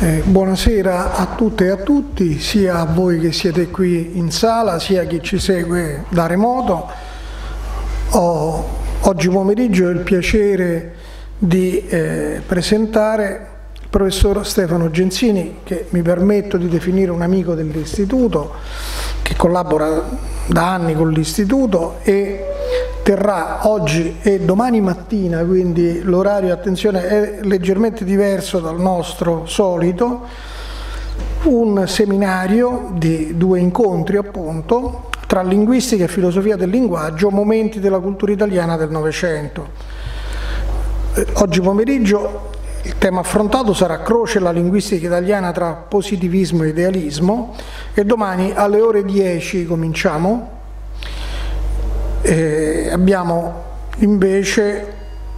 Buonasera a tutte e a tutti, sia a voi che siete qui in sala, sia a chi ci segue da remoto. Oggi pomeriggio ho il piacere di presentare il professor Stefano Gensini, che mi permetto di definire un amico dell'Istituto, che collabora da anni con l'Istituto e terrà oggi e domani mattina, quindi l'orario, attenzione, è leggermente diverso dal nostro solito, un seminario di 2 incontri appunto tra linguistica e filosofia del linguaggio, momenti della cultura italiana del Novecento. Oggi pomeriggio il tema affrontato sarà Croce la linguistica italiana tra positivismo e idealismo, e domani alle ore 10 cominciamo. Abbiamo invece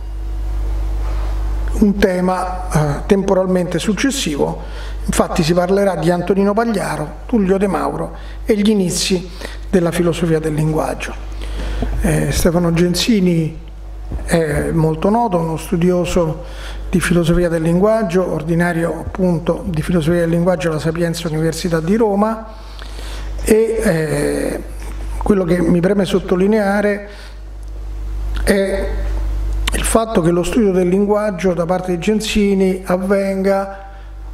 un tema temporalmente successivo, infatti si parlerà di Antonino Pagliaro, Tullio De Mauro e gli inizi della filosofia del linguaggio. Stefano Gensini è molto noto, uno studioso di filosofia del linguaggio, ordinario appunto di filosofia del linguaggio alla Sapienza Università di Roma, e quello che mi preme sottolineare è il fatto che lo studio del linguaggio da parte di Gensini avvenga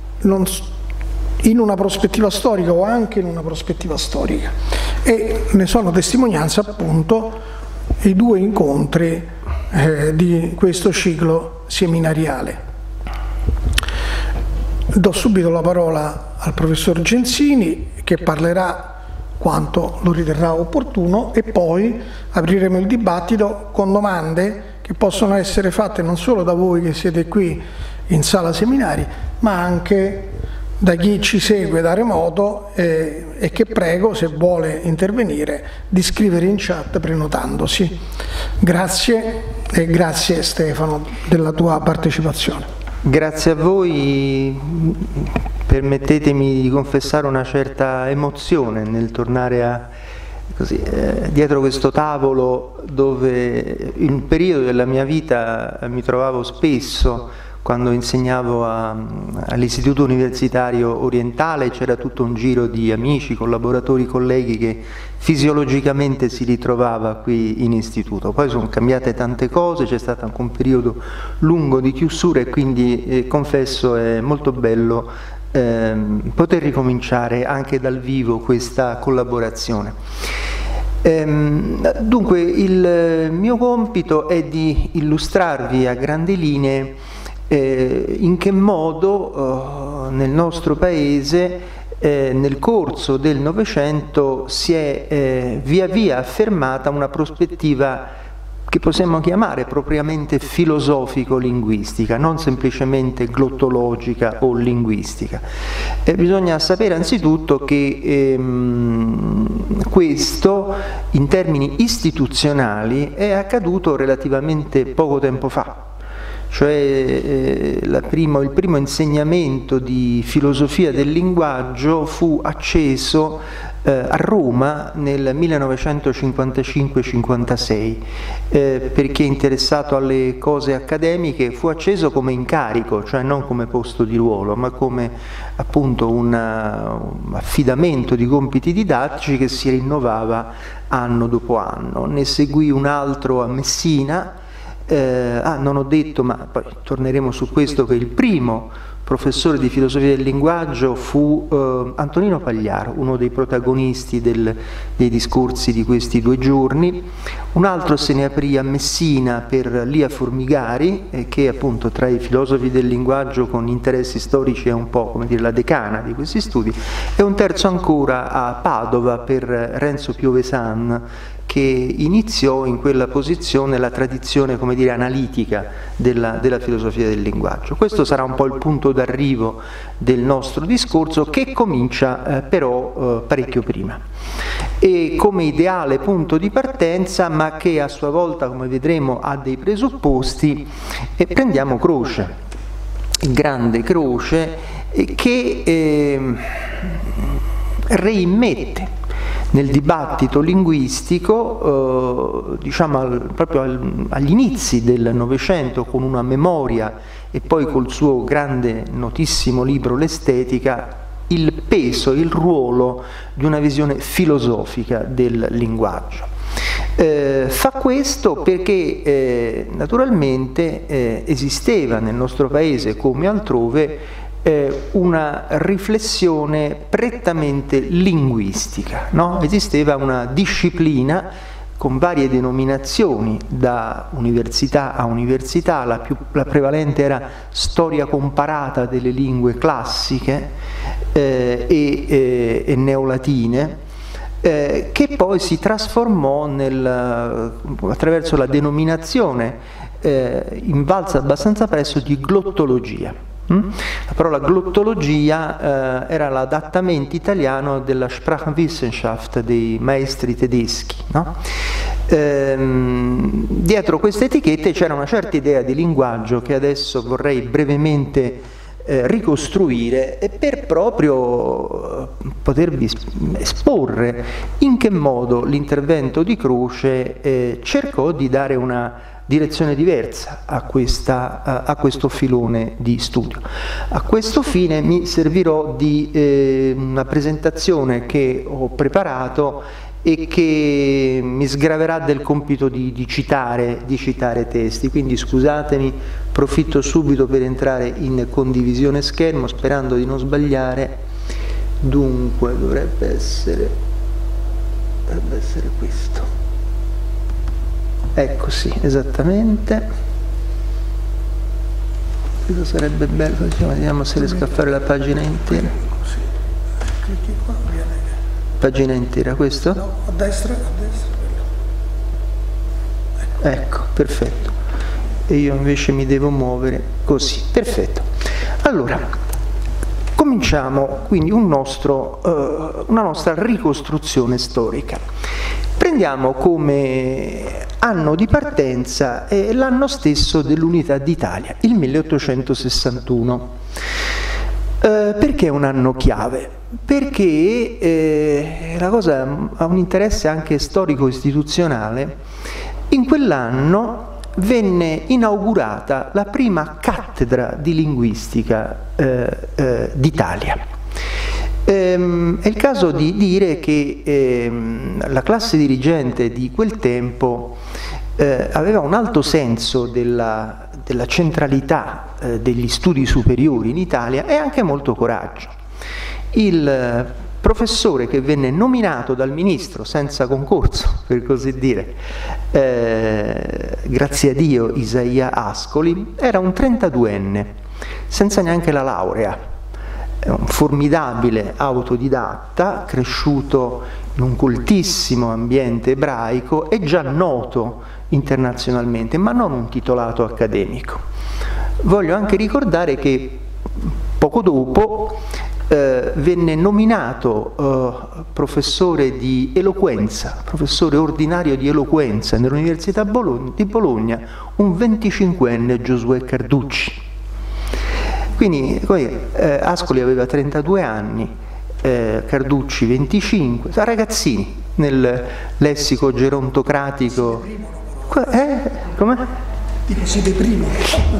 in una prospettiva storica o anche in una prospettiva storica, e ne sono testimonianza appunto i 2 incontri di questo ciclo seminariale. Do subito la parola al professor Gensini, che parlerà quanto lo riterrà opportuno, e poi apriremo il dibattito con domande che possono essere fatte non solo da voi che siete qui in sala seminari, ma anche da chi ci segue da remoto e che prego, se vuole intervenire, di scrivere in chat prenotandosi. Grazie, e grazie Stefano della tua partecipazione. Grazie a voi. Permettetemi di confessare una certa emozione nel tornare dietro questo tavolo, dove in un periodo della mia vita mi trovavo spesso quando insegnavo all'Istituto Universitario Orientale. C'era tutto un giro di amici, collaboratori, colleghi che fisiologicamente si ritrovava qui in istituto. Poi sono cambiate tante cose, c'è stato anche un periodo lungo di chiusura, e quindi confesso è molto bello poter ricominciare anche dal vivo questa collaborazione. Dunque il mio compito è di illustrarvi a grandi linee in che modo nel nostro paese nel corso del Novecento si è via via affermata una prospettiva che possiamo chiamare propriamente filosofico-linguistica, non semplicemente glottologica o linguistica. Bisogna sapere anzitutto che questo, in termini istituzionali, è accaduto relativamente poco tempo fa. Cioè il primo insegnamento di filosofia del linguaggio fu acceso a Roma nel 1955-56. Per chi è interessato alle cose accademiche, fu acceso come incarico, cioè non come posto di ruolo, ma come appunto un affidamento di compiti didattici che si rinnovava anno dopo anno. Ne seguì un altro a Messina. Non ho detto, ma poi torneremo su questo, che il primo professore di filosofia del linguaggio fu Antonino Pagliaro, uno dei protagonisti dei discorsi di questi 2 giorni. Un altro se ne aprì a Messina per Lia Formigari, che appunto tra i filosofi del linguaggio con interessi storici è un po', come dire, la decana di questi studi, e un terzo ancora a Padova per Renzo Piovesan, che iniziò in quella posizione la tradizione, come dire, analitica della filosofia del linguaggio. Questo sarà un po' il punto d'arrivo del nostro discorso, che comincia però parecchio prima, e come ideale punto di partenza, ma che a sua volta, come vedremo, ha dei presupposti, e prendiamo Croce, il grande Croce, che reimmette nel dibattito linguistico, diciamo proprio agli inizi del Novecento, con una memoria e poi col suo grande, notissimo libro L'Estetica, il peso, il ruolo di una visione filosofica del linguaggio. Fa questo perché naturalmente esisteva nel nostro paese come altrove una riflessione prettamente linguistica, no? Esisteva una disciplina con varie denominazioni, da università a università, la prevalente era storia comparata delle lingue classiche e neolatine, che poi si trasformò attraverso la denominazione invalsa abbastanza presto di glottologia. La parola glottologia era l'adattamento italiano della Sprachwissenschaft dei maestri tedeschi, no? Dietro queste etichette c'era una certa idea di linguaggio che adesso vorrei brevemente ricostruire per proprio potervi esporre in che modo l'intervento di Croce cercò di dare una direzione diversa a questo filone di studio. A questo fine mi servirò di una presentazione che ho preparato e che mi sgraverà del compito di citare testi, quindi scusatemi, approfitto subito per entrare in condivisione schermo sperando di non sbagliare. Dunque dovrebbe essere questo. Ecco, sì, esattamente. Questo sarebbe bello, vediamo se riesco a fare la pagina intera. Clicchi qua, viene. Pagina intera, questo? No, a destra, Ecco, perfetto. E io invece mi devo muovere così, perfetto. Allora, cominciamo quindi una nostra ricostruzione storica. Prendiamo come anno di partenza l'anno stesso dell'Unità d'Italia, il 1861. Perché è un anno chiave? Perché la cosa ha un interesse anche storico-istituzionale. In quell'anno venne inaugurata la prima cattedra di linguistica d'Italia. È il caso di dire che la classe dirigente di quel tempo aveva un alto senso della centralità degli studi superiori in Italia e anche molto coraggio. Il professore che venne nominato dal ministro senza concorso, per così dire, grazie a Dio, Isaia Ascoli, era un 32enne, senza neanche la laurea. Un formidabile autodidatta, cresciuto in un coltissimo ambiente ebraico e già noto internazionalmente, ma non un titolato accademico. Voglio anche ricordare che poco dopo venne nominato professore di eloquenza, professore ordinario di eloquenza nell'Università di Bologna, un 25enne Giosuè Carducci. Quindi Ascoli aveva 32 anni, Carducci 25, ragazzini nel lessico gerontocratico. Come? Dico, si deprimono.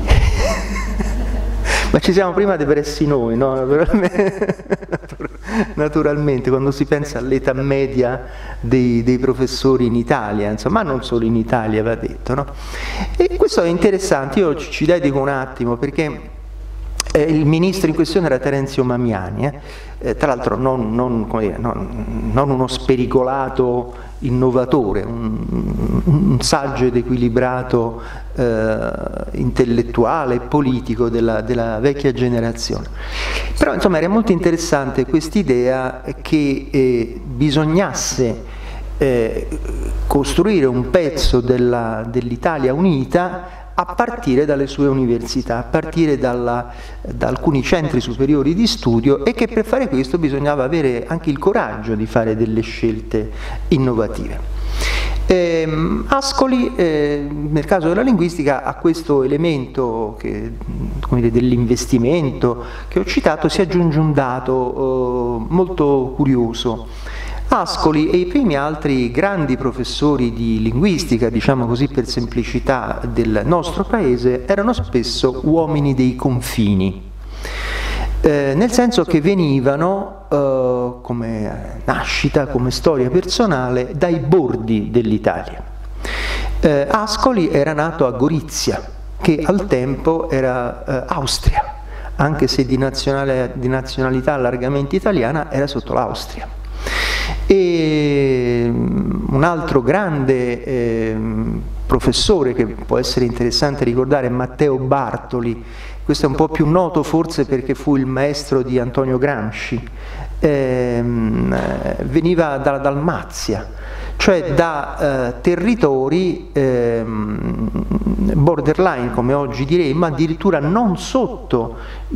Ma ci siamo prima depressi noi, no? Naturalmente, quando si pensa all'età media dei professori in Italia, insomma, ma non solo in Italia, va detto, no? E questo è interessante, io ci dedico un attimo perché il ministro in questione era Terenzio Mamiani, tra l'altro non uno spericolato innovatore, un saggio ed equilibrato intellettuale e politico della vecchia generazione. Però insomma era molto interessante quest'idea che bisognasse costruire un pezzo dell'Italia unita a partire dalle sue università, a partire da alcuni centri superiori di studio, e che per fare questo bisognava avere anche il coraggio di fare delle scelte innovative. Ascoli, nel caso della linguistica, a questo elemento dell'investimento che ho citato si aggiunge un dato molto curioso. Ascoli e i primi altri grandi professori di linguistica, diciamo così per semplicità, del nostro paese erano spesso uomini dei confini, nel senso che venivano come nascita, come storia personale, dai bordi dell'Italia. Ascoli era nato a Gorizia, che al tempo era Austria, anche se di nazionalità largamente italiana, era sotto l'Austria. E un altro grande professore che può essere interessante ricordare è Matteo Bartoli. Questo è un po' più noto forse perché fu il maestro di Antonio Gramsci. Veniva dalla Dalmazia, cioè da territori borderline, come oggi direi, ma addirittura non sotto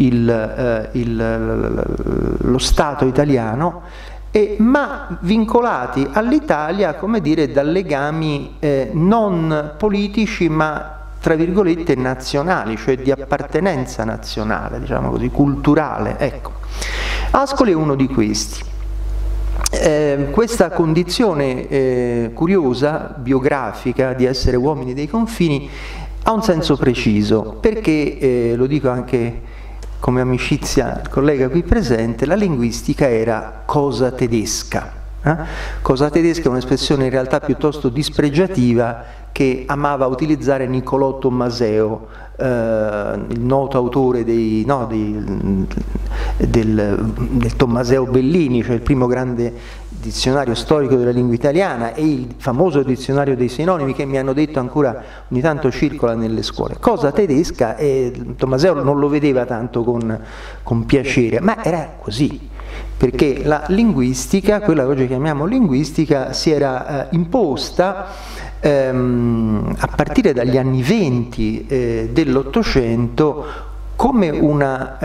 lo Stato italiano, ma vincolati all'Italia, come dire, da legami non politici ma tra virgolette nazionali, cioè di appartenenza nazionale, diciamo così, culturale. Ecco. Ascoli è uno di questi. Questa condizione curiosa, biografica, di essere uomini dei confini ha un senso preciso, perché, lo dico anche come amicizia al collega qui presente, la linguistica era cosa tedesca. Cosa tedesca è un'espressione in realtà piuttosto dispregiativa che amava utilizzare Niccolò Tommaseo, il noto autore del Tommaseo Bellini, cioè il primo grande dizionario storico della lingua italiana e il famoso dizionario dei sinonimi che mi hanno detto ancora ogni tanto circola nelle scuole. Cosa tedesca, e Tommaseo non lo vedeva tanto con piacere, ma era così. Perché la linguistica, quella che oggi chiamiamo linguistica, si era imposta a partire dagli anni 20 dell'Ottocento come una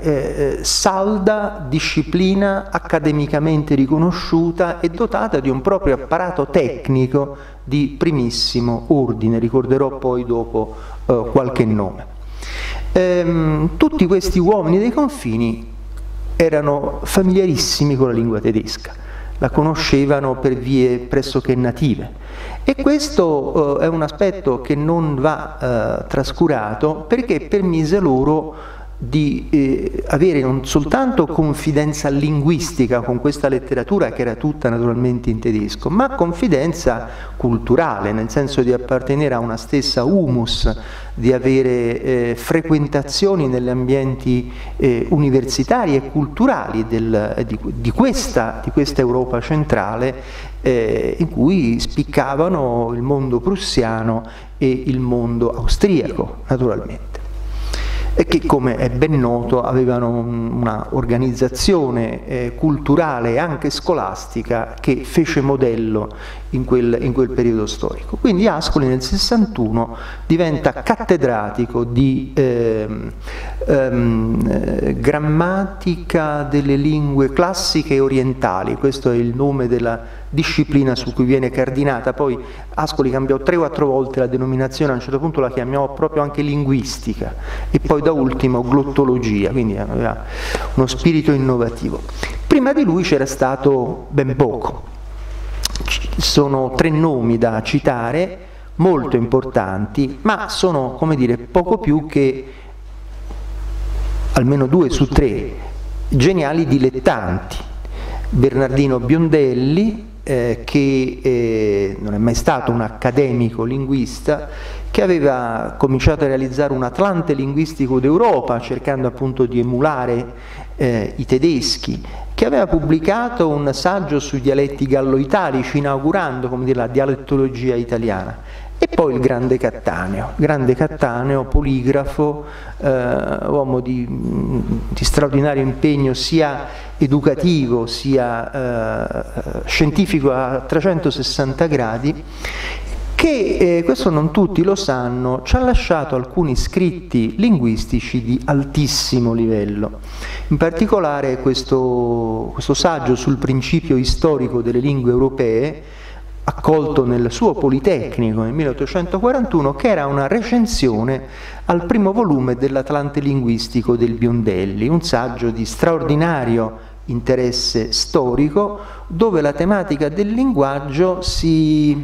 salda disciplina accademicamente riconosciuta e dotata di un proprio apparato tecnico di primissimo ordine. Ricorderò poi dopo qualche nome. Tutti questi uomini dei confini erano familiarissimi con la lingua tedesca, la conoscevano per vie pressoché native, e questo è un aspetto che non va trascurato, perché permise loro di avere non soltanto confidenza linguistica con questa letteratura che era tutta naturalmente in tedesco, ma confidenza culturale, nel senso di appartenere a una stessa humus, di avere frequentazioni negli ambienti universitari e culturali di questa Europa centrale, in cui spiccavano il mondo prussiano e il mondo austriaco, naturalmente, e che, come è ben noto, avevano una organizzazione culturale e anche scolastica che fece modello in quel periodo storico. Quindi Ascoli nel 61 diventa cattedratico di grammatica delle lingue classiche e orientali. Questo è il nome della disciplina su cui viene cardinata. Poi Ascoli cambiò 3 o 4 volte la denominazione, a un certo punto la chiamò proprio anche linguistica e poi da ultimo glottologia, quindi aveva uno spirito innovativo. Prima di lui c'era stato ben poco. Ci sono 3 nomi da citare, molto importanti, ma sono, come dire, poco più che almeno 2 su 3 geniali dilettanti. Bernardino Biondelli, che non è mai stato un accademico linguista, che aveva cominciato a realizzare un Atlante linguistico d'Europa, cercando appunto di emulare i tedeschi, che aveva pubblicato un saggio sui dialetti gallo-italici, inaugurando, come dire, la dialettologia italiana. E poi il grande Cattaneo, poligrafo, uomo di straordinario impegno sia educativo sia scientifico a 360 gradi, che, questo non tutti lo sanno, ci ha lasciato alcuni scritti linguistici di altissimo livello. In particolare questo saggio sul principio storico delle lingue europee, accolto nel suo Politecnico nel 1841, che era una recensione al primo volume dell'Atlante linguistico del Biondelli, un saggio di straordinario interesse storico, dove la tematica del linguaggio si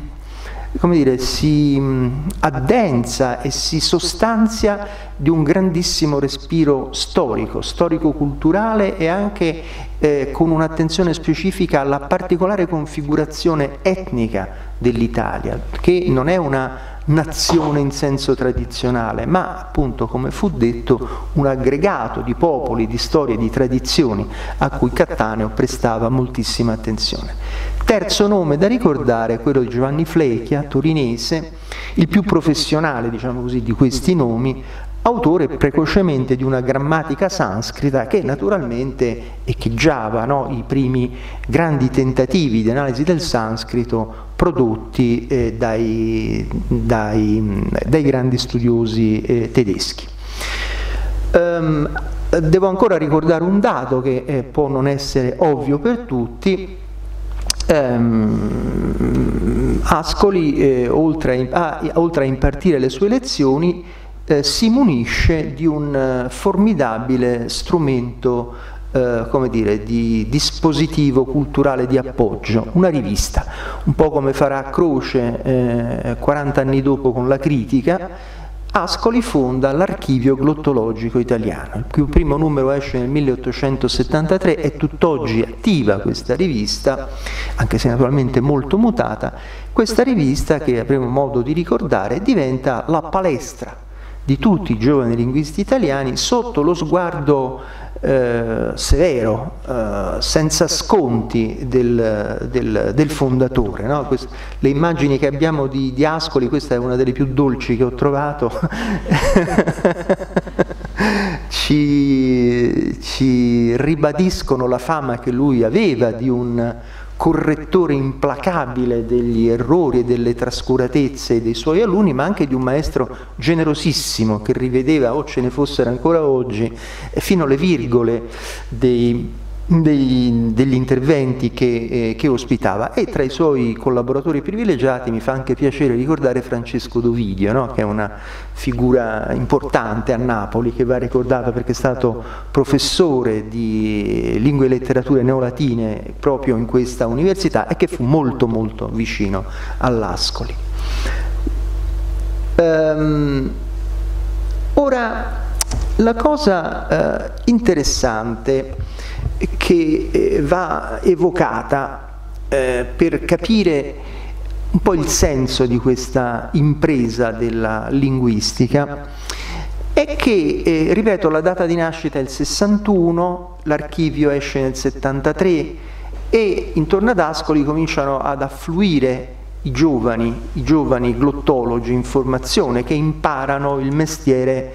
addensa e si sostanzia di un grandissimo respiro storico-culturale e anche con un'attenzione specifica alla particolare configurazione etnica dell'Italia, che non è una nazione in senso tradizionale, ma appunto, come fu detto, un aggregato di popoli, di storie, di tradizioni a cui Cattaneo prestava moltissima attenzione. Terzo nome da ricordare è quello di Giovanni Flecchia, torinese, il più professionale, diciamo così, di questi nomi, autore precocemente di una grammatica sanscrita che naturalmente echeggiava, no, i primi grandi tentativi di analisi del sanscrito prodotti dai grandi studiosi tedeschi. Devo ancora ricordare un dato che può non essere ovvio per tutti. Ascoli, oltre a impartire le sue lezioni, si munisce di un formidabile strumento, come dire, di dispositivo culturale di appoggio, una rivista, un po' come farà Croce 40 anni dopo con la critica. Ascoli fonda l'Archivio Glottologico Italiano, il primo numero esce nel 1873, è tutt'oggi attiva questa rivista, anche se naturalmente molto mutata. Questa rivista, che avremo modo di ricordare, diventa la palestra di tutti i giovani linguisti italiani sotto lo sguardo severo, senza sconti del fondatore, no? Le immagini che abbiamo di Ascoli, questa è una delle più dolci che ho trovato, ci ribadiscono la fama che lui aveva di un correttore implacabile degli errori e delle trascuratezze dei suoi alunni, ma anche di un maestro generosissimo che rivedeva, o ce ne fossero ancora oggi, fino alle virgole degli interventi che ospitava. E tra i suoi collaboratori privilegiati mi fa anche piacere ricordare Francesco D'Ovidio, no? Che è una figura importante a Napoli, che va ricordata perché è stato professore di lingue e letterature neolatine proprio in questa università e che fu molto molto vicino all'Ascoli. Ora, la cosa interessante che va evocata per capire un po' il senso di questa impresa della linguistica è che, ripeto, la data di nascita è il 61, l'archivio esce nel 73 e intorno ad Ascoli cominciano ad affluire i giovani glottologi in formazione che imparano il mestiere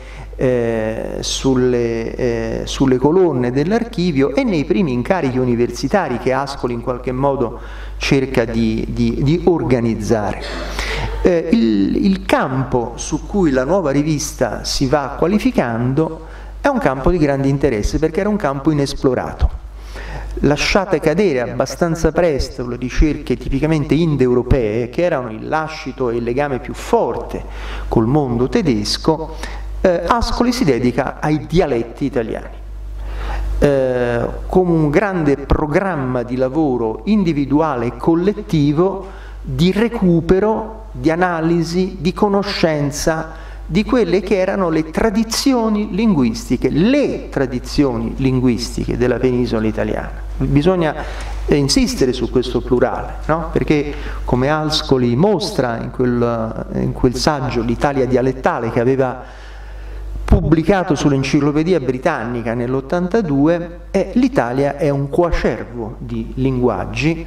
sulle colonne dell'archivio e nei primi incarichi universitari che Ascoli in qualche modo cerca di organizzare. Il campo su cui la nuova rivista si va qualificando è un campo di grande interesse perché era un campo inesplorato. Lasciate cadere abbastanza presto le ricerche tipicamente indoeuropee, che erano il lascito e il legame più forte col mondo tedesco, Ascoli si dedica ai dialetti italiani, come un grande programma di lavoro individuale e collettivo di recupero, di analisi, di conoscenza di quelle che erano le tradizioni linguistiche della penisola italiana. Bisogna insistere su questo plurale, no? Perché come Ascoli mostra in quel saggio l'Italia dialettale che aveva pubblicato sull'Enciclopedia Britannica nell'82, l'Italia è un coacervo di linguaggi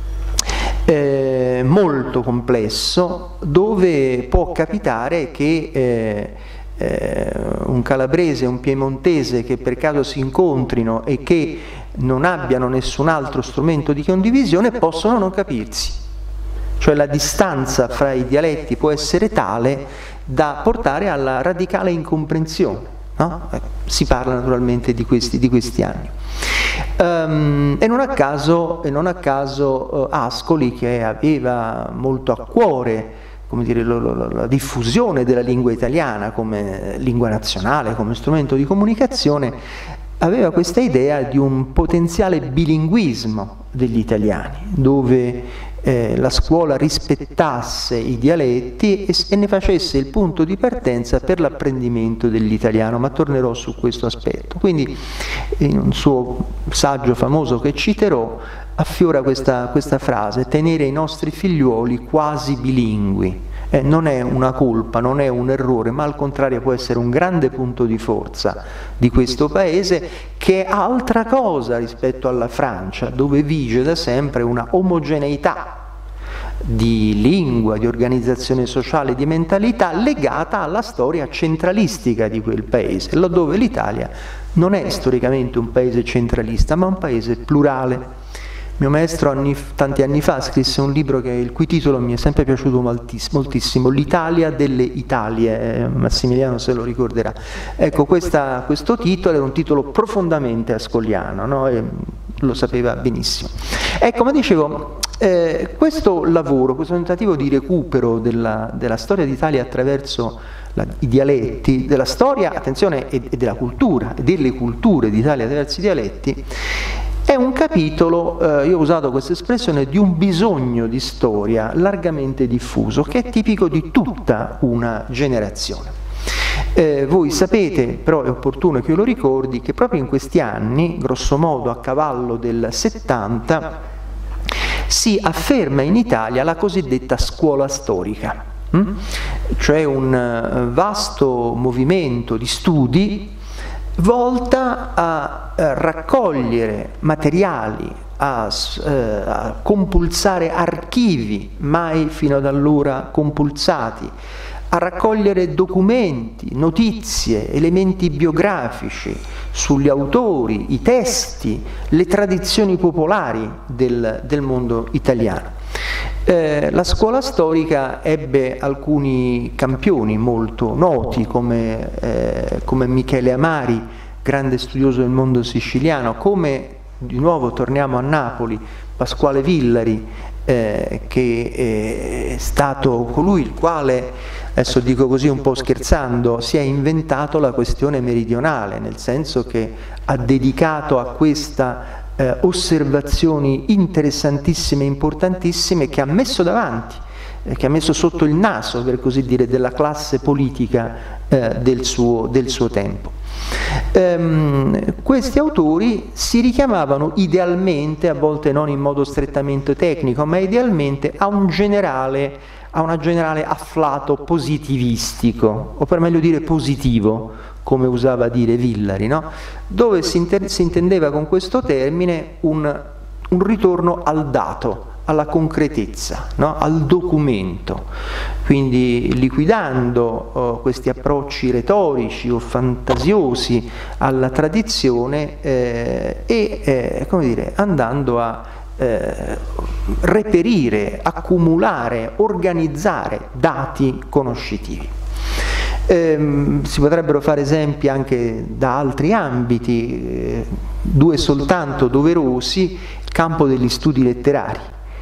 molto complesso, dove può capitare che un calabrese e un piemontese che per caso si incontrino e che non abbiano nessun altro strumento di condivisione possono non capirsi. Cioè la distanza fra i dialetti può essere tale da portare alla radicale incomprensione, no? Si parla naturalmente di questi anni. E non a caso Ascoli, che aveva molto a cuore, come dire, la diffusione della lingua italiana come lingua nazionale, come strumento di comunicazione, aveva questa idea di un potenziale bilinguismo degli italiani, dove la scuola rispettasse i dialetti e ne facesse il punto di partenza per l'apprendimento dell'italiano, ma tornerò su questo aspetto. Quindi in un suo saggio famoso che citerò affiora questa frase: tenere i nostri figliuoli quasi bilingui. Non è una colpa, non è un errore, ma al contrario può essere un grande punto di forza di questo paese, che è altra cosa rispetto alla Francia, dove vige da sempre una omogeneità di lingua, di organizzazione sociale, di mentalità legata alla storia centralistica di quel paese, laddove l'Italia non è storicamente un paese centralista, ma un paese plurale. Mio maestro tanti anni fa scrisse un libro il cui titolo mi è sempre piaciuto moltissimo, L'Italia delle Italie, Massimiliano se lo ricorderà. Ecco, questo titolo era un titolo profondamente ascoliano, no? E lo sapeva benissimo. Ecco, ma dicevo, questo lavoro, questo tentativo di recupero della storia d'Italia attraverso i dialetti, della storia, attenzione, e della cultura, e delle culture d'Italia attraverso i dialetti, è un capitolo, io ho usato questa espressione, di un bisogno di storia largamente diffuso, che è tipico di tutta una generazione. Voi sapete, però è opportuno che io lo ricordi, che proprio in questi anni, grosso modo a cavallo del 70, si afferma in Italia la cosiddetta scuola storica, cioè un vasto movimento di studi volta a raccogliere materiali, a compulsare archivi mai fino ad allora compulsati, a raccogliere documenti, notizie, elementi biografici sugli autori, i testi, le tradizioni popolari del mondo italiano. La scuola storica ebbe alcuni campioni molto noti come Michele Amari, grande studioso del mondo siciliano, come, di nuovo torniamo a Napoli, Pasquale Villari, che è stato colui il quale, adesso dico così un po' scherzando, si è inventato la questione meridionale, nel senso che ha dedicato a questa osservazioni interessantissime e importantissime, che ha messo davanti, che ha messo sotto il naso, per così dire, della classe politica del suo tempo. Questi autori si richiamavano idealmente, a volte non in modo strettamente tecnico, ma idealmente a una generale afflato positivistico, o per meglio dire positivo, come usava dire Villari, no? Dove si intendeva con questo termine un ritorno al dato, alla concretezza, no? Al documento, quindi liquidando questi approcci retorici o fantasiosi alla tradizione come dire, andando a reperire, accumulare, organizzare dati conoscitivi. Si potrebbero fare esempi anche da altri ambiti, due soltanto doverosi: il campo degli studi letterari,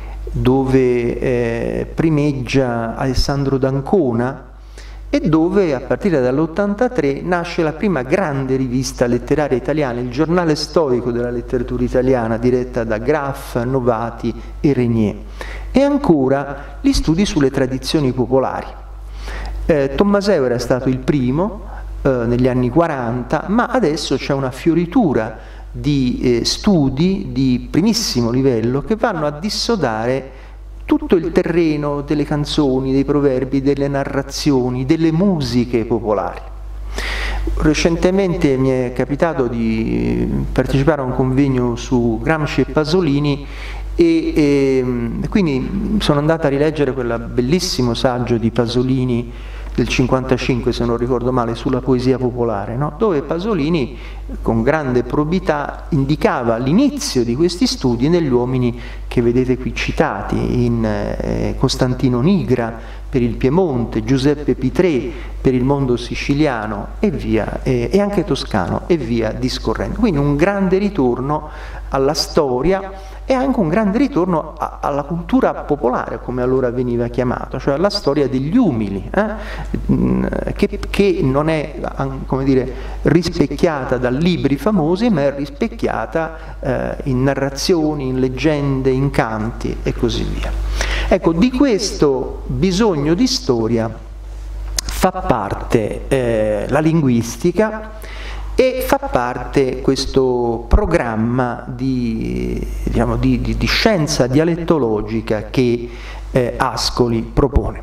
dove primeggia Alessandro d'Ancona e dove a partire dall'83 nasce la prima grande rivista letteraria italiana, il Giornale storico della letteratura italiana, diretta da Graff, Novati e Regnier, e ancora gli studi sulle tradizioni popolari. Tommaseo era stato il primo negli anni 40, ma adesso c'è una fioritura di studi di primissimo livello che vanno a dissodare tutto il terreno delle canzoni, dei proverbi, delle narrazioni, delle musiche popolari. Recentemente mi è capitato di partecipare a un convegno su Gramsci e Pasolini e quindi sono andato a rileggere quel bellissimo saggio di Pasolini del 55, se non ricordo male, sulla poesia popolare, no? Dove Pasolini con grande probità indicava l'inizio di questi studi negli uomini che vedete qui citati, in Costantino Nigra per il Piemonte, Giuseppe Pitrè per il mondo siciliano e via, e anche toscano, e via discorrendo. Quindi un grande ritorno alla storia e anche un grande ritorno alla cultura popolare, come allora veniva chiamato, cioè alla storia degli umili, che non è, come dire, rispecchiata dalle libri famosi, ma è rispecchiata in narrazioni, in leggende, in canti e così via. Ecco, di questo bisogno di storia fa parte la linguistica e fa parte questo programma di scienza dialettologica che Ascoli propone.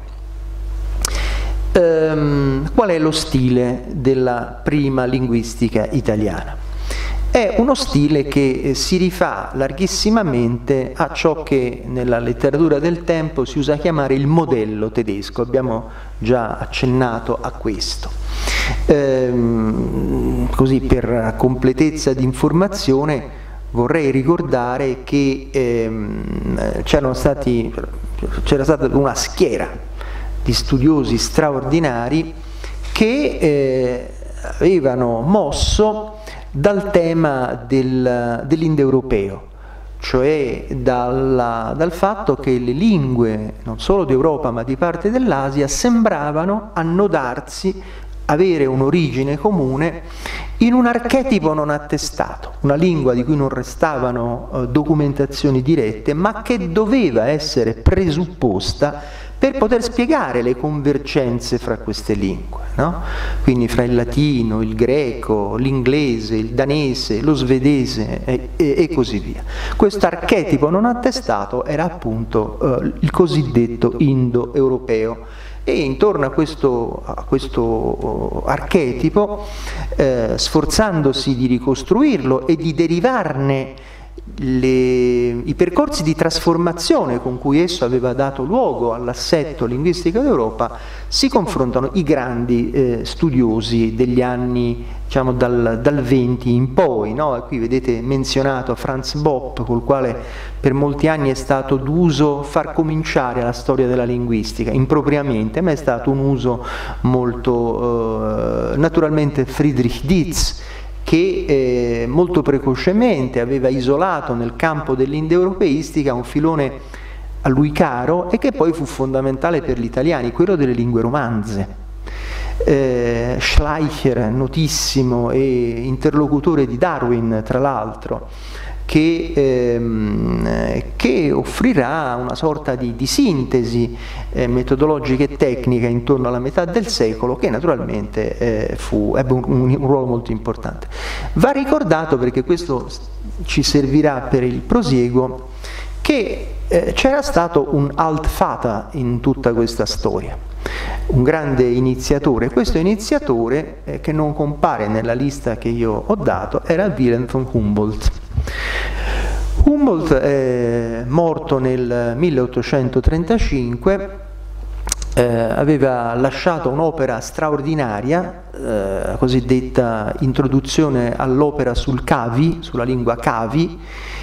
Qual è lo stile della prima linguistica italiana? È uno stile che si rifà larghissimamente a ciò che nella letteratura del tempo si usa chiamare il modello tedesco. Abbiamo già accennato a questo. Così, per completezza di informazione, vorrei ricordare che c'era stata una schiera di studiosi straordinari che avevano mosso dal tema dell'indoeuropeo, cioè dal fatto che le lingue non solo d'Europa ma di parte dell'Asia sembravano annodarsi, avere un'origine comune in un archetipo non attestato, una lingua di cui non restavano documentazioni dirette, ma che doveva essere presupposta per poter spiegare le convergenze fra queste lingue, no? Quindi fra il latino, il greco, l'inglese, il danese, lo svedese e così via. Questo archetipo non attestato era appunto il cosiddetto indoeuropeo. E intorno a questo archetipo, sforzandosi di ricostruirlo e di derivarne i percorsi di trasformazione con cui esso aveva dato luogo all'assetto linguistico d'Europa, si confrontano i grandi studiosi degli anni, diciamo, dal 20 in poi, no? E qui vedete menzionato Franz Bopp, col quale per molti anni è stato d'uso far cominciare la storia della linguistica, impropriamente, ma è stato un uso molto naturalmente Friedrich Dietz, che molto precocemente aveva isolato nel campo dell'indoeuropeistica un filone a lui caro e che poi fu fondamentale per gli italiani, quello delle lingue romanze. Schleicher, notissimo e interlocutore di Darwin, tra l'altro, che offrirà una sorta di sintesi metodologica e tecnica intorno alla metà del secolo, che naturalmente ebbe un ruolo molto importante. Va ricordato, perché questo ci servirà per il prosieguo, che c'era stato un Altvater in tutta questa storia, un grande iniziatore. Questo iniziatore, che non compare nella lista che io ho dato, era Wilhelm von Humboldt. Humboldt è morto nel 1835, aveva lasciato un'opera straordinaria, la cosiddetta introduzione all'opera sul Kavi, sulla lingua Kavi,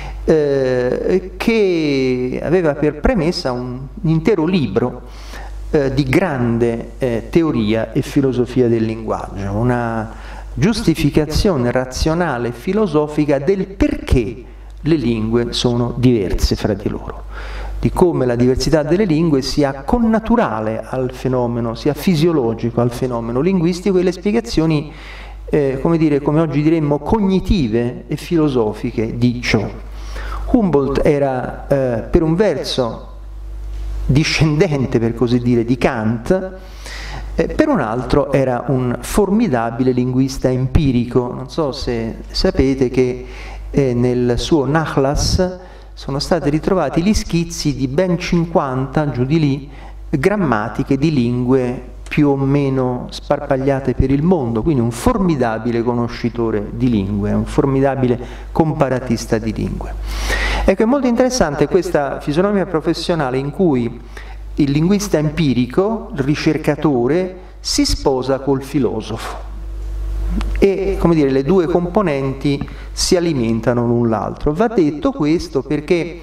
che aveva per premessa un intero libro di grande teoria e filosofia del linguaggio, una giustificazione razionale e filosofica del perché le lingue sono diverse fra di loro, di come la diversità delle lingue sia connaturale al fenomeno, sia fisiologico al fenomeno linguistico, e le spiegazioni, come oggi diremmo, cognitive e filosofiche di ciò. Humboldt era per un verso discendente, per così dire, di Kant, per un altro era un formidabile linguista empirico. Non so se sapete che nel suo Nachlass sono stati ritrovati gli schizzi di ben 50, giù di lì, grammatiche di lingue più o meno sparpagliate per il mondo, quindi un formidabile conoscitore di lingue, un formidabile comparatista di lingue. Ecco, è molto interessante questa fisionomia professionale in cui il linguista empirico, il ricercatore, si sposa col filosofo e, come dire, le due componenti si alimentano l'un l'altro. Va detto questo perché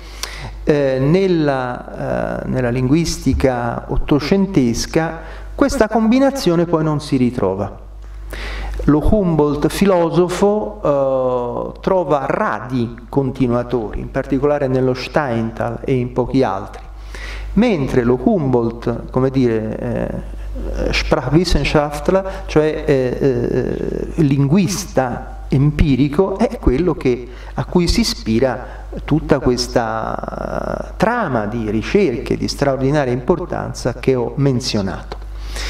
nella linguistica ottocentesca questa combinazione poi non si ritrova. Lo Humboldt filosofo trova radi continuatori, in particolare nello Steinthal e in pochi altri, mentre lo Humboldt, come dire, Sprachwissenschaftler, cioè linguista empirico è quello a cui si ispira tutta questa trama di ricerche di straordinaria importanza che ho menzionato.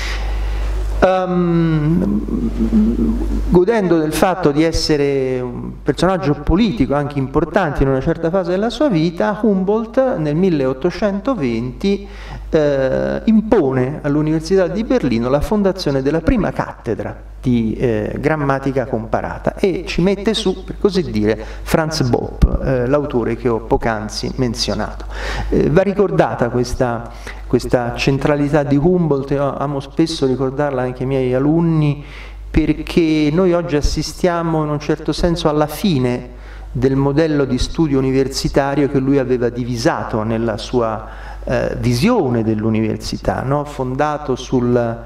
Godendo del fatto di essere un personaggio politico anche importante in una certa fase della sua vita, Humboldt nel 1820 impone all'Università di Berlino la fondazione della prima cattedra di grammatica comparata e ci mette su, per così dire, Franz Bopp, l'autore che ho poc'anzi menzionato. Va ricordata questa centralità di Humboldt, io amo spesso ricordarla anche ai miei alunni, perché noi oggi assistiamo in un certo senso alla fine del modello di studio universitario che lui aveva divisato nella sua visione dell'università, no? Fondato sulla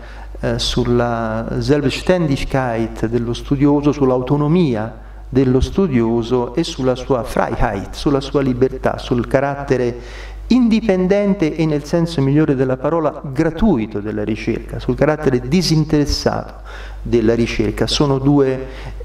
Selbstständigkeit dello studioso, sull'autonomia dello studioso e sulla sua Freiheit, sulla sua libertà, sul carattere indipendente e, nel senso migliore della parola, gratuito della ricerca, sul carattere disinteressato della ricerca. Sono due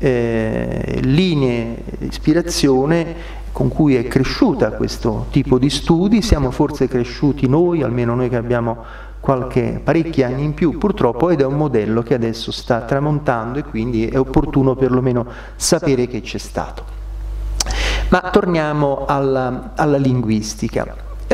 linee di ispirazione con cui è cresciuta questo tipo di studi. Siamo forse cresciuti noi, almeno noi che abbiamo parecchi anni in più purtroppo, ed è un modello che adesso sta tramontando e quindi è opportuno perlomeno sapere che c'è stato. Ma torniamo alla linguistica.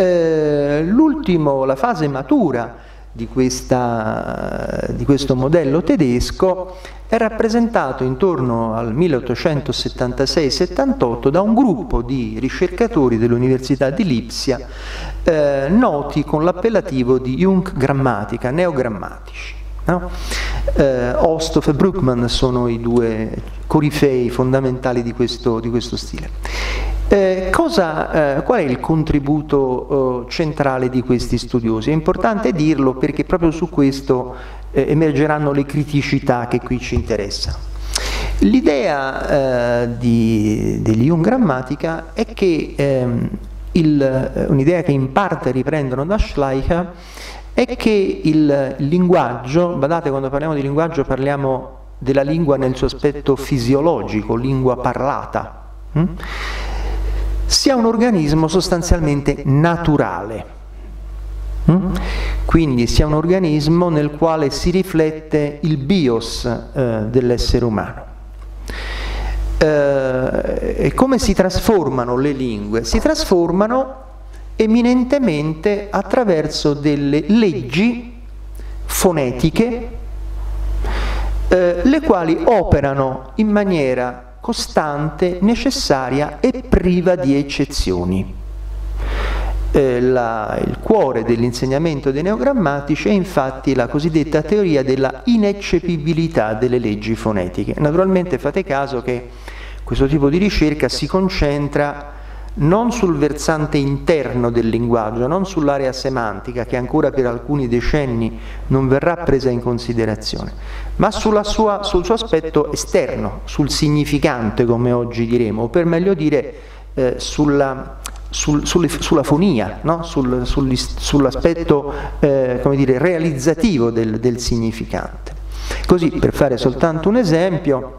La fase matura di questo modello tedesco è rappresentato intorno al 1876-78 da un gruppo di ricercatori dell'Università di Lipsia noti con l'appellativo di Junggrammatica, neogrammatici. No? Osthoff e Bruckmann sono i due corifei fondamentali di questo stile. Qual è il contributo centrale di questi studiosi? È importante dirlo perché proprio su questo emergeranno le criticità che qui ci interessano. L'idea degli Junggrammatica è che un'idea che in parte riprendono da Schleicher è che il linguaggio, badate, quando parliamo di linguaggio parliamo della lingua nel suo aspetto fisiologico, lingua parlata, sia un organismo sostanzialmente naturale, quindi sia un organismo nel quale si riflette il bios dell'essere umano. E come si trasformano le lingue? Si trasformano eminentemente attraverso delle leggi fonetiche, le quali operano in maniera costante, necessaria e priva di eccezioni. Il cuore dell'insegnamento dei neogrammatici è infatti la cosiddetta teoria della ineccepibilità delle leggi fonetiche. Naturalmente fate caso che questo tipo di ricerca si concentra non sul versante interno del linguaggio, non sull'area semantica che ancora per alcuni decenni non verrà presa in considerazione, ma sul suo aspetto esterno, sul significante, come oggi diremo, o per meglio dire sulla fonia, no? Sull'aspetto come dire, realizzativo del significante. Così, per fare soltanto un esempio,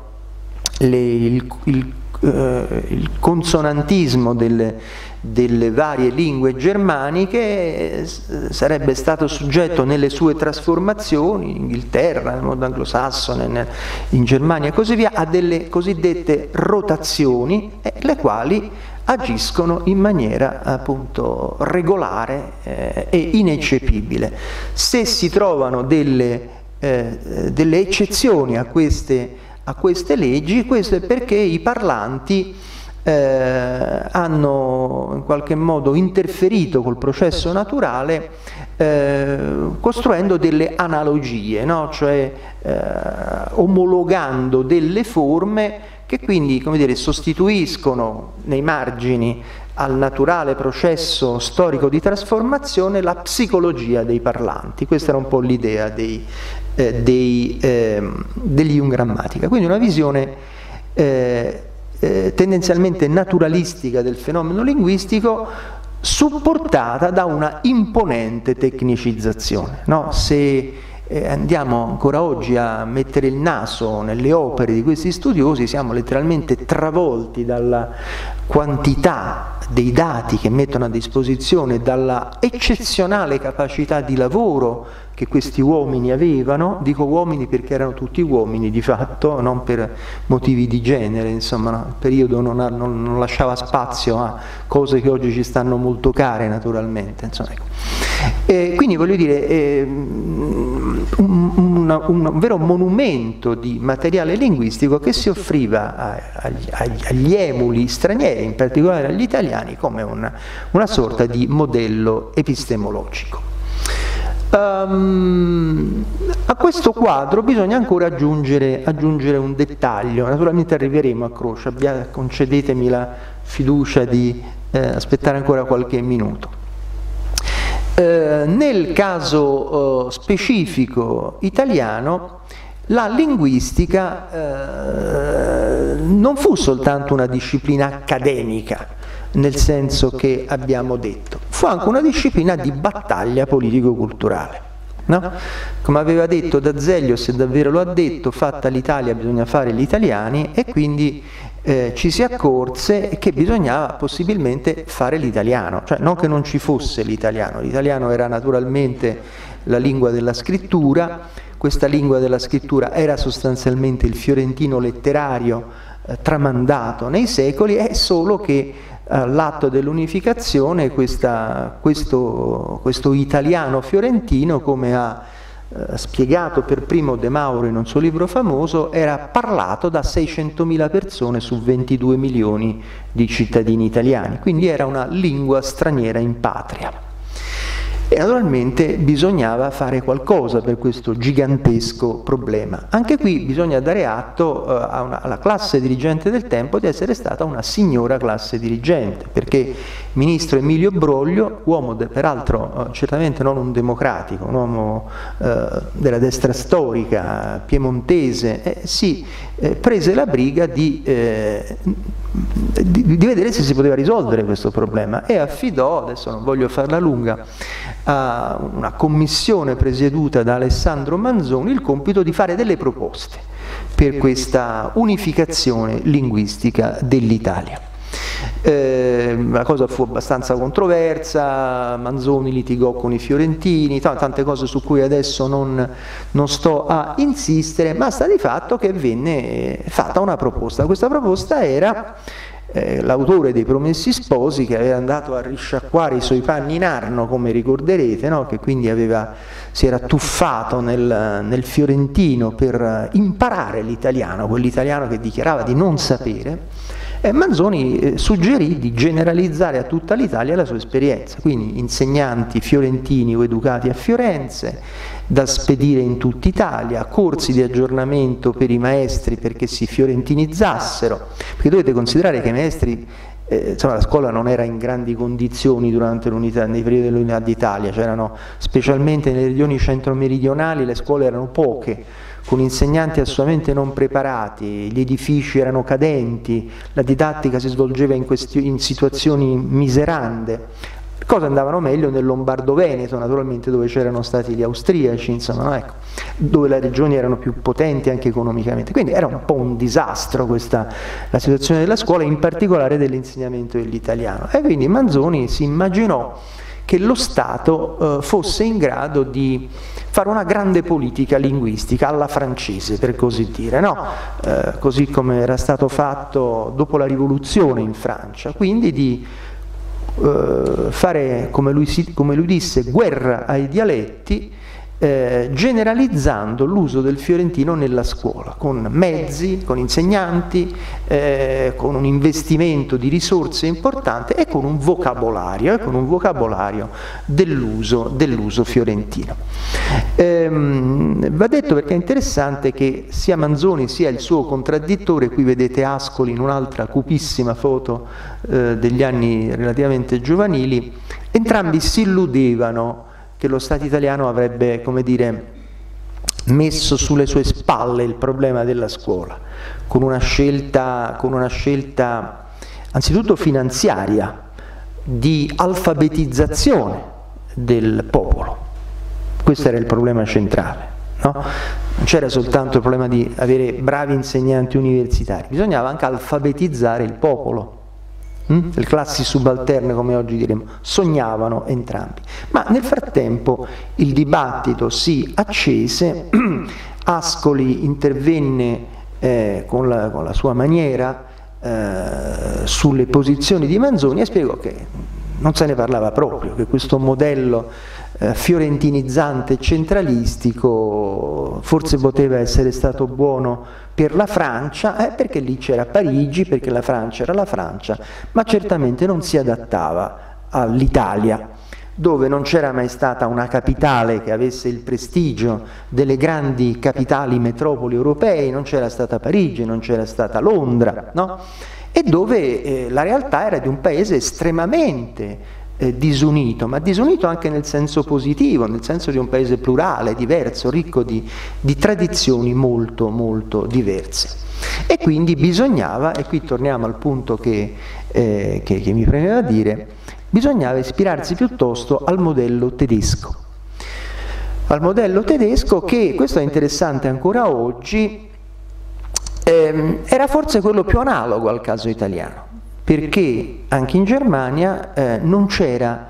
il consonantismo delle varie lingue germaniche sarebbe stato soggetto nelle sue trasformazioni, in Inghilterra, nel mondo anglosassone, in Germania e così via, a delle cosiddette rotazioni, le quali agiscono in maniera appunto regolare e ineccepibile. Se si trovano delle eccezioni a queste leggi, questo è perché i parlanti hanno in qualche modo interferito col processo naturale costruendo delle analogie, no? Cioè omologando delle forme che quindi, come dire, sostituiscono nei margini al naturale processo storico di trasformazione la psicologia dei parlanti. Questa era un po' l'idea degli Junggrammatica. Quindi una visione tendenzialmente naturalistica del fenomeno linguistico, supportata da una imponente tecnicizzazione, no? Se andiamo ancora oggi a mettere il naso nelle opere di questi studiosi, siamo letteralmente travolti dalla quantità dei dati che mettono a disposizione, dalla eccezionale capacità di lavoro che questi uomini avevano. Dico uomini perché erano tutti uomini di fatto, non per motivi di genere, insomma, no? Il periodo non lasciava spazio a cose che oggi ci stanno molto care naturalmente, insomma, ecco. Quindi voglio dire, un vero monumento di materiale linguistico che si offriva agli emuli stranieri, in particolare agli italiani, come una sorta di modello epistemologico. A questo quadro bisogna ancora aggiungere un dettaglio. Naturalmente arriveremo a Croce, concedetemi la fiducia di aspettare ancora qualche minuto. Nel caso specifico italiano, la linguistica non fu soltanto una disciplina accademica, nel senso che abbiamo detto, fu anche una disciplina di battaglia politico-culturale, no? Come aveva detto D'Azeglio, se davvero lo ha detto, fatta l'Italia bisogna fare gli italiani, e quindi ci si accorse che bisognava possibilmente fare l'italiano, cioè non che non ci fosse l'italiano era naturalmente la lingua della scrittura. Questa lingua della scrittura era sostanzialmente il fiorentino letterario tramandato nei secoli, è solo che all'atto dell'unificazione questo italiano fiorentino, come ha spiegato per primo De Mauro in un suo libro famoso, era parlato da 600.000 persone su 22 milioni di cittadini italiani, quindi era una lingua straniera in patria. E naturalmente bisognava fare qualcosa per questo gigantesco problema. Anche qui bisogna dare atto alla classe dirigente del tempo di essere stata una signora classe dirigente, perché il ministro Emilio Broglio, uomo peraltro certamente non un democratico, un uomo della destra storica piemontese, prese la briga di vedere se si poteva risolvere questo problema, e affidò, adesso non voglio farla lunga, a una commissione presieduta da Alessandro Manzoni il compito di fare delle proposte per questa unificazione linguistica dell'Italia. La cosa fu abbastanza controversa, Manzoni litigò con i fiorentini, tante cose su cui adesso non sto a insistere, ma sta di fatto che venne fatta una proposta. Questa proposta era l'autore dei Promessi Sposi, che aveva andato a risciacquare i suoi panni in Arno, come ricorderete, no? Che quindi si era tuffato nel fiorentino per imparare l'italiano, quell'italiano che dichiarava di non sapere. Manzoni suggerì di generalizzare a tutta l'Italia la sua esperienza, quindi insegnanti fiorentini o educati a Firenze, da spedire in tutta Italia, corsi di aggiornamento per i maestri perché si fiorentinizzassero, perché dovete considerare che i maestri, insomma, la scuola non era in grandi condizioni durante l'unità, nei periodi dell'unità d'Italia, c'erano, specialmente nelle regioni centro-meridionali, le scuole erano poche, con insegnanti assolutamente non preparati, gli edifici erano cadenti, la didattica si svolgeva in situazioni miserande. Cose andavano meglio nel Lombardo-Veneto, naturalmente, dove c'erano stati gli austriaci, insomma, no? Ecco, dove le regioni erano più potenti anche economicamente. Quindi era un po' un disastro la situazione della scuola, in particolare dell'insegnamento dell'italiano. E quindi Manzoni si immaginò che lo Stato fosse in grado di fare una grande politica linguistica alla francese, per così dire, no? Così come era stato fatto dopo la rivoluzione in Francia, quindi di fare, come lui disse, guerra ai dialetti, generalizzando l'uso del fiorentino nella scuola, con mezzi, con insegnanti, con un investimento di risorse importante e con un vocabolario dell'uso fiorentino. Va detto, perché è interessante, che sia Manzoni sia il suo contraddittore, qui vedete Ascoli in un'altra cupissima foto degli anni relativamente giovanili, entrambi si illudevano che lo Stato italiano avrebbe, come dire, messo sulle sue spalle il problema della scuola, con una scelta anzitutto finanziaria, di alfabetizzazione del popolo. Questo era il problema centrale. no? Non c'era soltanto il problema di avere bravi insegnanti universitari, bisognava anche alfabetizzare il popolo. Le classi subalterne, come oggi diremo, sognavano entrambi. Ma nel frattempo il dibattito si accese, Ascoli intervenne con la sua maniera sulle posizioni di Manzoni e spiegò che non se ne parlava proprio, che questo modello fiorentinizzante e centralistico forse poteva essere stato buono per la Francia, perché lì c'era Parigi, perché la Francia era la Francia, ma certamente non si adattava all'Italia, dove non c'era mai stata una capitale che avesse il prestigio delle grandi capitali metropoli europee, non c'era stata Parigi, non c'era stata Londra, no? E dove la realtà era di un paese estremamente disunito, ma disunito anche nel senso positivo, nel senso di un paese plurale, diverso, ricco di tradizioni molto molto diverse. E quindi bisognava, e qui torniamo al punto che mi premeva dire, bisognava ispirarsi piuttosto al modello tedesco. Al modello tedesco che, questo è interessante ancora oggi, era forse quello più analogo al caso italiano, perché anche in Germania non c'era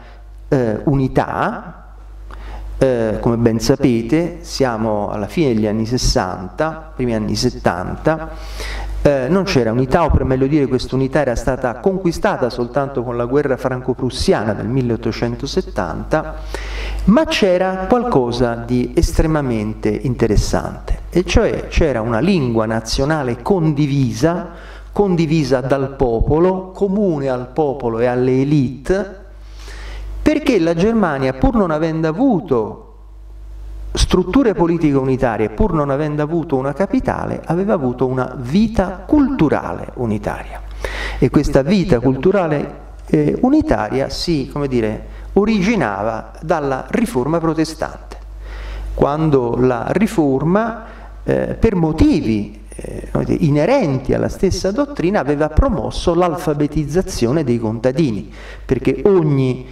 unità, come ben sapete, siamo alla fine degli anni 60, primi anni 70, non c'era unità, o per meglio dire questa unità era stata conquistata soltanto con la guerra franco-prussiana del 1870, ma c'era qualcosa di estremamente interessante, e cioè c'era una lingua nazionale condivisa dal popolo, comune al popolo e alle élite, perché la Germania, pur non avendo avuto strutture politiche unitarie, pur non avendo avuto una capitale, aveva avuto una vita culturale unitaria. E questa vita culturale unitaria si, come dire, originava dalla riforma protestante, quando la riforma, per motivi inerenti alla stessa dottrina, aveva promosso l'alfabetizzazione dei contadini, perché ogni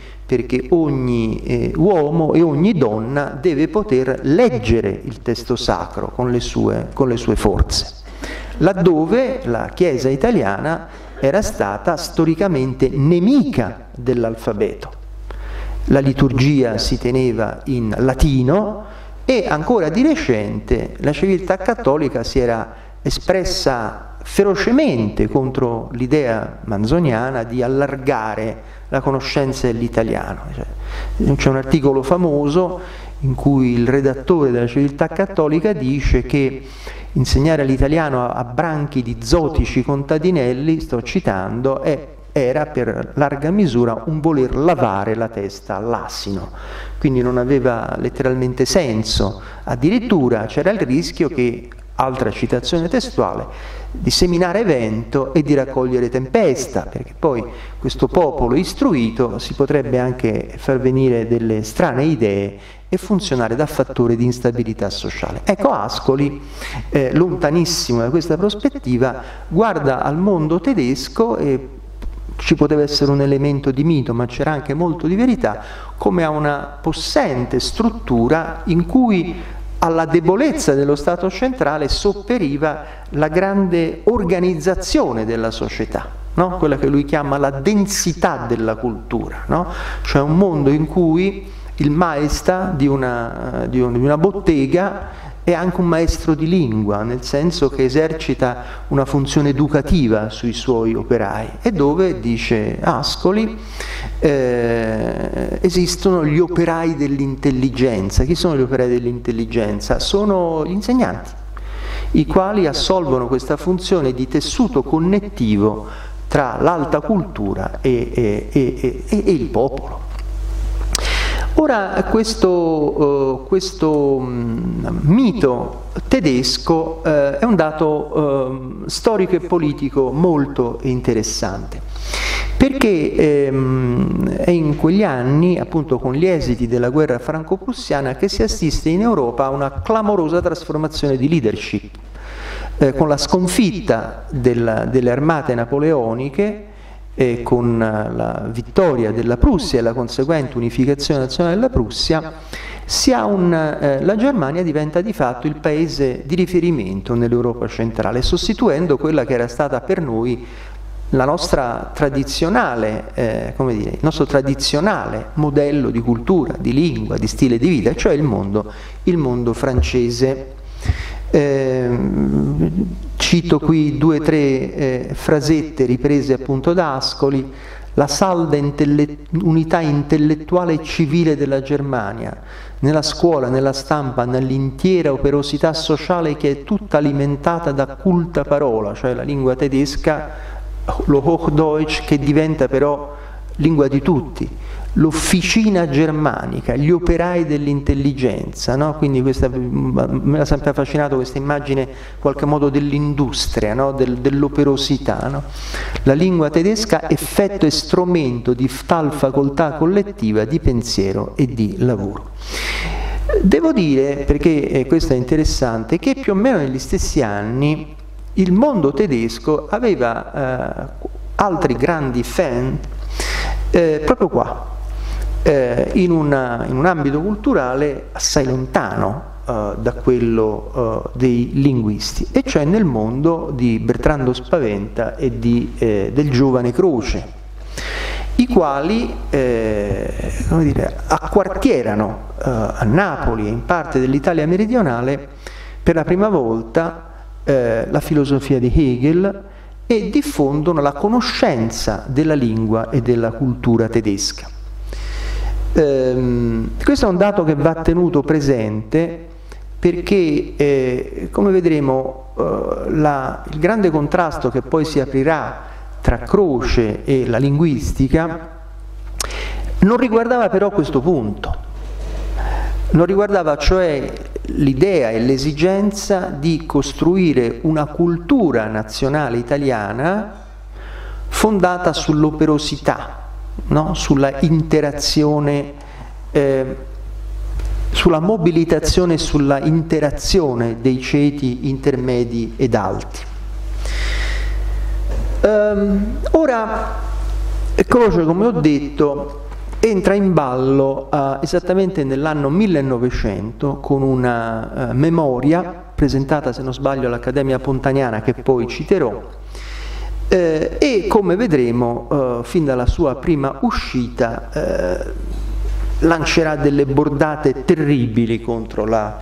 uomo e ogni donna deve poter leggere il testo sacro con le sue forze, laddove la Chiesa italiana era stata storicamente nemica dell'alfabeto. La liturgia si teneva in latino e ancora di recente la civiltà cattolica si era espressa ferocemente contro l'idea manzoniana di allargare la conoscenza dell'italiano. C'è un articolo famoso in cui il redattore della civiltà cattolica dice che insegnare l'italiano a branchi di zotici contadinelli, sto citando, era per larga misura un voler lavare la testa all'asino, quindi non aveva letteralmente senso. Addirittura c'era il rischio che, altra citazione testuale, di seminare vento e di raccogliere tempesta, perché poi questo popolo istruito si potrebbe anche far venire delle strane idee e funzionare da fattore di instabilità sociale. Ecco, Ascoli, lontanissimo da questa prospettiva, guarda al mondo tedesco, e ci poteva essere un elemento di mito, ma c'era anche molto di verità, come a una possente struttura in cui alla debolezza dello Stato centrale sopperiva la grande organizzazione della società, no? Quella che lui chiama la densità della cultura, no? Cioè un mondo in cui il maestà di una bottega è anche un maestro di lingua, nel senso che esercita una funzione educativa sui suoi operai, e dove, dice Ascoli, esistono gli operai dell'intelligenza. Chi sono gli operai dell'intelligenza? Sono gli insegnanti, i quali assolvono questa funzione di tessuto connettivo tra l'alta cultura e il popolo. Ora, questo mito tedesco è un dato storico e politico molto interessante, perché è in quegli anni, appunto con gli esiti della guerra franco-prussiana, che si assiste in Europa a una clamorosa trasformazione di leadership, con la sconfitta delle armate napoleoniche e con la vittoria della Prussia e la conseguente unificazione nazionale della Prussia. la Germania diventa di fatto il paese di riferimento nell'Europa centrale, sostituendo quella che era stata per noi la nostra tradizionale, come dire, il nostro tradizionale modello di cultura, di lingua, di stile di vita, cioè il mondo francese. Cito qui 2 o 3 frasette riprese appunto da Ascoli: la salda unità intellettuale e civile della Germania, nella scuola, nella stampa, nell'intera operosità sociale che è tutta alimentata da culta parola, cioè la lingua tedesca, lo Hochdeutsch, che diventa però lingua di tutti, l'officina germanica, gli operai dell'intelligenza, no? Quindi me ha sempre affascinato questa immagine in qualche modo dell'industria, no? Dell'operosità, no? La lingua tedesca effetto e strumento di tal facoltà collettiva di pensiero e di lavoro. Devo dire, perché questo è interessante, che più o meno negli stessi anni il mondo tedesco aveva altri grandi fan proprio qua, in un ambito culturale assai lontano da quello dei linguisti, e cioè nel mondo di Bertrando Spaventa e del giovane Croce, i quali come dire, acquartierano a Napoli e in parte dell'Italia meridionale per la prima volta la filosofia di Hegel, e diffondono la conoscenza della lingua e della cultura tedesca. Questo è un dato che va tenuto presente perché, come vedremo, il grande contrasto che poi si aprirà tra Croce e la linguistica non riguardava però questo punto, non riguardava cioè l'idea e l'esigenza di costruire una cultura nazionale italiana fondata sull'operosità, no? Sulla interazione, sulla mobilitazione e sulla interazione dei ceti intermedi ed alti. Ora, Croce, come ho detto, entra in ballo esattamente nell'anno 1900 con una memoria presentata, se non sbaglio, all'Accademia Pontaniana, che poi citerò, e come vedremo fin dalla sua prima uscita lancerà delle bordate terribili contro la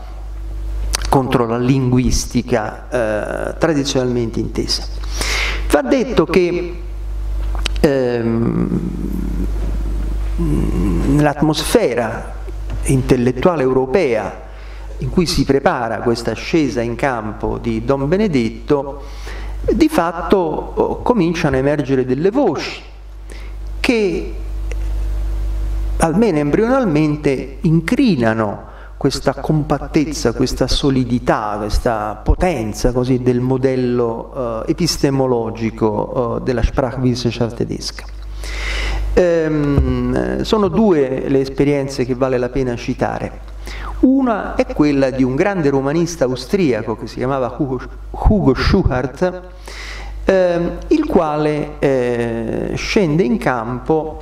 linguistica tradizionalmente intesa. Va detto che nell'atmosfera intellettuale europea in cui si prepara questa scesa in campo di Don Benedetto, di fatto cominciano a emergere delle voci che, almeno embrionalmente, incrinano questa compattezza, questa solidità, questa potenza così del modello epistemologico della Sprachwissenschaft tedesca. Sono 2 le esperienze che vale la pena citare. Una è quella di un grande romanista austriaco che si chiamava Hugo Schuhart, il quale scende in campo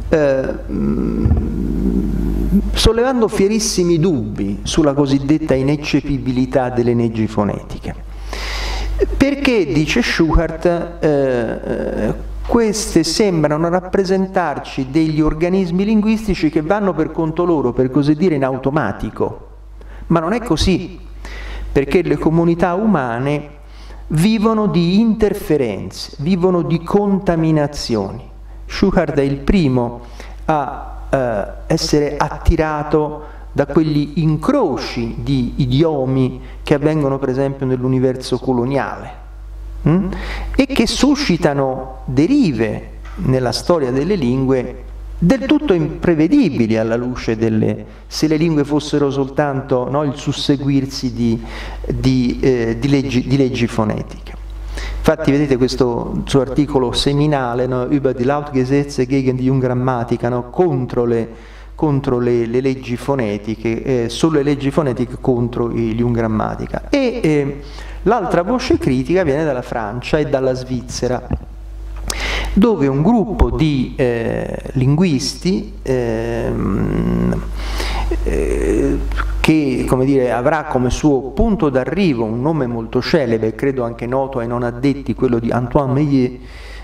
sollevando fierissimi dubbi sulla cosiddetta ineccepibilità delle leggi fonetiche. Perché, dice Schuhart, queste sembrano rappresentarci degli organismi linguistici che vanno per conto loro, per così dire, in automatico. Ma non è così, perché le comunità umane vivono di interferenze, vivono di contaminazioni. Schuhart è il primo a essere attirato da quegli incroci di idiomi che avvengono per esempio nell'universo coloniale e che suscitano derive nella storia delle lingue del tutto imprevedibili alla luce se le lingue fossero soltanto, no, il susseguirsi di leggi fonetiche. Infatti vedete questo suo articolo seminale, no, über die Lautgesetze gegen die Junggrammatica, no, contro le leggi fonetiche, sulle leggi fonetiche contro gli Junggrammatica. E l'altra voce critica viene dalla Francia e dalla Svizzera, dove un gruppo di linguisti che, come dire, avrà come suo punto d'arrivo un nome molto celebre, credo anche noto ai non addetti, quello di Antoine Meillet,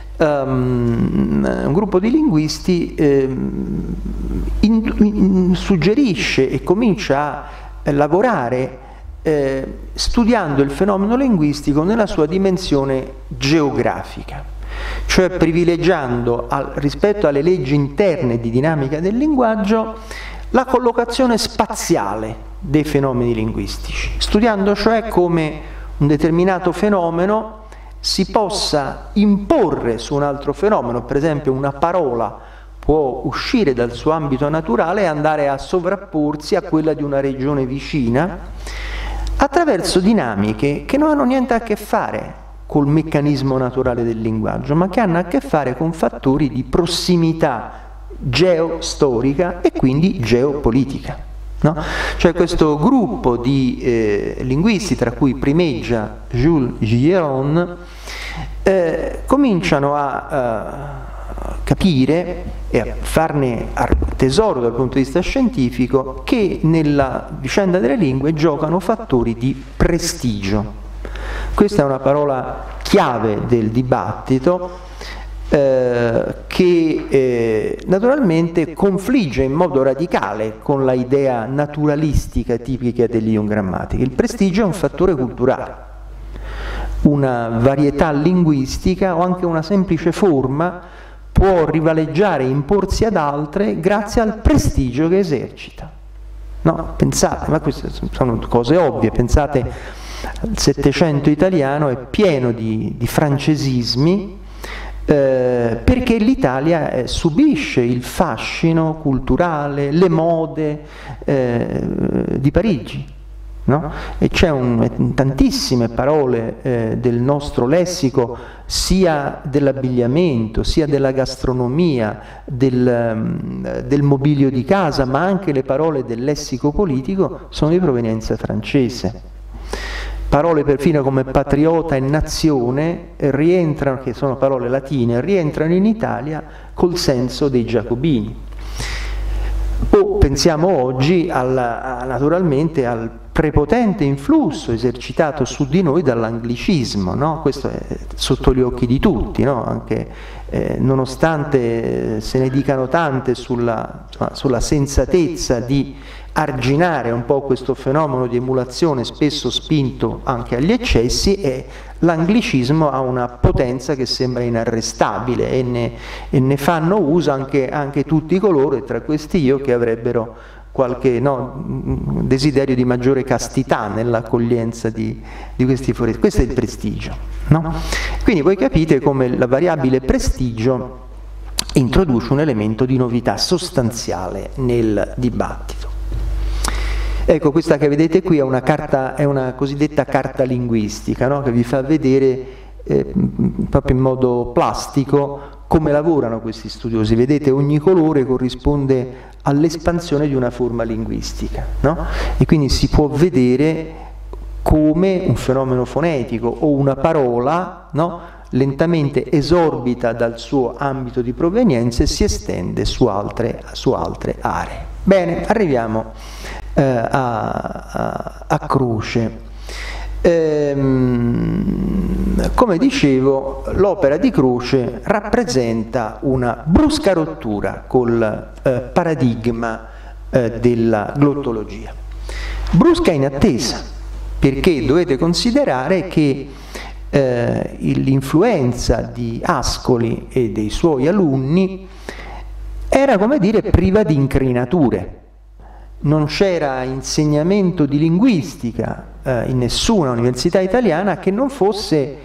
un gruppo di linguisti suggerisce e comincia a lavorare studiando il fenomeno linguistico nella sua dimensione geografica, cioè privilegiando rispetto alle leggi interne di dinamica del linguaggio la collocazione spaziale dei fenomeni linguistici, studiando cioè come un determinato fenomeno si possa imporre su un altro fenomeno. Per esempio, una parola può uscire dal suo ambito naturale e andare a sovrapporsi a quella di una regione vicina attraverso dinamiche che non hanno niente a che fare col meccanismo naturale del linguaggio, ma che hanno a che fare con fattori di prossimità geostorica e quindi geopolitica. No? Cioè questo gruppo di linguisti, tra cui primeggia Jules Gilleron, cominciano a capire e a farne tesoro dal punto di vista scientifico che nella vicenda delle lingue giocano fattori di prestigio. Questa è una parola chiave del dibattito che naturalmente confligge in modo radicale con la idea naturalistica tipica dell'idiom grammatica. Il prestigio è un fattore culturale, una varietà linguistica o anche una semplice forma può rivaleggiare e imporsi ad altre grazie al prestigio che esercita. No, pensate, ma queste sono cose ovvie, pensate al Settecento italiano è pieno di francesismi, perché l'Italia subisce il fascino culturale, le mode di Parigi, no? E c'è tantissime parole del nostro lessico, sia dell'abbigliamento, sia della gastronomia, del mobilio di casa, ma anche le parole del lessico politico sono di provenienza francese. Parole perfino come patriota e nazione rientrano, che sono parole latine, rientrano in Italia col senso dei giacobini. O pensiamo oggi naturalmente al prepotente influsso esercitato su di noi dall'anglicismo, no? Questo è sotto gli occhi di tutti, no? Anche nonostante se ne dicano tante sulla sensatezza di arginare un po' questo fenomeno di emulazione spesso spinto anche agli eccessi, e l'anglicismo ha una potenza che sembra inarrestabile e ne fanno uso anche tutti coloro, e tra questi io, che avrebbero qualche desiderio di maggiore castità nell'accoglienza di questi fuori. Questo è il prestigio, no? Quindi voi capite come la variabile prestigio introduce un elemento di novità sostanziale nel dibattito. Ecco, questa che vedete qui è una cosiddetta carta linguistica, no? Che vi fa vedere proprio in modo plastico come lavorano questi studiosi. Vedete, ogni colore corrisponde all'espansione di una forma linguistica, no? E quindi si può vedere come un fenomeno fonetico o una parola, no? Lentamente esorbita dal suo ambito di provenienza e si estende su altre aree. Bene, arriviamo a Croce. Come dicevo, l'opera di Croce rappresenta una brusca rottura col paradigma della glottologia. Brusca in attesa, perché dovete considerare che l'influenza di Ascoli e dei suoi alunni era, come dire, priva di incrinature. Non c'era insegnamento di linguistica in nessuna università italiana che non fosse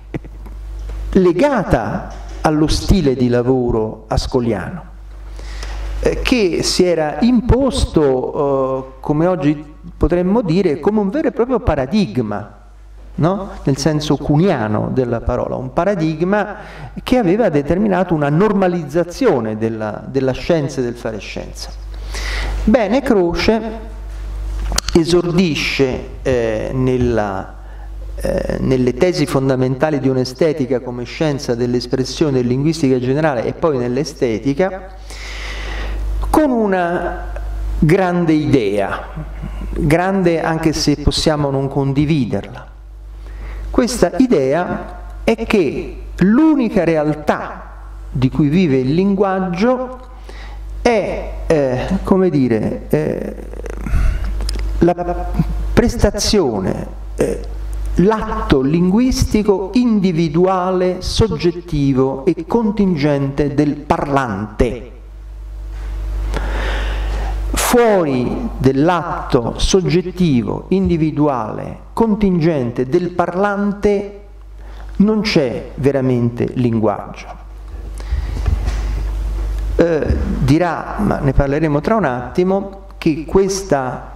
legata allo stile di lavoro ascoliano, che si era imposto, come oggi potremmo dire, come un vero e proprio paradigma, no? Nel senso cuniano della parola, un paradigma che aveva determinato una normalizzazione della scienza e del fare scienza. Bene, Croce esordisce nelle tesi fondamentali di un'estetica come scienza dell'espressione, del linguistica generale e poi nell'estetica, con una grande idea, grande anche se possiamo non condividerla. Questa idea è che l'unica realtà di cui vive il linguaggio è, come dire, la prestazione, l'atto linguistico individuale, soggettivo e contingente del parlante. Fuori dell'atto soggettivo, individuale, contingente del parlante non c'è veramente linguaggio. Dirà, ma ne parleremo tra un attimo, che questa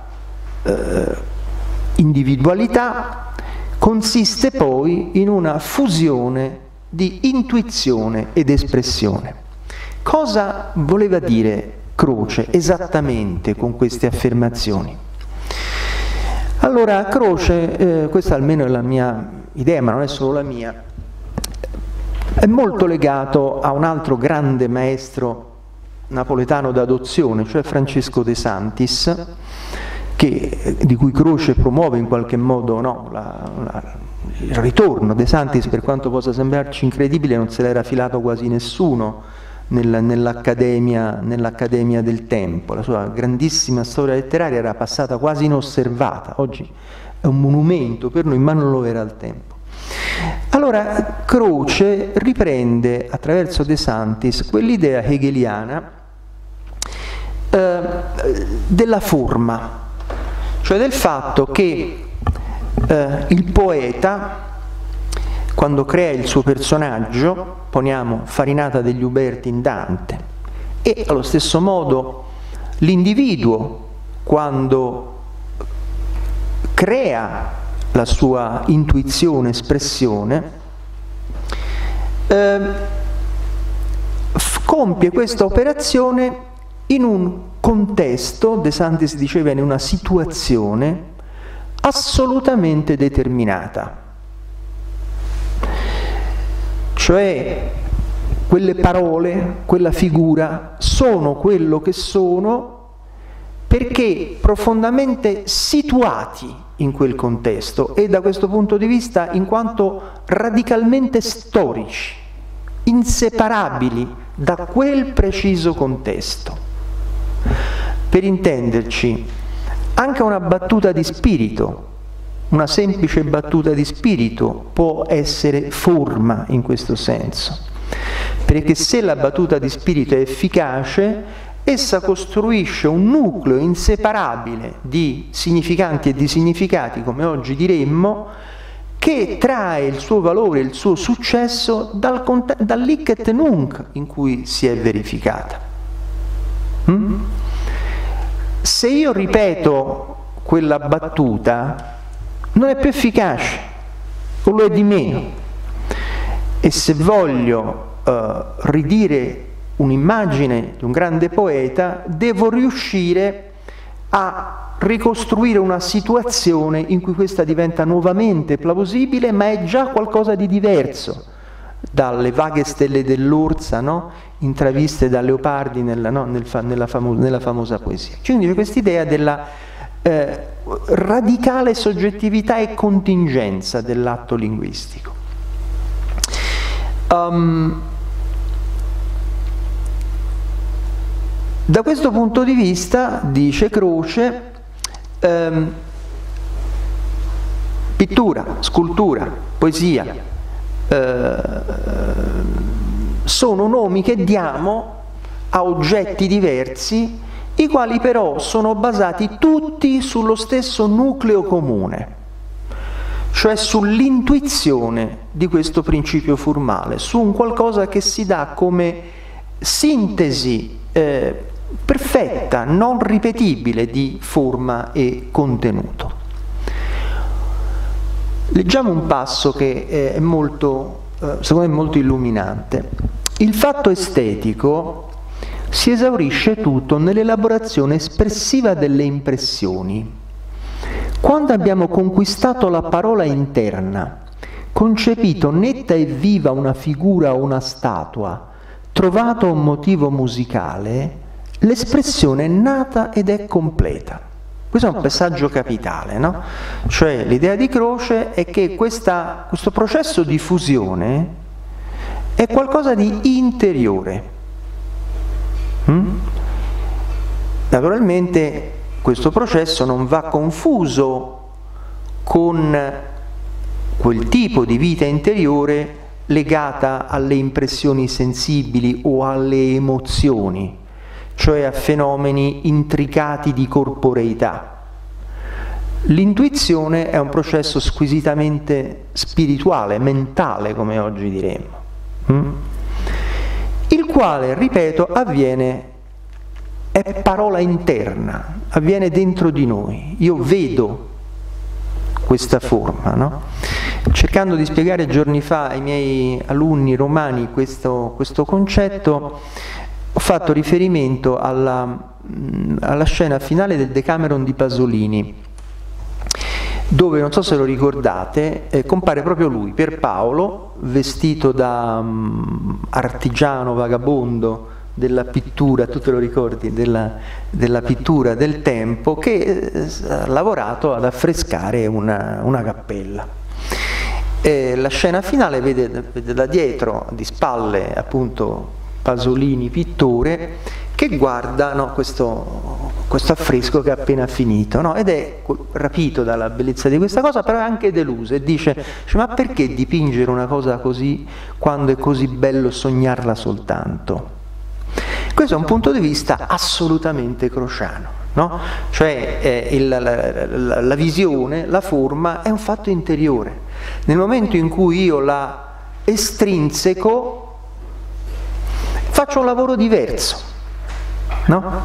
individualità consiste poi in una fusione di intuizione ed espressione. Cosa voleva dire Croce esattamente con queste affermazioni? Allora Croce, questa almeno è la mia idea, ma non è solo la mia, è molto legato a un altro grande maestro napoletano d'adozione, cioè Francesco De Santis, di cui Croce promuove in qualche modo il ritorno. De Santis, per quanto possa sembrarci incredibile, non se l'era filato quasi nessuno nell'Accademia del Tempo. La sua grandissima storia letteraria era passata quasi inosservata, oggi è un monumento per noi, ma non lo era al tempo. Allora Croce riprende attraverso De Santis quell'idea hegeliana della forma, cioè del fatto che il poeta, quando crea il suo personaggio, poniamo Farinata degli Uberti in Dante, e allo stesso modo l'individuo, quando crea la sua intuizione, espressione, compie questa operazione in un contesto, De Santis diceva in una situazione assolutamente determinata. Cioè quelle parole, quella figura sono quello che sono perché profondamente situati in quel contesto e da questo punto di vista in quanto radicalmente storici, inseparabili da quel preciso contesto. Per intenderci, anche una battuta di spirito, una semplice battuta di spirito può essere forma in questo senso, perché se la battuta di spirito è efficace, essa costruisce un nucleo inseparabile di significanti e di significati, come oggi diremmo, che trae il suo valore, il suo successo dall'hic et nunc in cui si è verificata. Se io ripeto quella battuta, non è più efficace, o lo è di meno. E se voglio ridire un'immagine di un grande poeta, devo riuscire a ricostruire una situazione in cui questa diventa nuovamente plausibile, ma è già qualcosa di diverso dalle vaghe stelle dell'Orsa, no? Intraviste da Leopardi nella famosa poesia. Quindi c'è questa idea della radicale soggettività e contingenza dell'atto linguistico. Da questo punto di vista, dice Croce, pittura, scultura, poesia sono nomi che diamo a oggetti diversi, i quali però sono basati tutti sullo stesso nucleo comune, cioè sull'intuizione di questo principio formale, su un qualcosa che si dà come sintesi perfetta, non ripetibile di forma e contenuto. Leggiamo un passo che è molto, secondo me, molto illuminante. Il fatto estetico si esaurisce tutto nell'elaborazione espressiva delle impressioni. Quando abbiamo conquistato la parola interna, concepito netta e viva una figura o una statua, trovato un motivo musicale, l'espressione è nata ed è completa. Questo è un passaggio capitale, no? Cioè l'idea di Croce è che questo processo di fusione è qualcosa di interiore. Naturalmente questo processo non va confuso con quel tipo di vita interiore legata alle impressioni sensibili o alle emozioni, cioè a fenomeni intricati di corporeità. L'intuizione è un processo squisitamente spirituale, mentale, come oggi diremmo, il quale, ripeto, è parola interna, avviene dentro di noi. Io vedo questa forma, no? Cercando di spiegare giorni fa ai miei alunni romani questo concetto, ho fatto riferimento alla scena finale del Decameron di Pasolini, dove, non so se lo ricordate, compare proprio lui, Pierpaolo, vestito da artigiano vagabondo della pittura, tu te lo ricordi, della pittura del tempo, che ha lavorato ad affrescare una cappella. La scena finale vede da dietro, di spalle, appunto, Pasolini, pittore, che guarda, no, questo affresco che è appena finito, no? Ed è rapito dalla bellezza di questa cosa, però è anche deluso e dice ma perché dipingere una cosa così quando è così bello sognarla soltanto? Questo è un punto di vista assolutamente crociano, no? Cioè la visione, la forma è un fatto interiore. Nel momento in cui io la estrinseco, faccio un lavoro diverso, no?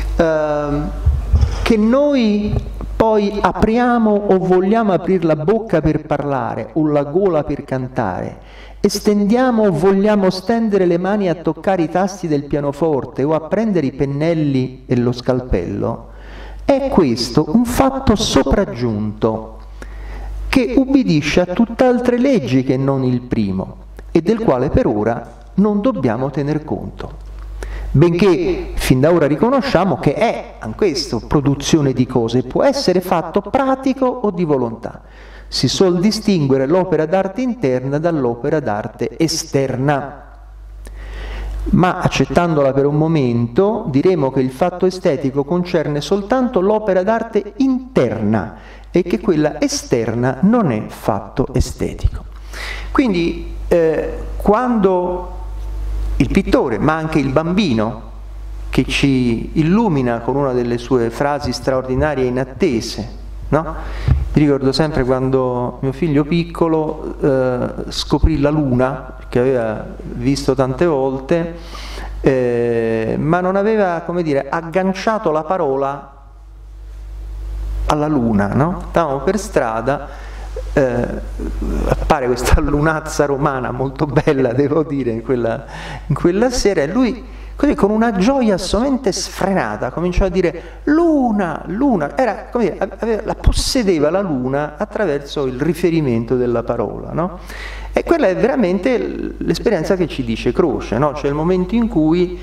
Che noi poi apriamo o vogliamo aprire la bocca per parlare o la gola per cantare, estendiamo o vogliamo stendere le mani a toccare i tasti del pianoforte o a prendere i pennelli e lo scalpello, è questo un fatto sopraggiunto che ubbidisce a tutt'altre leggi che non il primo e del quale per ora non dobbiamo tener conto. Benché fin da ora riconosciamo che è anche questo produzione di cose, può essere fatto pratico o di volontà. Si suol distinguere l'opera d'arte interna dall'opera d'arte esterna. Ma accettandola per un momento, diremo che il fatto estetico concerne soltanto l'opera d'arte interna e che quella esterna non è fatto estetico. Quindi quando il pittore, ma anche il bambino, che ci illumina con una delle sue frasi straordinarie e inattese, no? Mi ricordo sempre quando mio figlio piccolo scoprì la luna, che aveva visto tante volte, ma non aveva, come dire, agganciato la parola alla luna, no? Stavamo per strada, appare questa lunazza romana molto bella, devo dire, in quella sera, e lui così con una gioia assolutamente sfrenata cominciò a dire luna, luna, era, come dire, la possedeva la luna attraverso il riferimento della parola, no? E quella è veramente l'esperienza che ci dice Croce, no? Cioè il momento in cui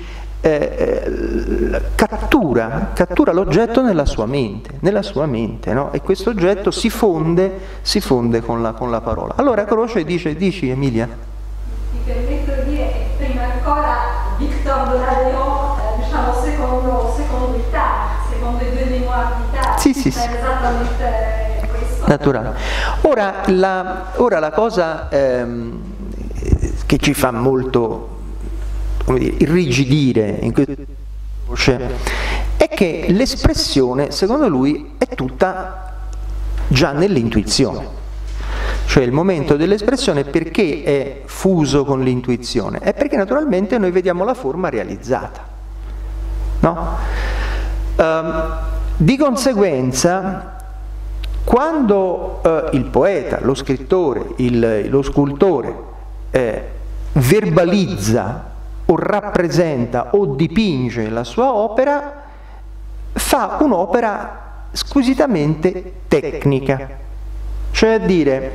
cattura l'oggetto nella sua mente, no? E questo oggetto si fonde con la parola. Allora Croce dici Emilia? Mi permetto di dire che prima ancora Victor de la Léon, diciamo secondo i due memoir di Tard, sì. è esattamente questo. Naturale. Ora la cosa che ci fa molto, come dire, irrigidire in questo Croce è che l'espressione, secondo lui, è tutta già nell'intuizione. Cioè il momento dell'espressione, perché è fuso con l'intuizione? È perché naturalmente noi vediamo la forma realizzata, no? Di conseguenza, quando il poeta, lo scrittore, lo scultore verbalizza o rappresenta o dipinge la sua opera, fa un'opera squisitamente tecnica. Cioè a dire,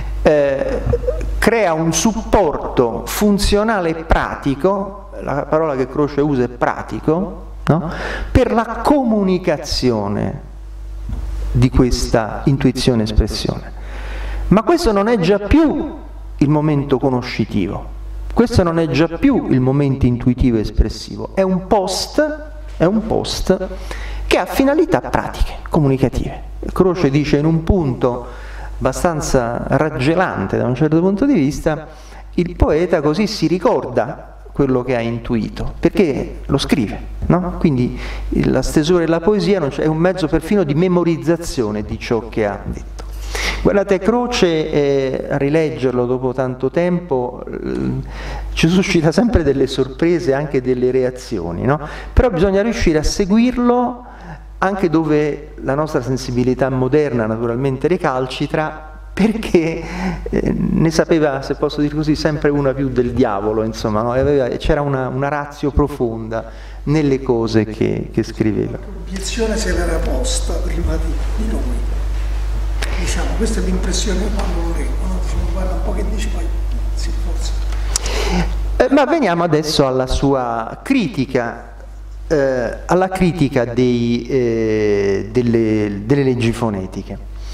crea un supporto funzionale e pratico, la parola che Croce usa è pratico, no? Per la comunicazione di questa intuizione espressione. Ma questo non è già più il momento conoscitivo, questo non è già più il momento intuitivo espressivo, è un post che ha finalità pratiche, comunicative. Croce dice in un punto abbastanza raggelante da un certo punto di vista, il poeta così si ricorda quello che ha intuito, perché lo scrive, no? Quindi la stesura della poesia è un mezzo perfino di memorizzazione di ciò che ha detto. Guardate, Croce, a rileggerlo dopo tanto tempo, ci suscita sempre delle sorprese, anche delle reazioni, no? Però bisogna riuscire a seguirlo anche dove la nostra sensibilità moderna naturalmente recalcitra, perché ne sapeva, se posso dire così, sempre una più del diavolo, insomma, no? C'era una ratio profonda nelle cose che scriveva. L'obiezione se l'era posta prima di noi. Diciamo, questa è l'impressione quando lo leggo, no? Diciamo, guarda un po' che dici, poi sì, forse. Ma veniamo adesso alla sua critica, alla critica delle leggi fonetiche.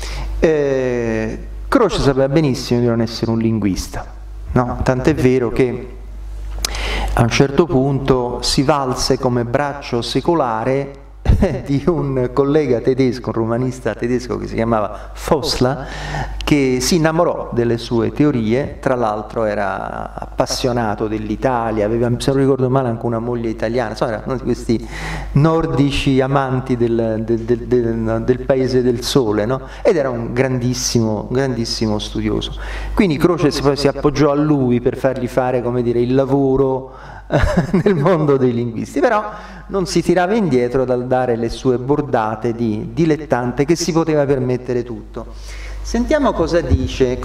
Croce sapeva benissimo di non essere un linguista, no? Tant'è vero che a un certo punto si valse come braccio secolare di un collega tedesco, un romanista tedesco che si chiamava Fossler, che si innamorò delle sue teorie. Tra l'altro era appassionato dell'Italia, aveva, se non ricordo male, anche una moglie italiana, insomma era uno di questi nordici amanti del paese del sole, no? Ed era un grandissimo studioso. Quindi Croce poi si appoggiò a lui per fargli fare, come dire, il lavoro nel mondo dei linguisti, però non si tirava indietro dal dare le sue bordate di dilettante che si poteva permettere tutto. Sentiamo cosa dice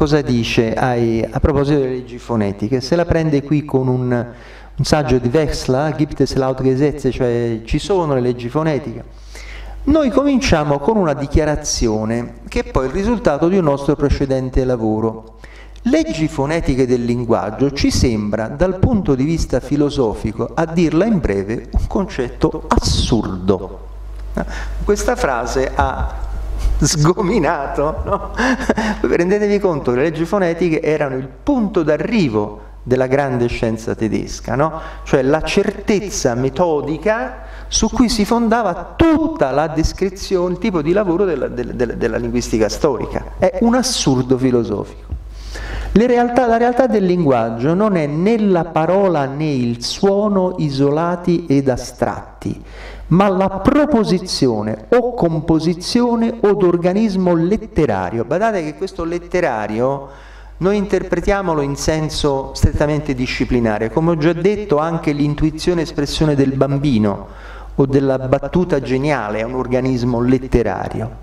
a proposito delle leggi fonetiche. Se la prende qui con un saggio di Wechsler, Gibt es Lautgesetze, cioè ci sono le leggi fonetiche. Noi cominciamo con una dichiarazione che è poi il risultato di un nostro precedente lavoro. Leggi fonetiche del linguaggio ci sembra, dal punto di vista filosofico, a dirla in breve, un concetto assurdo. Questa frase ha sgominato, no? Rendetevi conto che le leggi fonetiche erano il punto d'arrivo della grande scienza tedesca, no? Cioè la certezza metodica su cui si fondava tutta la descrizione, il tipo di lavoro della linguistica storica. È un assurdo filosofico. La realtà del linguaggio non è né la parola né il suono isolati ed astratti, ma la proposizione o composizione od organismo letterario. Badate che questo letterario noi interpretiamolo in senso strettamente disciplinare. Come ho già detto, anche l'intuizione espressione del bambino o della battuta geniale è un organismo letterario.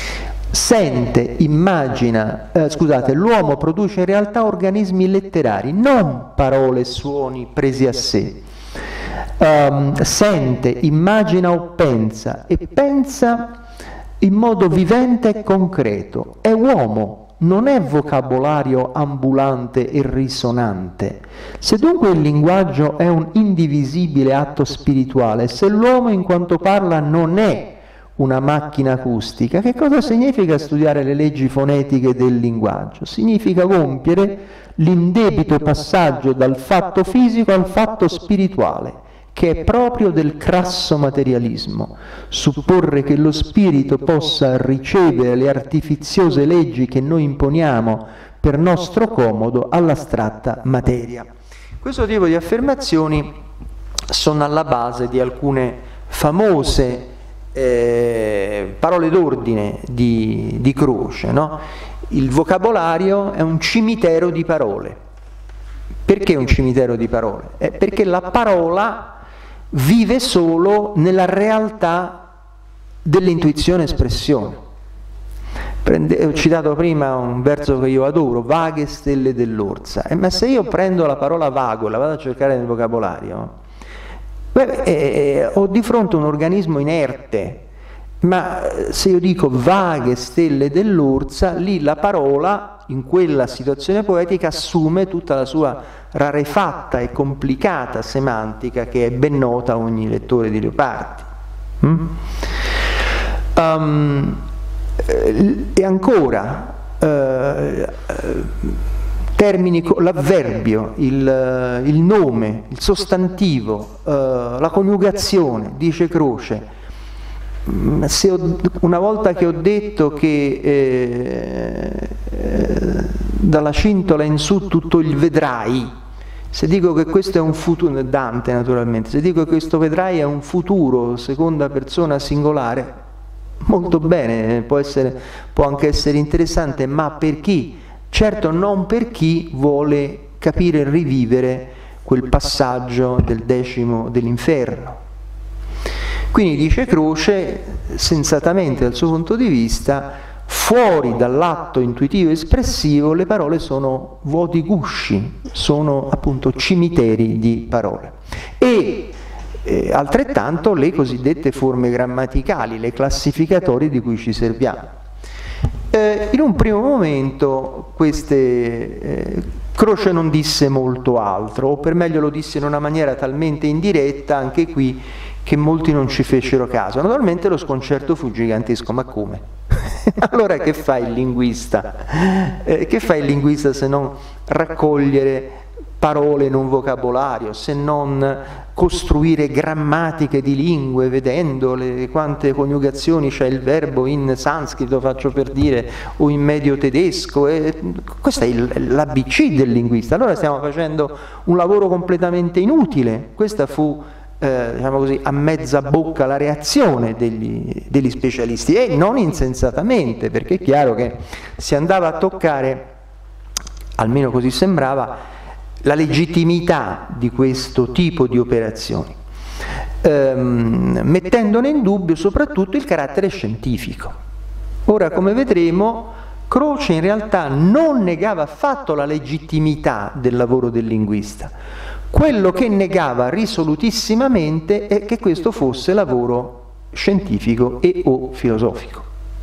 Sente, immagina, l'uomo produce in realtà organismi letterari, non parole e suoni presi a sé. Sente, immagina o pensa, e pensa in modo vivente e concreto. È uomo, non è vocabolario ambulante e risonante. Se dunque il linguaggio è un indivisibile atto spirituale, se l'uomo in quanto parla non è una macchina acustica, che cosa significa studiare le leggi fonetiche del linguaggio? Significa compiere l'indebito passaggio dal fatto fisico al fatto spirituale, che è proprio del crasso materialismo. Supporre che lo spirito possa ricevere le artifiziose leggi che noi imponiamo per nostro comodo all'astratta materia. Questo tipo di affermazioni sono alla base di alcune famose parole d'ordine di Croce, no? Il vocabolario è un cimitero di parole. Perché un cimitero di parole? Perché la parola vive solo nella realtà dell'intuizione espressione. Ho citato prima un verso che io adoro, vaghe stelle dell'Orsa, ma se io prendo la parola vago e la vado a cercare nel vocabolario, ho di fronte un organismo inerte, ma se io dico vaghe stelle dell'Orsa, lì la parola in quella situazione poetica assume tutta la sua rarefatta e complicata semantica che è ben nota a ogni lettore di Leopardi. E ancora, termini, l'avverbio, il nome, il sostantivo, la coniugazione, dice Croce. Una volta che ho detto che dalla cintola in su tutto il vedrai, se dico che questo è un futuro, Dante naturalmente, se dico che questo vedrai è un futuro seconda persona singolare, molto bene, può anche essere interessante, ma per chi? Certo non per chi vuole capire e rivivere quel passaggio del 10° dell'inferno. Quindi dice Croce, sensatamente dal suo punto di vista, fuori dall'atto intuitivo espressivo le parole sono vuoti gusci, sono appunto cimiteri di parole. E altrettanto le cosiddette forme grammaticali, le classificatori di cui ci serviamo. In un primo momento Croce non disse molto altro, o per meglio lo disse in una maniera talmente indiretta, anche qui, che molti non ci fecero caso. Naturalmente lo sconcerto fu gigantesco, ma come? Allora che fa il linguista? Che fa il linguista se non raccogliere parole in un vocabolario, se non costruire grammatiche di lingue, vedendo quante coniugazioni c'è il verbo in sanscrito, faccio per dire, o in medio tedesco. Questo è l'ABC del linguista. Allora stiamo facendo un lavoro completamente inutile. Questa fu, diciamo così, a mezza bocca la reazione degli specialisti, e non insensatamente, perché è chiaro che si andava a toccare, almeno così sembrava, la legittimità di questo tipo di operazioni, mettendone in dubbio soprattutto il carattere scientifico. Ora, come vedremo, Croce in realtà non negava affatto la legittimità del lavoro del linguista. Quello che negava risolutissimamente è che questo fosse lavoro scientifico e o filosofico.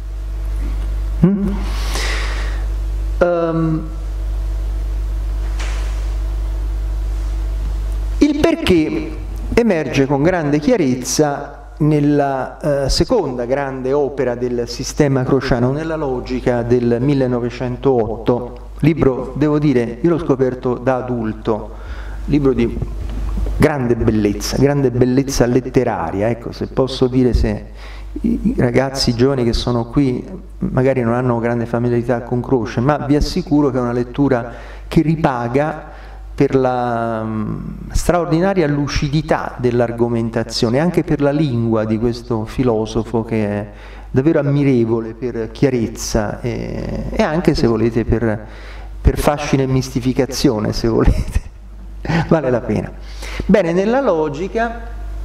Il perché emerge con grande chiarezza nella seconda grande opera del sistema crociano, nella Logica del 1908, libro, devo dire, io l'ho scoperto da adulto, libro di grande bellezza letteraria, ecco, se posso dire, se i ragazzi giovani che sono qui magari non hanno grande familiarità con Croce, ma vi assicuro che è una lettura che ripaga per la straordinaria lucidità dell'argomentazione, anche per la lingua di questo filosofo che è davvero ammirevole per chiarezza e anche, se volete, per fascino e mistificazione, se volete. Vale la pena. Bene, nella logica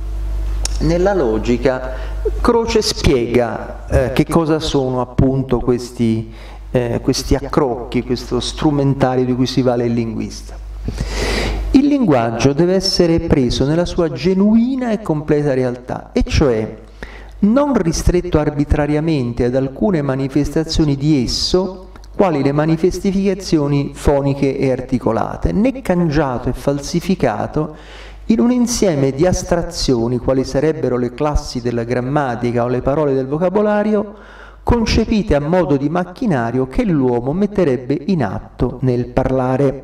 Croce spiega che cosa sono appunto questi accrocchi, questo strumentario di cui si vale il linguista. Il linguaggio deve essere preso nella sua genuina e completa realtà, e cioè non ristretto arbitrariamente ad alcune manifestazioni di esso, quali le manifestazioni foniche e articolate, né cangiato e falsificato in un insieme di astrazioni, quali sarebbero le classi della grammatica o le parole del vocabolario, concepite a modo di macchinario che l'uomo metterebbe in atto nel parlare.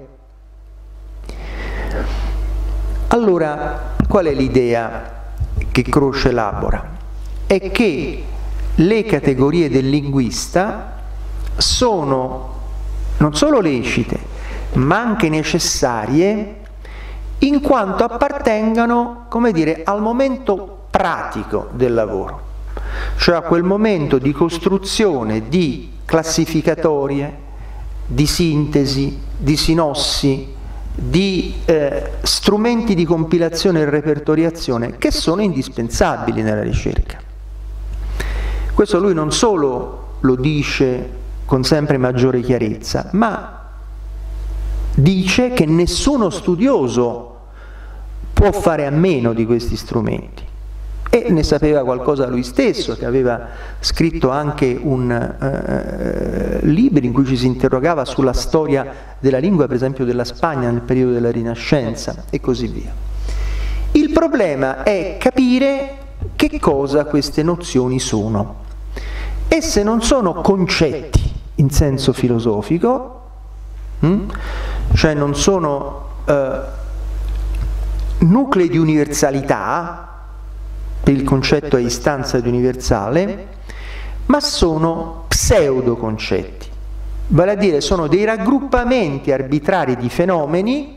Allora, qual è l'idea che Croce elabora? È che le categorie del linguista sono non solo lecite, ma anche necessarie, in quanto appartengano, come dire, al momento pratico del lavoro, cioè a quel momento di costruzione di classificatorie, di sintesi, di sinossi, di strumenti di compilazione e repertoriazione che sono indispensabili nella ricerca. Questo lui non solo lo dice con sempre maggiore chiarezza, ma dice che nessuno studioso può fare a meno di questi strumenti. e ne sapeva qualcosa lui stesso, che aveva scritto anche libri in cui ci si interrogava sulla storia della lingua, per esempio della Spagna nel periodo della Rinascenza e così via. Il problema è capire che cosa queste nozioni sono. Esse non sono concetti in senso filosofico, cioè non sono nuclei di universalità, il concetto è istanza di universale, ma sono pseudoconcetti, vale a dire sono dei raggruppamenti arbitrari di fenomeni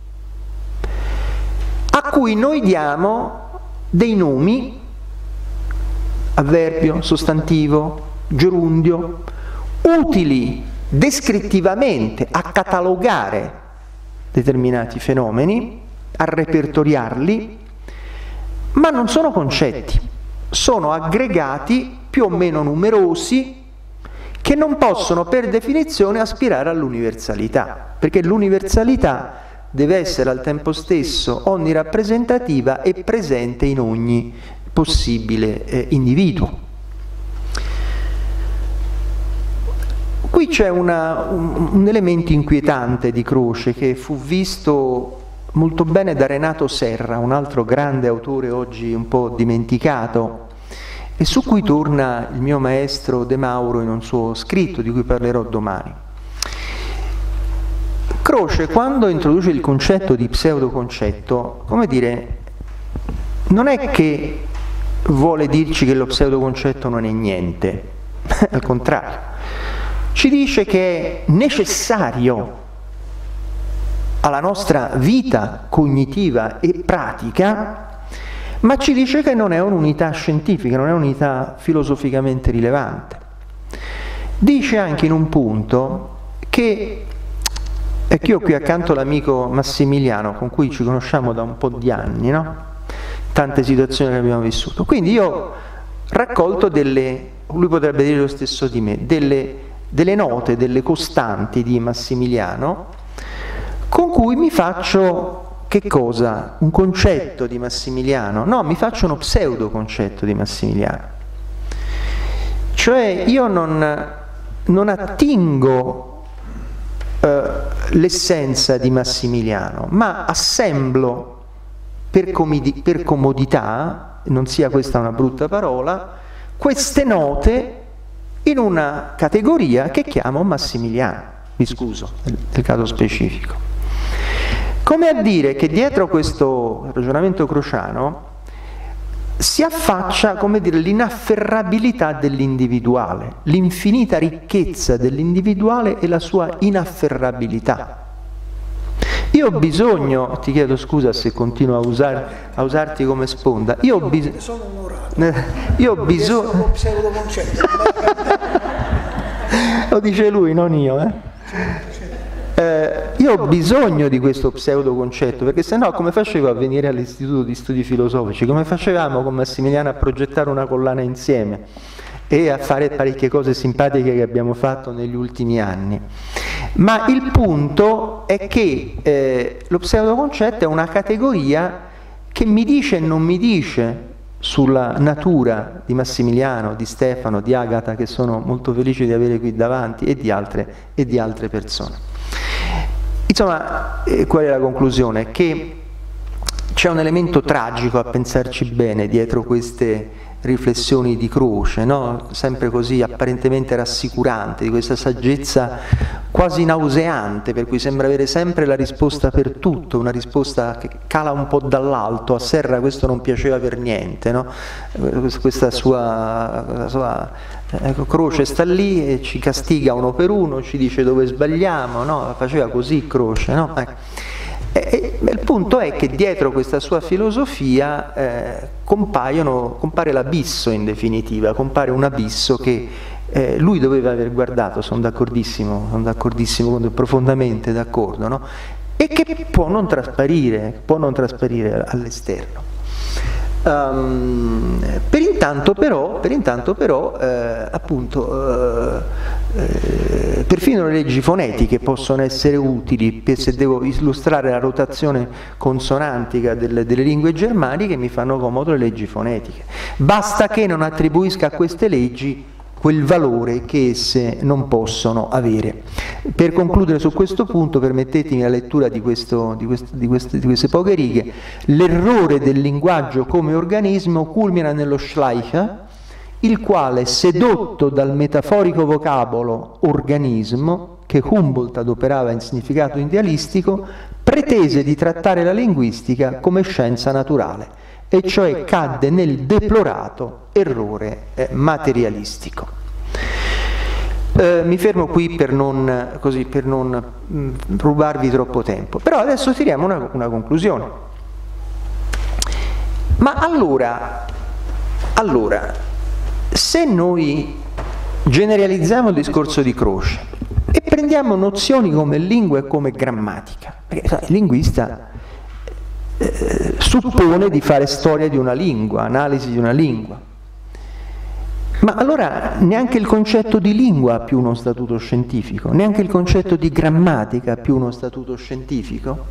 a cui noi diamo dei nomi, avverbio, sostantivo, gerundio, utili descrittivamente a catalogare determinati fenomeni, a repertoriarli, ma non sono concetti, sono aggregati più o meno numerosi che non possono per definizione aspirare all'universalità, perché l'universalità deve essere al tempo stesso onnirappresentativa e presente in ogni possibile individuo. Qui c'è un elemento inquietante di Croce che fu visto molto bene da Renato Serra, un altro grande autore oggi un po' dimenticato, e su cui torna il mio maestro De Mauro in un suo scritto di cui parlerò domani. Croce, quando introduce il concetto di pseudoconcetto, come dire, non è che vuole dirci che lo pseudoconcetto non è niente, al contrario, ci dice che è necessario alla nostra vita cognitiva e pratica, ma ci dice che non è un'unità scientifica, non è un'unità filosoficamente rilevante. Dice anche in un punto che, ecco, io qui accanto l'amico Massimiliano, con cui ci conosciamo da un po' di anni, no? Tante situazioni che abbiamo vissuto, quindi io ho raccolto lui potrebbe dire lo stesso di me, delle note, delle costanti di Massimiliano, con cui mi faccio, che cosa? Un concetto di Massimiliano? No, mi faccio uno pseudo concetto di Massimiliano. Cioè io non attingo l'essenza di Massimiliano, ma assemblo per comodità, non sia questa una brutta parola, queste note in una categoria che chiamo Massimiliano, mi scuso, nel caso specifico. Come a dire che dietro questo ragionamento crociano si affaccia, come dire, l'inafferrabilità dell'individuale, l'infinita ricchezza dell'individuale e la sua inafferrabilità. Io ho bisogno, ti chiedo scusa se continuo a usarti come sponda, io ho bisogno... Lo dice lui, non io, io ho bisogno di questo pseudoconcetto, perché se no come facevo a venire all'Istituto di Studi Filosofici? Come facevamo con Massimiliano a progettare una collana insieme e a fare parecchie cose simpatiche che abbiamo fatto negli ultimi anni? Ma il punto è che lo pseudoconcetto è una categoria che mi dice e non mi dice sulla natura di Massimiliano, di Stefano, di Agata, che sono molto felice di avere qui davanti, e di altre persone. Insomma, qual è la conclusione? Che c'è un elemento tragico, a pensarci bene, dietro queste riflessioni di Croce, no? Sempre così apparentemente rassicurante, di questa saggezza quasi nauseante, per cui sembra avere sempre la risposta per tutto, una risposta che cala un po' dall'alto. A Serra questo non piaceva per niente, no? Questa sua Croce sta lì e ci castiga uno per uno, ci dice dove sbagliamo, no? Faceva così Croce, no? Il punto è che dietro questa sua filosofia compare l'abisso, in definitiva, compare un abisso che lui doveva aver guardato, sono d'accordissimo, profondamente d'accordo, no? E che può non trasparire all'esterno. Per intanto però appunto perfino le leggi fonetiche possono essere utili se devo illustrare la rotazione consonantica delle lingue germaniche, mi fanno comodo le leggi fonetiche. Basta che non attribuisca a queste leggi quel valore che esse non possono avere. Per concludere su questo punto, permettetemi la lettura di queste poche righe. L'errore del linguaggio come organismo culmina nello Schleicher, il quale, sedotto dal metaforico vocabolo organismo, che Humboldt adoperava in significato idealistico, pretese di trattare la linguistica come scienza naturale, e cioè cadde nel deplorato errore materialistico. Mi fermo qui per non rubarvi troppo tempo, però adesso tiriamo una conclusione. Ma allora, se noi generalizziamo il discorso di Croce e prendiamo nozioni come lingua e come grammatica, perché il linguista suppone di fare storia di una lingua, analisi di una lingua, ma allora neanche il concetto di lingua ha più uno statuto scientifico, neanche il concetto di grammatica ha più uno statuto scientifico?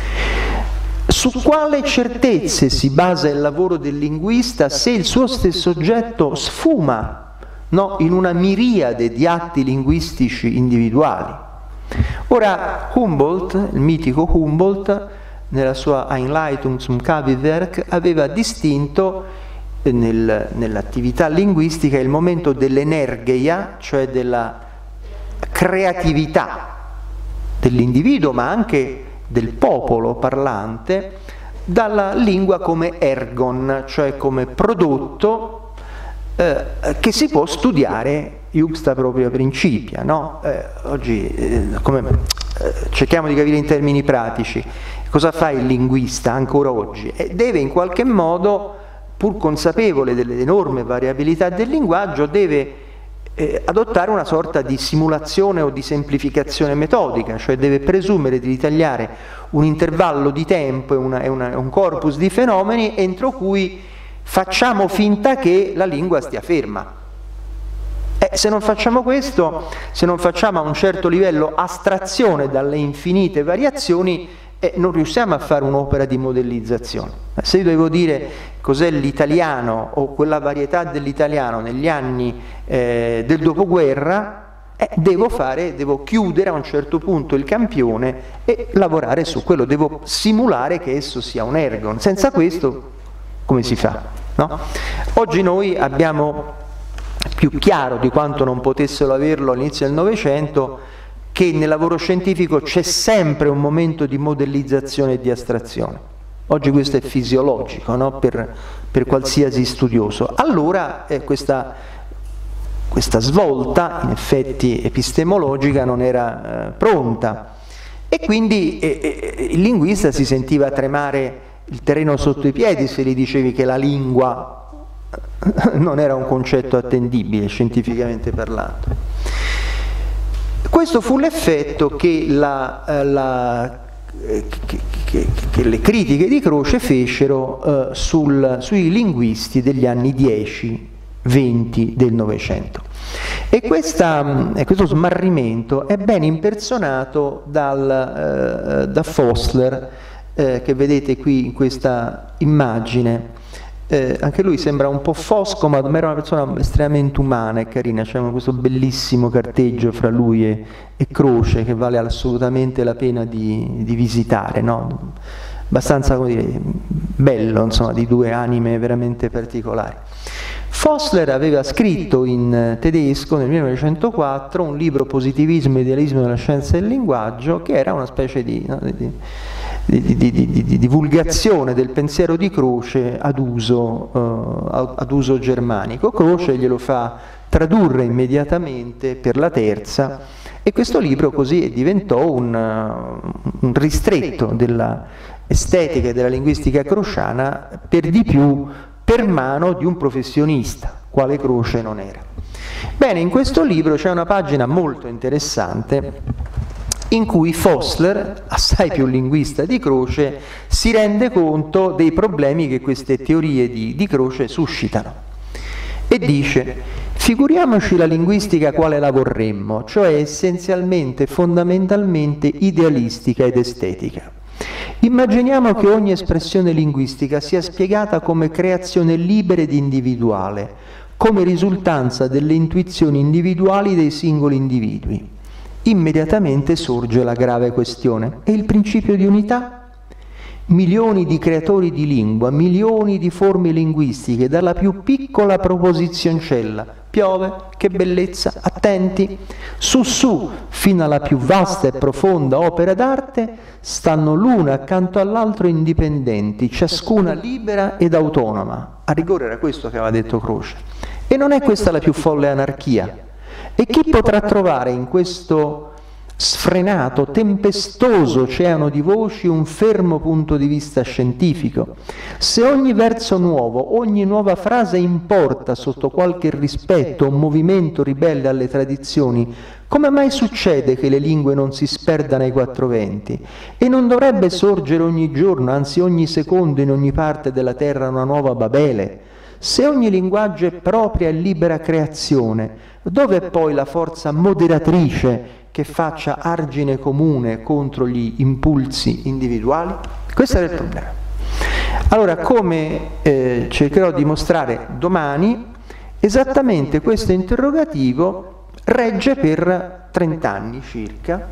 Su quale certezze si basa il lavoro del linguista se il suo stesso oggetto sfuma, no, in una miriade di atti linguistici individuali? Ora, Humboldt, il mitico Humboldt, nella sua Einleitung zum KW-Werk, aveva distinto nell'attività linguistica il momento dell'energeia, cioè della creatività dell'individuo, ma anche del popolo parlante, dalla lingua come ergon, cioè come prodotto che si può studiare iuxta propria principia, no? Oggi cerchiamo di capire in termini pratici cosa fa il linguista ancora oggi, deve in qualche modo, pur consapevole delle enormi variabilità del linguaggio, deve adottare una sorta di simulazione o di semplificazione metodica, cioè deve presumere di ritagliare un intervallo di tempo e un corpus di fenomeni entro cui facciamo finta che la lingua stia ferma. Se non facciamo questo, se non facciamo a un certo livello astrazione dalle infinite variazioni, non riusciamo a fare un'opera di modellizzazione. Se io devo dire cos'è l'italiano o quella varietà dell'italiano negli anni del dopoguerra, devo chiudere a un certo punto il campione e lavorare su quello, devo simulare che esso sia un ergon. Senza questo come si fa? No? Oggi noi abbiamo più chiaro di quanto non potessero averlo all'inizio del Novecento che nel lavoro scientifico c'è sempre un momento di modellizzazione e di astrazione. Oggi questo è fisiologico, no? per qualsiasi studioso. Allora questa svolta, in effetti epistemologica, non era pronta, e quindi il linguista si sentiva tremare il terreno sotto i piedi se gli dicevi che la lingua non era un concetto attendibile scientificamente parlando. Questo fu l'effetto che le critiche di Croce fecero sui linguisti degli anni 10-20 del Novecento. E questo smarrimento è ben impersonato da Fossler, che vedete qui in questa immagine. Anche lui sembra un po' fosco, ma era una persona estremamente umana e carina. C'è questo bellissimo carteggio fra lui e Croce che vale assolutamente la pena di visitare, no? Abbastanza, come dire, bello, insomma, di due anime veramente particolari. Fossler aveva scritto in tedesco nel 1904 un libro, Positivismo e idealismo della scienza del linguaggio, che era una specie di divulgazione del pensiero di Croce ad uso germanico. Croce glielo fa tradurre immediatamente per la terza, e questo libro così diventò un ristretto della estetica e della linguistica crociana, per di più per mano di un professionista, quale Croce non era. Bene, in questo libro c'è una pagina molto interessante in cui Fossler, assai più linguista di Croce, si rende conto dei problemi che queste teorie di Croce suscitano. E dice: Figuriamoci la linguistica quale la vorremmo, cioè essenzialmente, fondamentalmente idealistica ed estetica. Immaginiamo che ogni espressione linguistica sia spiegata come creazione libera ed individuale, come risultanza delle intuizioni individuali dei singoli individui. Immediatamente sorge la grave questione: e il principio di unità? Milioni di creatori di lingua, milioni di forme linguistiche, dalla più piccola proposizioncella, piove, che bellezza, attenti, su, fino alla più vasta e profonda opera d'arte, stanno l'una accanto all'altro indipendenti, ciascuna libera ed autonoma. A rigore era questo che aveva detto Croce. E non è questa la più folle anarchia? E chi potrà trovare in questo sfrenato, tempestoso oceano di voci un fermo punto di vista scientifico? Se ogni verso nuovo, ogni nuova frase importa sotto qualche rispetto un movimento ribelle alle tradizioni, come mai succede che le lingue non si sperdano ai quattro venti? E non dovrebbe sorgere ogni giorno, anzi ogni secondo, in ogni parte della terra una nuova Babele? Se ogni linguaggio è propria e libera creazione, dove è poi la forza moderatrice che faccia argine comune contro gli impulsi individuali? Questo era il problema. Allora, come cercherò di mostrare domani, esattamente questo interrogativo regge per 30 anni circa.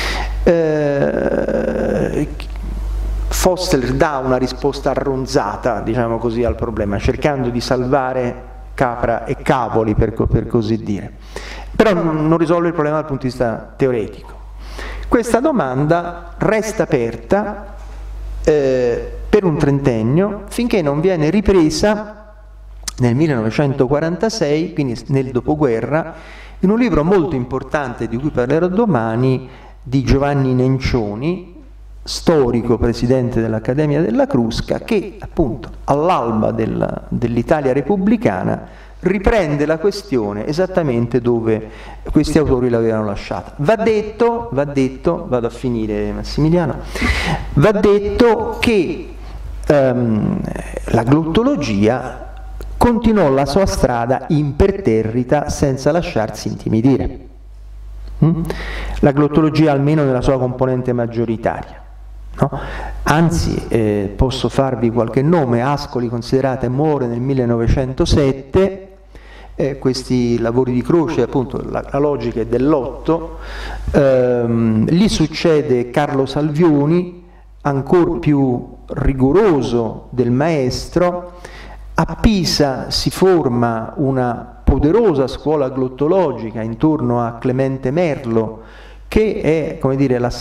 Foster dà una risposta arronzata, diciamo così, al problema, cercando di salvare capra e cavoli, per così dire. Però non risolve il problema dal punto di vista teoretico. Questa domanda resta aperta per un trentennio, finché non viene ripresa nel 1946, quindi nel dopoguerra, in un libro molto importante di cui parlerò domani, di Giovanni Nencioni, storico presidente dell'Accademia della Crusca, che appunto all'alba dell'Italia repubblicana riprende la questione esattamente dove questi autori l'avevano lasciata. Va detto, vado a finire Massimiliano, va detto che la glottologia continuò la sua strada imperterrita senza lasciarsi intimidire. La glottologia almeno nella sua componente maggioritaria. No? Anzi, posso farvi qualche nome. Ascoli, considerate, muore nel 1907, questi lavori di Croce, appunto la logica è dell'otto, gli succede Carlo Salvioni, ancor più rigoroso del maestro. A Pisa si forma una poderosa scuola glottologica intorno a Clemente Merlo, che è, come dire, la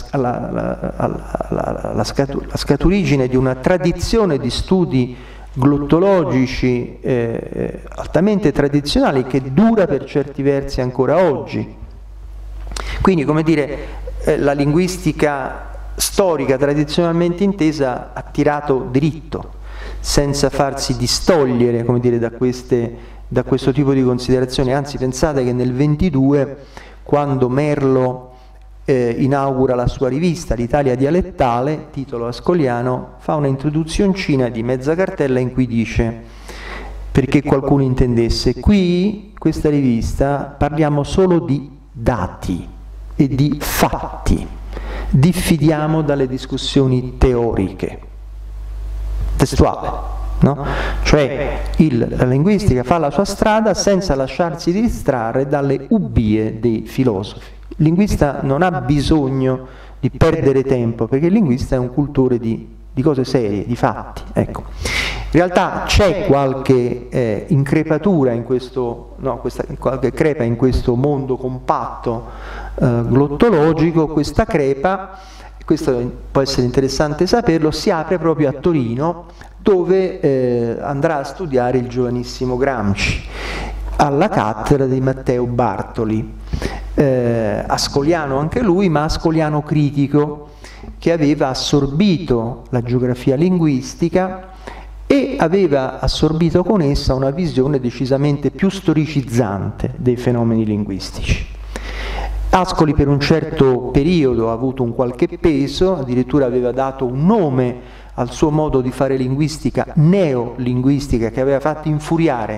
scaturigine di una tradizione di studi glottologici altamente tradizionali che dura per certi versi ancora oggi. Quindi, come dire, la linguistica storica tradizionalmente intesa ha tirato dritto, senza farsi distogliere, come dire, da questo tipo di considerazioni. Anzi, pensate che nel 22, quando Merlo inaugura la sua rivista, l'Italia dialettale, titolo ascoliano, fa una introduzioncina di mezza cartella in cui dice, perché qualcuno intendesse, qui, questa rivista, parliamo solo di dati e di fatti, diffidiamo dalle discussioni teoriche. Testuale, no? Cioè la linguistica fa la sua strada senza lasciarsi distrarre dalle ubbie dei filosofi. Il linguista non ha bisogno di perdere tempo, perché il linguista è un cultore di cose serie, di fatti. Ecco. In realtà c'è qualche increpatura in questo, qualche crepa in questo mondo compatto glottologico. Questa crepa, questo può essere interessante saperlo, si apre proprio a Torino, dove andrà a studiare il giovanissimo Gramsci, alla cattedra di Matteo Bartoli. Ascoliano anche lui, ma ascoliano critico, che aveva assorbito la geografia linguistica e aveva assorbito con essa una visione decisamente più storicizzante dei fenomeni linguistici. Ascoli per un certo periodo ha avuto un qualche peso, addirittura aveva dato un nome al suo modo di fare linguistica, neolinguistica, che aveva fatto infuriare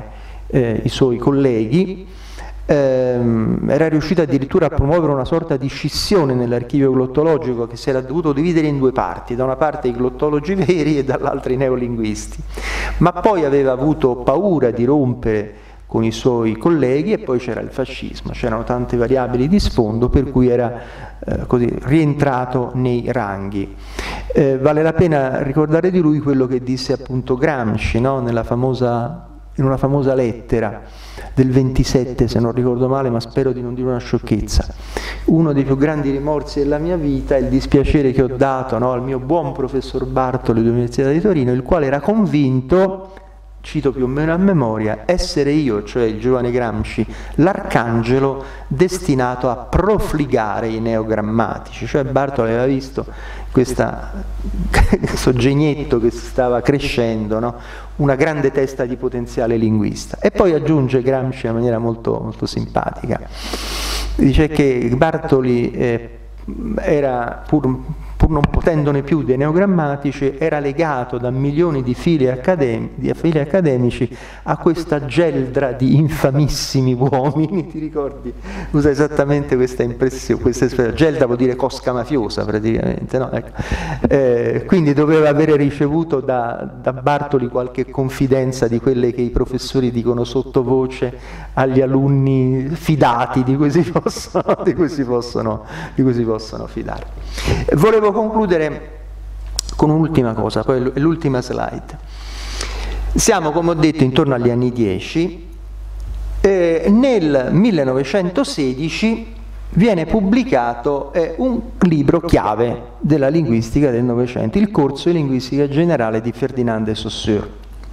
i suoi colleghi, era riuscito addirittura a promuovere una sorta di scissione nell'archivio glottologico che si era dovuto dividere in due parti, da una parte i glottologi veri e dall'altra i neolinguisti, ma poi aveva avuto paura di rompere con i suoi colleghi, e poi c'era il fascismo, c'erano tante variabili di sfondo per cui era così rientrato nei ranghi. Vale la pena ricordare di lui quello che disse appunto Gramsci, no? In una famosa lettera del 27, se non ricordo male, ma spero di non dire una sciocchezza: uno dei più grandi rimorsi della mia vita è il dispiacere che ho dato, no, al mio buon professor Bartoli dell'Università di Torino, il quale era convinto, cito più o meno a memoria, essere io, cioè il giovane Gramsci, l'arcangelo destinato a profligare i neogrammatici. Cioè Bartoli aveva visto questo genietto che stava crescendo, no? Una grande testa di potenziale linguista. E poi aggiunge Gramsci in maniera molto, molto simpatica, dice che Bartoli era, pur non potendone più dei neogrammatici, era legato da milioni di fili accademici a questa geldra di infamissimi uomini. Ti ricordi? Usa esattamente questa espressione. Geldra vuol dire cosca mafiosa praticamente, no? Ecco. Quindi doveva avere ricevuto da Bartoli qualche confidenza di quelle che i professori dicono sottovoce agli alunni fidati, di cui si possono fidare. Volevo concludere con un'ultima cosa, poi l'ultima slide. Siamo, come ho detto, intorno agli anni 10. Nel 1916 viene pubblicato un libro chiave della linguistica del Novecento, il corso di linguistica generale di Ferdinand de Saussure.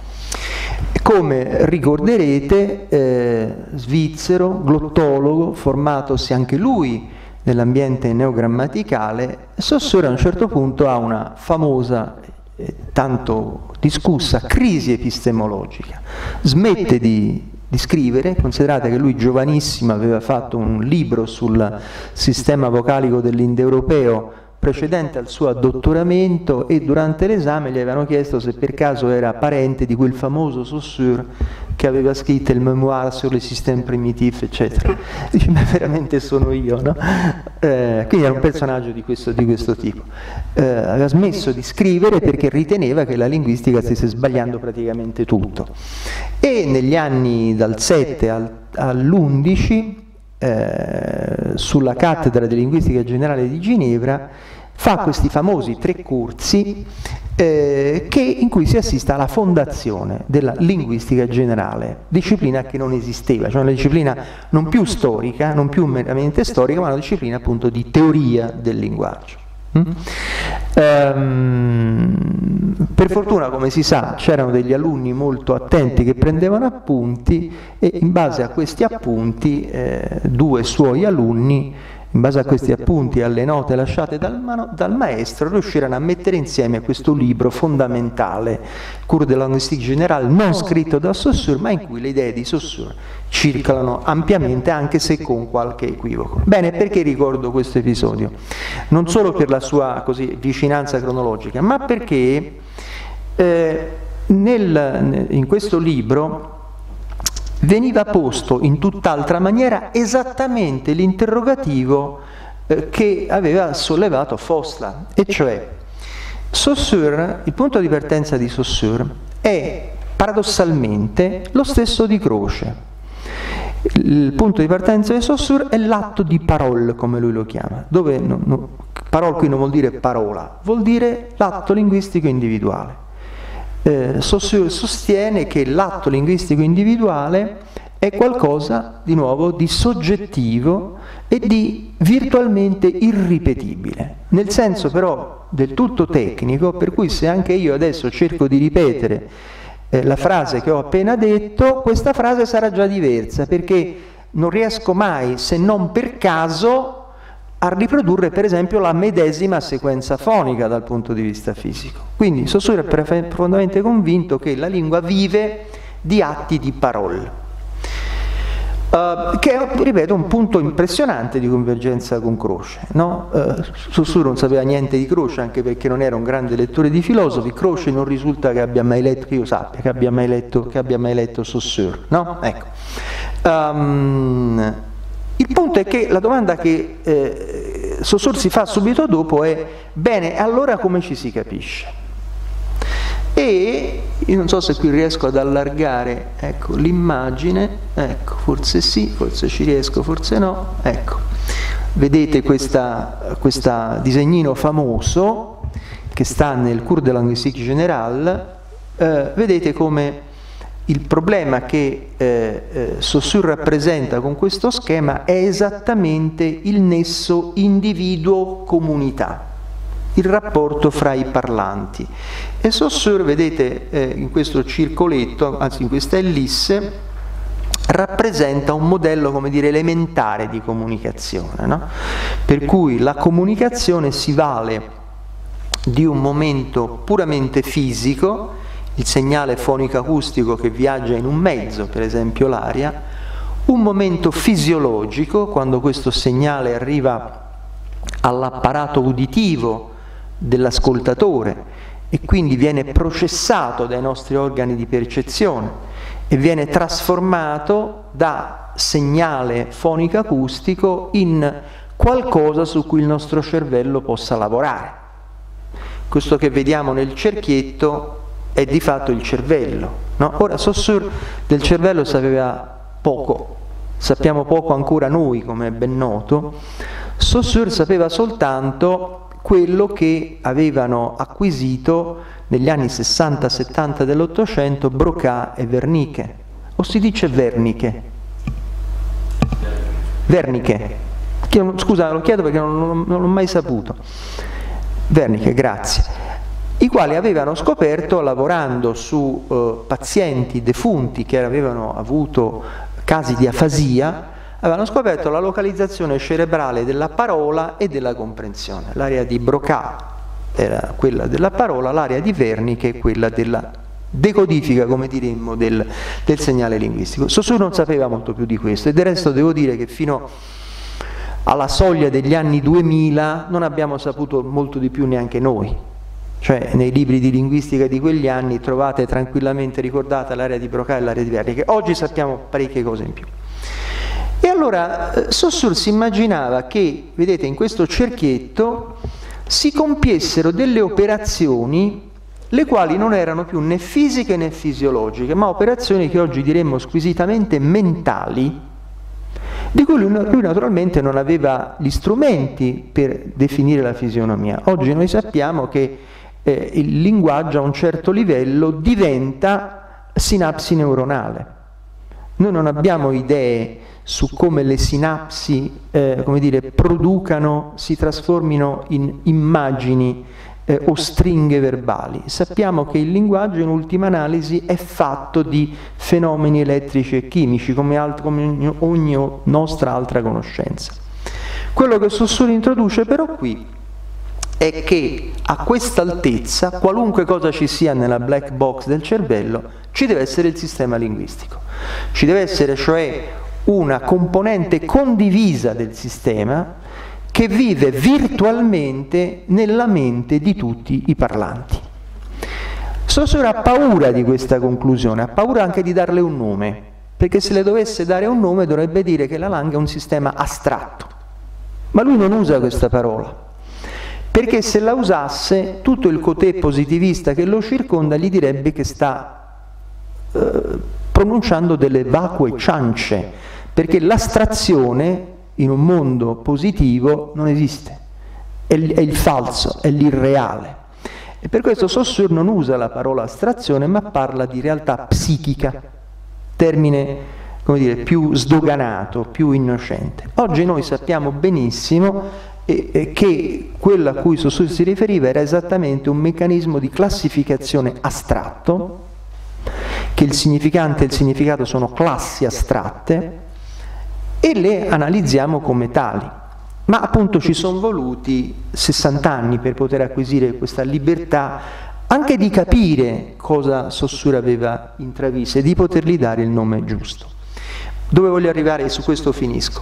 Come ricorderete, svizzero, glottologo, formatosi anche lui nell'ambiente neogrammaticale, Saussure a un certo punto ha una famosa, tanto discussa, crisi epistemologica. Smette di scrivere, considerate che lui giovanissimo aveva fatto un libro sul sistema vocalico dell'indoeuropeo precedente al suo addottoramento, e durante l'esame gli avevano chiesto se per caso era parente di quel famoso Saussure che aveva scritto il Mémoire sur le système primitif, eccetera. Dice, ma veramente sono io, no? Quindi era un personaggio di questo tipo. Aveva smesso di scrivere perché riteneva che la linguistica stesse sbagliando praticamente tutto. E negli anni dal 7 all'11, sulla cattedra di linguistica generale di Ginevra, fa questi famosi 3 corsi in cui si assiste alla fondazione della linguistica generale, disciplina che non esisteva, cioè una disciplina non più storica, non più meramente storica, ma una disciplina appunto di teoria del linguaggio. Per fortuna, come si sa, c'erano degli alunni molto attenti che prendevano appunti, e in base a questi appunti 2 suoi alunni, in base a questi appunti e alle note lasciate dal maestro, riuscirono a mettere insieme questo libro fondamentale, Cours de linguistique générale, non scritto da Saussure, ma in cui le idee di Saussure circolano ampiamente, anche se con qualche equivoco. Bene, perché ricordo questo episodio? Non solo per la sua vicinanza cronologica, ma perché in questo libro veniva posto in tutt'altra maniera esattamente l'interrogativo che aveva sollevato Fosla, e cioè Saussure, il punto di partenza di Saussure è paradossalmente lo stesso di Croce. Il punto di partenza di Saussure è l'atto di parole, come lui lo chiama, dove parole qui non vuol dire parola, vuol dire l'atto linguistico individuale. Saussure sostiene che l'atto linguistico individuale è qualcosa di nuovo di soggettivo e di virtualmente irripetibile, nel senso però del tutto tecnico, per cui se anche io adesso cerco di ripetere la frase che ho appena detto, questa frase sarà già diversa, perché non riesco mai, se non per caso, a riprodurre per esempio la medesima sequenza fonica dal punto di vista fisico. Quindi Saussure è profondamente convinto che la lingua vive di atti di parole. che è, ripeto, un punto impressionante di convergenza con Croce, no? Saussure non sapeva niente di Croce, anche perché non era un grande lettore di filosofi. Croce non risulta che abbia mai letto, che io sappia, che abbia mai letto Saussure, no? Ecco. Il punto è che la domanda che Saussure si fa subito dopo è: bene, allora come ci si capisce? E io non so se qui riesco ad allargare, ecco, l'immagine, ecco, forse sì, forse ci riesco, forse no, ecco, vedete questa disegnino famoso che sta nel Cours de linguistique générale, vedete come il problema che Saussure rappresenta con questo schema è esattamente il nesso individuo-comunità, il rapporto fra i parlanti. E Saussure, vedete, in questo circoletto, anzi in questa ellisse, rappresenta un modello, come dire, elementare di comunicazione, no? Per cui la comunicazione si vale di un momento puramente fisico, il segnale fonico-acustico che viaggia in un mezzo, per esempio l'aria, un momento fisiologico, quando questo segnale arriva all'apparato uditivo dell'ascoltatore e quindi viene processato dai nostri organi di percezione e viene trasformato da segnale fonico-acustico in qualcosa su cui il nostro cervello possa lavorare. Questo che vediamo nel cerchietto è di fatto il cervello, no? Ora Saussure del cervello sapeva poco, sappiamo poco ancora noi, come è ben noto. Saussure sapeva soltanto quello che avevano acquisito negli anni 60-70 dell'Ottocento Broca e Wernicke, o si dice Wernicke? Wernicke, scusa, lo chiedo perché non l'ho mai saputo. Wernicke, grazie. I quali avevano scoperto, lavorando su pazienti defunti che avevano avuto casi di afasia, avevano scoperto la localizzazione cerebrale della parola e della comprensione. L'area di Broca era quella della parola, l'area di Wernicke è quella della decodifica, come diremmo, del segnale linguistico. Saussure non sapeva molto più di questo, e del resto devo dire che fino alla soglia degli anni 2000 non abbiamo saputo molto di più neanche noi. Cioè nei libri di linguistica di quegli anni trovate tranquillamente ricordata l'area di Broca e l'area di Wernicke. Oggi sappiamo parecchie cose in più. E allora Saussure si immaginava che, vedete, in questo cerchietto si compiessero delle operazioni le quali non erano più né fisiche né fisiologiche, ma operazioni che oggi diremmo squisitamente mentali, di cui lui naturalmente non aveva gli strumenti per definire la fisionomia. Oggi noi sappiamo che il linguaggio a un certo livello diventa sinapsi neuronale. Noi non abbiamo idee su come le sinapsi come dire, producano, si trasformino in immagini o stringhe verbali. Sappiamo che il linguaggio in ultima analisi è fatto di fenomeni elettrici e chimici, come ogni nostra altra conoscenza. Quello che Saussure introduce però qui è che a questa altezza, qualunque cosa ci sia nella black box del cervello, ci deve essere il sistema linguistico. Ci deve essere cioè una componente condivisa del sistema che vive virtualmente nella mente di tutti i parlanti. Saussure ha paura di questa conclusione, ha paura anche di darle un nome, perché se le dovesse dare un nome dovrebbe dire che la lingua è un sistema astratto. Ma lui non usa questa parola, perché se la usasse tutto il cotè positivista che lo circonda gli direbbe che sta pronunciando delle vacue ciance, perché l'astrazione in un mondo positivo non esiste, è il falso, è l'irreale. E per questo Saussure non usa la parola astrazione, ma parla di realtà psichica, termine, come dire, più sdoganato, più innocente. Oggi noi sappiamo benissimo che quello a cui Saussure si riferiva era esattamente un meccanismo di classificazione astratto, che il significante e il significato sono classi astratte e le analizziamo come tali. Ma appunto ci sono voluti 60 anni per poter acquisire questa libertà anche di capire cosa Saussure aveva intravisto e di potergli dare il nome giusto. Dove voglio arrivare? E su questo finisco.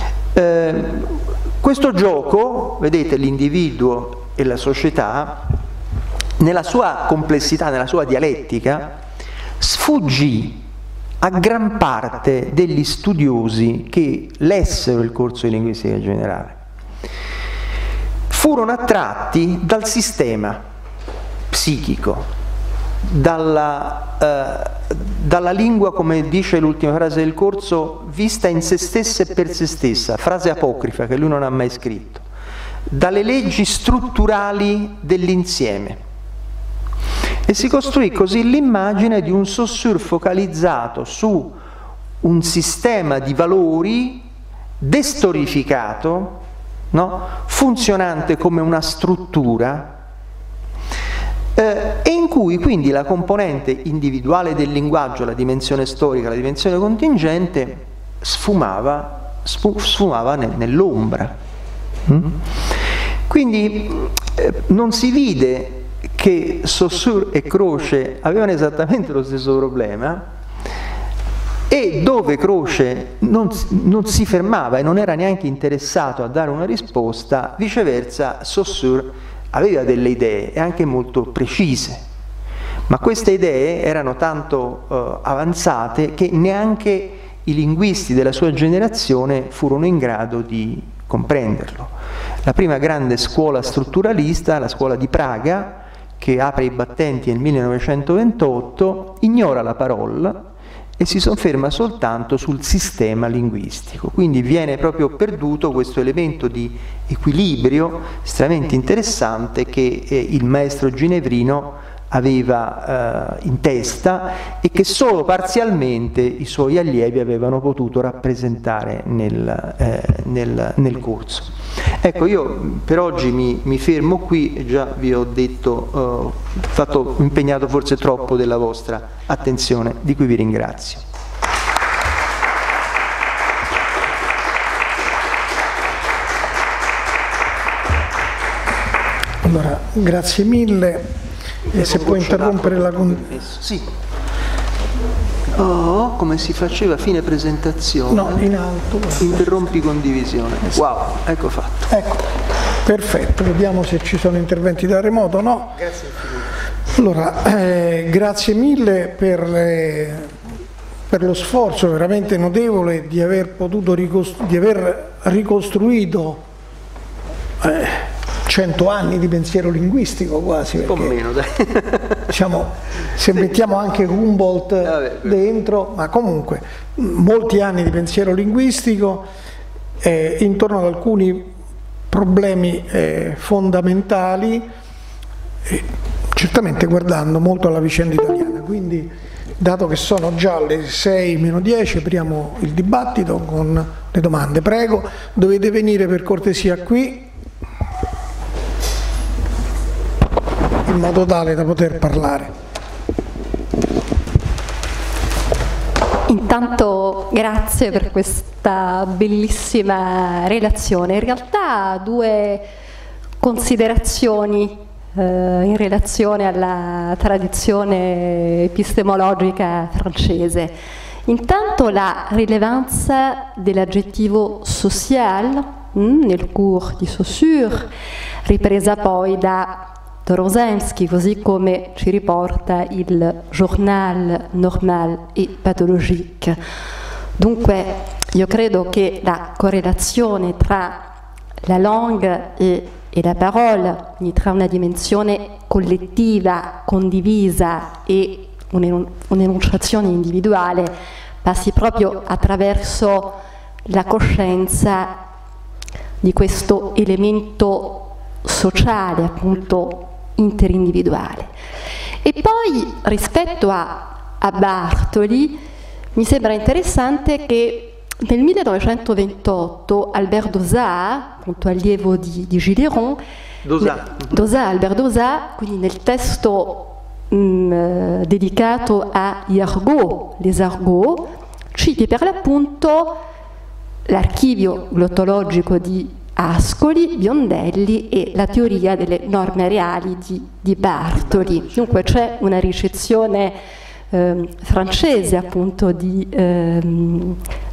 Questo gioco, vedete, l'individuo e la società, nella sua complessità, nella sua dialettica, sfuggì a gran parte degli studiosi che lessero il corso di linguistica generale. Furono attratti dal sistema psichico, dalla lingua, come dice l'ultima frase del corso, vista in se stessa e per se stessa, frase apocrifa che lui non ha mai scritto, dalle leggi strutturali dell'insieme. E si costruì così l'immagine di un Saussure focalizzato su un sistema di valori destorificato, no? Funzionante come una struttura, e in cui quindi la componente individuale del linguaggio, la dimensione storica, la dimensione contingente, sfumava nell'ombra. Quindi non si vide che Saussure e Croce avevano esattamente lo stesso problema, e dove Croce non si fermava e non era neanche interessato a dare una risposta, viceversa Saussure aveva delle idee, e anche molto precise, ma queste idee erano tanto avanzate che neanche i linguisti della sua generazione furono in grado di comprenderlo. La prima grande scuola strutturalista, la scuola di Praga, che apre i battenti nel 1928, ignora la parola e si sofferma soltanto sul sistema linguistico. Quindi viene proprio perduto questo elemento di equilibrio estremamente interessante che il maestro ginevrino aveva in testa e che solo parzialmente i suoi allievi avevano potuto rappresentare nel corso. Ecco, io per oggi mi fermo qui, e già vi ho detto, impegnato forse troppo della vostra attenzione, di cui vi ringrazio. Allora, grazie mille. E se puoi interrompere la Sì. Oh, come si faceva a fine presentazione? No, in alto. Interrompi condivisione. Wow, ecco fatto. Ecco, perfetto. Vediamo se ci sono interventi da remoto o no. Grazie infinito. Allora, grazie mille per lo sforzo veramente notevole di aver potuto ricostruito 100 anni di pensiero linguistico quasi, perché, un po' meno, dai. Diciamo, se mettiamo anche Humboldt dentro, ma comunque molti anni di pensiero linguistico intorno ad alcuni problemi fondamentali, certamente guardando molto alla vicenda italiana. Quindi, dato che sono già le 6:10, apriamo il dibattito con le domande. Prego, dovete venire per cortesia qui, in modo tale da poter parlare. Intanto grazie per questa bellissima relazione. In realtà due considerazioni in relazione alla tradizione epistemologica francese. Intanto la rilevanza dell'aggettivo social nel cours di Saussure, ripresa poi da Rozemski, così come ci riporta il Journal Normal et Pathologique. Dunque io credo che la correlazione tra la langue e la parola, quindi tra una dimensione collettiva, condivisa e un'enunciazione individuale, passi proprio attraverso la coscienza di questo elemento sociale, appunto interindividuale. E poi rispetto a Bartoli mi sembra interessante che nel 1928 Albert Dauzat, appunto allievo di Gileron, Albert Dauzat, quindi nel testo dedicato agli argot, les argots, citi per l'appunto l'archivio glottologico di Ascoli, Biondelli e la teoria delle norme reali di Bartoli. Dunque c'è una ricezione francese appunto di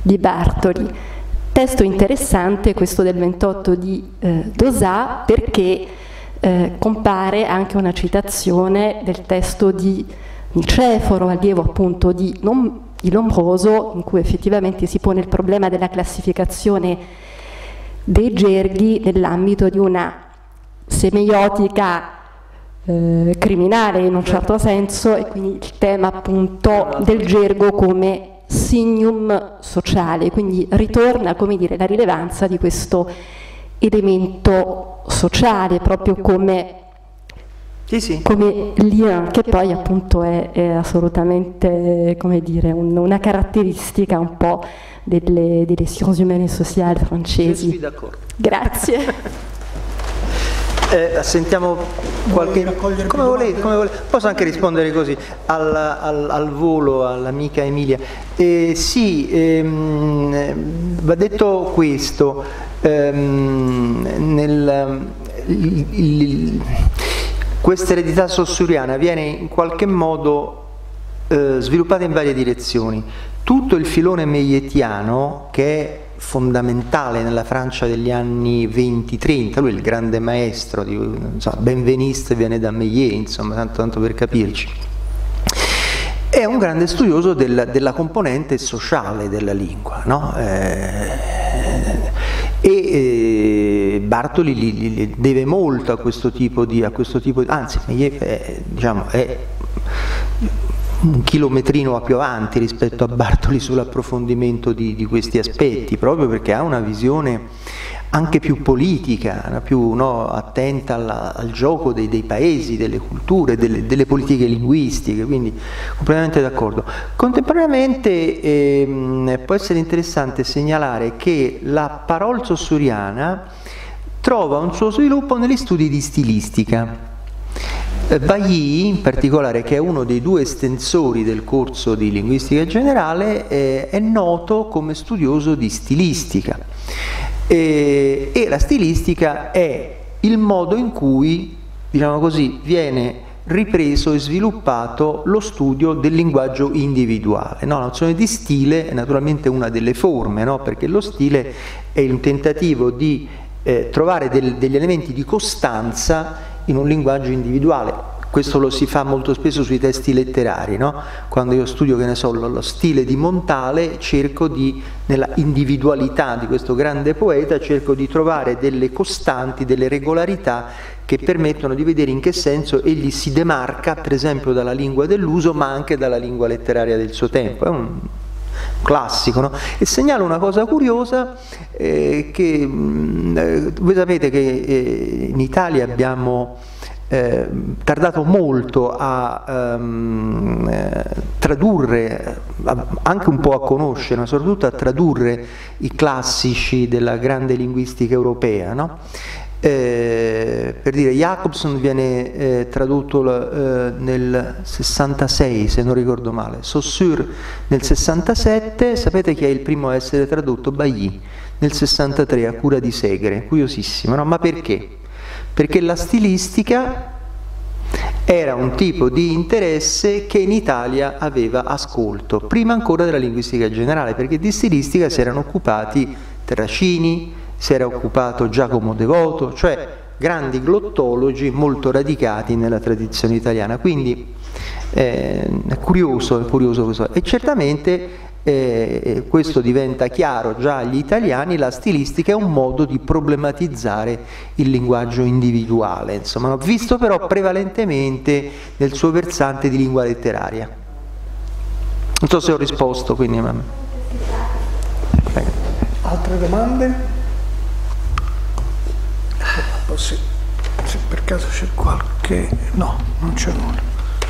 Bartoli. Testo interessante questo del 28 di Dauzat, perché compare anche una citazione del testo di Niceforo, allievo appunto di Lombroso, in cui effettivamente si pone il problema della classificazione dei gerghi nell'ambito di una semiotica criminale in un certo senso, e quindi il tema appunto del gergo come signum sociale, quindi ritorna, come dire, la rilevanza di questo elemento sociale proprio come lien, che poi appunto è assolutamente, come dire, una caratteristica un po' delle sciences humaines et sociali francesi. Sono d'accordo. Grazie. Sentiamo qualche... Come volete. Posso anche rispondere così al volo all'amica Emilia. Va detto questo, questa eredità saussuriana viene in qualche modo sviluppata in varie direzioni. Tutto il filone meyetiano, che è fondamentale nella Francia degli anni 20-30, lui è il grande maestro di Benveniste, viene da Meillet, insomma, tanto per capirci. È un grande studioso della componente sociale della lingua, no? Bartoli gli deve molto a questo tipo di anzi Meillet è un chilometrino più avanti rispetto a Bartoli sull'approfondimento di questi aspetti, proprio perché ha una visione anche più politica, più attenta al gioco dei paesi, delle culture, delle politiche linguistiche, quindi completamente d'accordo. Contemporaneamente può essere interessante segnalare che la parola saussuriana trova un suo sviluppo negli studi di stilistica. Bailly, in particolare, che è uno dei due estensori del corso di linguistica generale, è noto come studioso di stilistica. E la stilistica è il modo in cui, diciamo così, viene ripreso e sviluppato lo studio del linguaggio individuale. La nozione di stile è naturalmente una delle forme, perché lo stile è un tentativo di trovare degli elementi di costanza in un linguaggio individuale. Questo lo si fa molto spesso sui testi letterari, quando io studio, che ne so, lo stile di Montale, cerco nella individualità di questo grande poeta, cerco di trovare delle costanti, delle regolarità che permettono di vedere in che senso egli si demarca, per esempio, dalla lingua dell'uso, ma anche dalla lingua letteraria del suo tempo. È un classico, E segnalo una cosa curiosa, che voi sapete che in Italia abbiamo tardato molto a tradurre, anche un po' a conoscere, ma soprattutto a tradurre i classici della grande linguistica europea, per dire, Jacobson viene tradotto nel 66, se non ricordo male, Saussure nel 67, sapete chi è il primo a essere tradotto? Bailly nel 63, a cura di Segre, curiosissimo, ma perché? Perché la stilistica era un tipo di interesse che in Italia aveva ascolto, prima ancora della linguistica generale, perché di stilistica si erano occupati Terracini, si era occupato Giacomo Devoto, cioè grandi glottologi molto radicati nella tradizione italiana. Quindi è curioso questo. E certamente questo diventa chiaro già agli italiani: la stilistica è un modo di problematizzare il linguaggio individuale, insomma, visto però prevalentemente nel suo versante di lingua letteraria. Non so se ho risposto, quindi... Altre domande? Se per caso c'è qualche... No, non c'è nulla.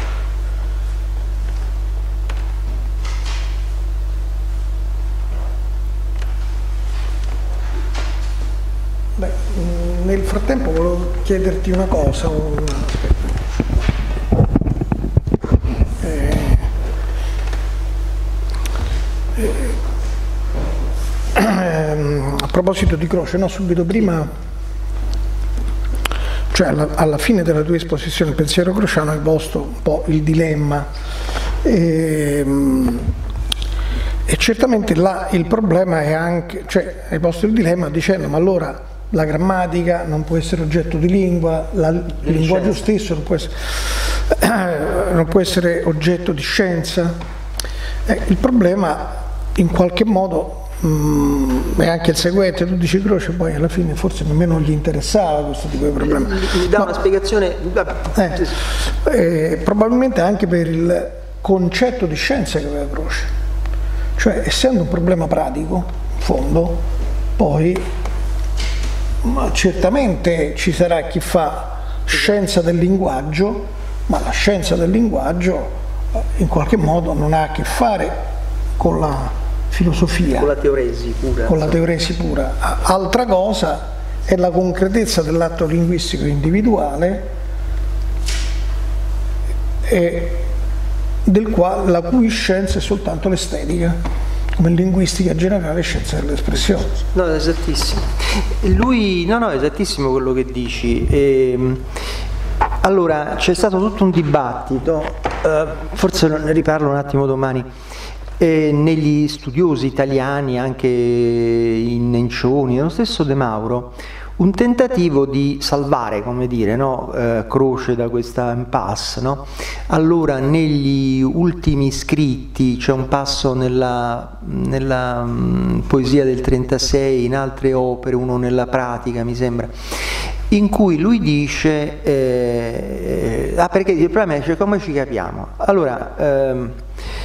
Beh, nel frattempo volevo chiederti una cosa. A proposito di Croce, subito prima, cioè alla fine della tua esposizione Il pensiero crociano, hai posto un po' il dilemma E certamente là il problema è anche, cioè hai posto il dilemma dicendo ma allora la grammatica non può essere oggetto di lingua, il linguaggio stesso non può essere oggetto di scienza. Il problema in qualche modo è anche il seguente, tu dici Croce, poi alla fine forse nemmeno gli interessava questo tipo di problema. Mi dà una spiegazione? Probabilmente anche per il concetto di scienza che aveva Croce, cioè essendo un problema pratico, in fondo, poi certamente ci sarà chi fa scienza del linguaggio, ma la scienza del linguaggio in qualche modo non ha a che fare con la filosofia, con la teoresi pura. Con la teoresi pura. Altra cosa è la concretezza dell'atto linguistico individuale la cui scienza è soltanto l'estetica, come linguistica generale, scienza dell'espressione. No, esattissimo. No, esattissimo quello che dici. Allora, c'è stato tutto un dibattito, forse ne riparlo un attimo domani, negli studiosi italiani, anche in Nencioni, lo stesso De Mauro, un tentativo di salvare, come dire, no? Croce da questa impasse, no? Allora, negli ultimi scritti, c'è un passo nella poesia del 36, in altre opere, uno nella pratica, mi sembra, in cui lui dice, perché il problema è cioè, come ci capiamo? Allora,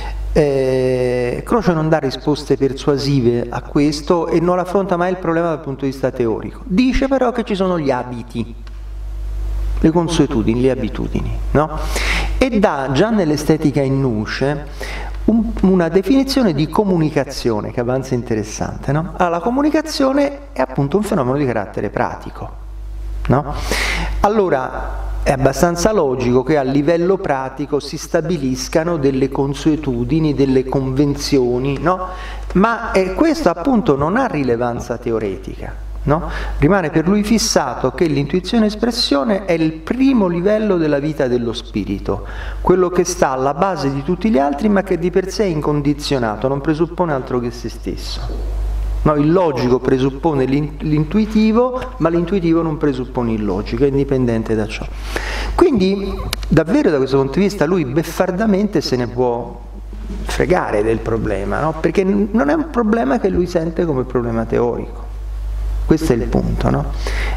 Croce non dà risposte persuasive a questo e non affronta mai il problema dal punto di vista teorico. Dice però che ci sono gli abiti, le consuetudini, le abitudini, no? E dà già nell'estetica in nuce una definizione di comunicazione che avanza interessante, no? Allora, la comunicazione è appunto un fenomeno di carattere pratico, no? Allora, è abbastanza logico che a livello pratico si stabiliscano delle consuetudini, delle convenzioni, no? Ma questo appunto non ha rilevanza teoretica, no? Rimane per lui fissato che l'intuizione espressione è il primo livello della vita dello spirito, quello che sta alla base di tutti gli altri ma che di per sé è incondizionato, non presuppone altro che se stesso. No, il logico presuppone l'intuitivo, ma l'intuitivo non presuppone il logico, è indipendente da ciò. Quindi, davvero da questo punto di vista, lui beffardamente se ne può fregare del problema, no? Perché non è un problema che lui sente come problema teorico. Questo è il punto, no?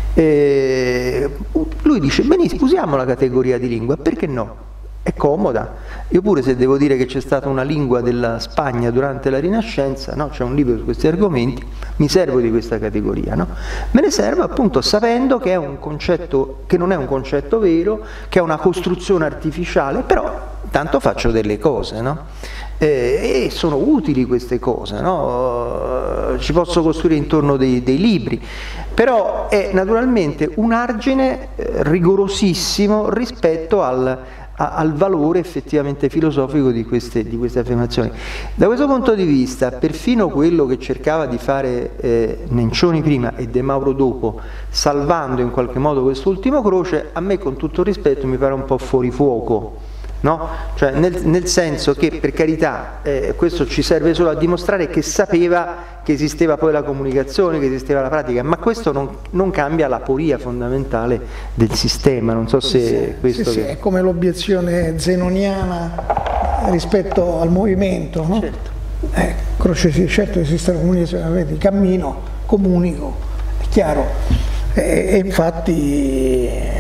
Lui dice, benissimo, usiamo la categoria di lingua, perché no? È comoda. Io pure, se devo dire che c'è stata una lingua della Spagna durante la Rinascenza, no? C'è un libro su questi argomenti, mi servo di questa categoria, no? Me ne servo appunto sapendo che è un concetto, che non è un concetto vero, che è una costruzione artificiale, però tanto faccio delle cose, no? E sono utili queste cose, no? Ci posso costruire intorno dei libri, però è naturalmente un argine rigorosissimo rispetto al valore effettivamente filosofico di queste affermazioni. Da questo punto di vista, perfino quello che cercava di fare Nencioni prima e De Mauro dopo, salvando in qualche modo quest'ultimo Croce, a me con tutto il rispetto mi pare un po' fuori fuoco, no? Cioè nel senso che, per carità, questo ci serve solo a dimostrare che sapeva che esisteva poi la comunicazione, che esisteva la pratica, ma questo non cambia l'aporia fondamentale del sistema. Non so se questo... Sì, è come l'obiezione zenoniana rispetto al movimento, no? Certo. Croce, sì, certo esiste la comunicazione, vedi, cammino, comunico, è chiaro, e infatti...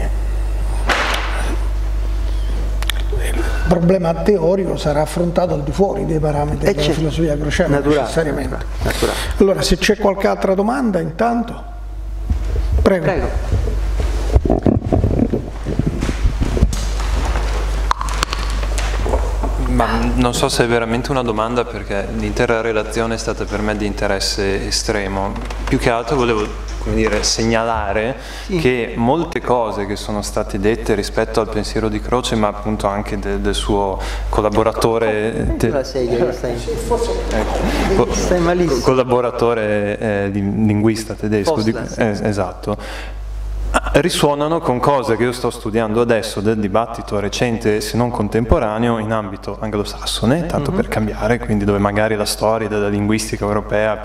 Il problema teorico sarà affrontato al di fuori dei parametri della filosofia crociana, necessariamente. Naturale. Allora, se c'è qualche altra domanda, intanto, prego. Ma non so se è veramente una domanda, perché l'intera relazione è stata per me di interesse estremo. Più che altro volevo, come dire, segnalare che molte cose che sono state dette rispetto al pensiero di Croce, ma appunto anche del suo collaboratore collaboratore linguista tedesco, esatto, risuonano con cose che io sto studiando adesso del dibattito recente, se non contemporaneo, in ambito anglosassone, tanto per cambiare, quindi dove magari la storia della linguistica europea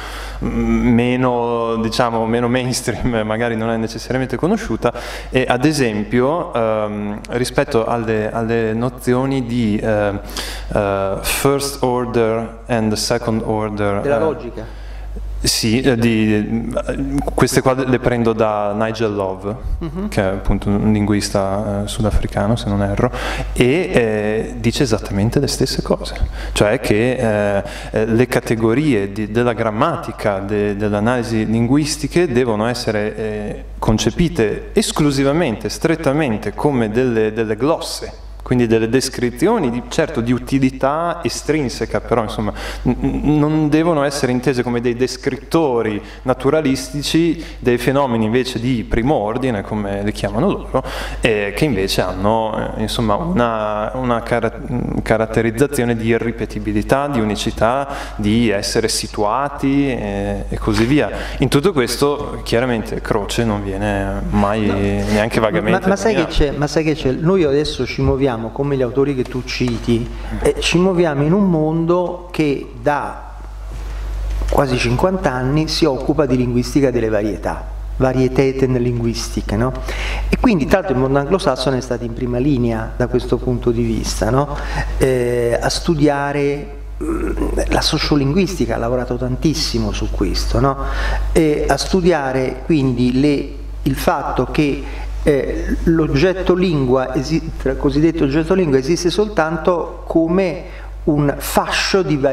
meno mainstream magari non è necessariamente conosciuta, e ad esempio rispetto alle nozioni di first order and second order della logica. Sì, queste qua le prendo da Nigel Love, che è appunto un linguista sudafricano, se non erro, e dice esattamente le stesse cose, cioè che le categorie della grammatica, delle analisi linguistiche devono essere concepite esclusivamente, strettamente come delle glosse, quindi delle descrizioni certo di utilità estrinseca, però insomma non devono essere intese come dei descrittori naturalistici dei fenomeni invece di primo ordine, come li chiamano loro, che invece hanno insomma una caratterizzazione di irripetibilità, di unicità, di essere situati e così via. In tutto questo chiaramente Croce non viene mai neanche vagamente ma sai che c'è? Noi adesso ci muoviamo, come gli autori che tu citi, ci muoviamo in un mondo che da quasi 50 anni si occupa di linguistica delle varietà, varieteten linguistiche, no? E quindi tra l'altro il mondo anglosassone è stato in prima linea da questo punto di vista, no? A studiare la sociolinguistica, ha lavorato tantissimo su questo, no? A studiare quindi il fatto che l'oggetto lingua, cosiddetto oggetto lingua, esiste soltanto come un fascio di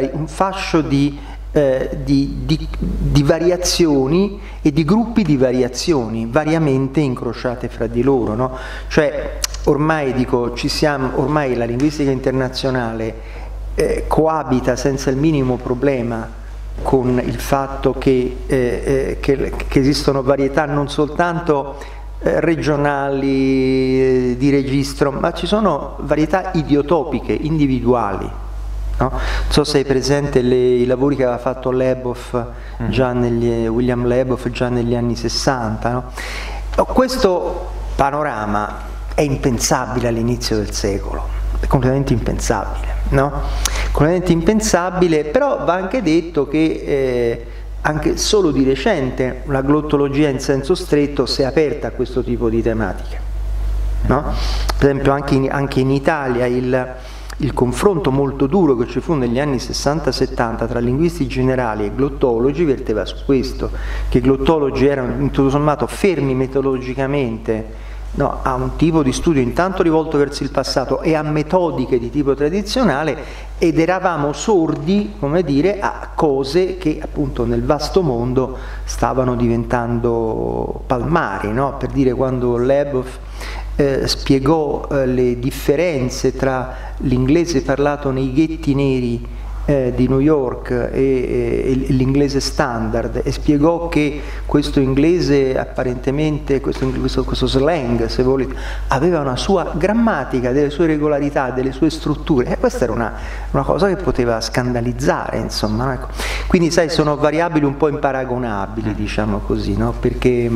variazioni e di gruppi di variazioni variamente incrociate fra di loro, no? Cioè ormai ormai la linguistica internazionale coabita senza il minimo problema con il fatto che esistono varietà non soltanto regionali di registro, ma ci sono varietà idiotopiche, individuali, no? Non so se hai presente i lavori che aveva fatto William Leboff già negli anni 60, no? Questo panorama è impensabile all'inizio del secolo, è completamente impensabile, no? Completamente impensabile, però va anche detto che anche solo di recente la glottologia in senso stretto si è aperta a questo tipo di tematiche, no? Per esempio anche in Italia il confronto molto duro che ci fu negli anni 60-70 tra linguisti generali e glottologi verteva su questo, che i glottologi erano tutto sommato fermi metodologicamente, no, a un tipo di studio intanto rivolto verso il passato e a metodiche di tipo tradizionale, ed eravamo sordi, come dire, a cose che appunto nel vasto mondo stavano diventando palmari, no? Per dire, quando Leboff spiegò le differenze tra l'inglese parlato nei ghetti neri di New York e l'inglese standard, e spiegò che questo inglese apparentemente, questo slang, se volete, aveva una sua grammatica, delle sue regolarità, delle sue strutture, e questa era una cosa che poteva scandalizzare, insomma, ecco. Quindi sai, sono variabili un po' imparagonabili, diciamo così, no? Perché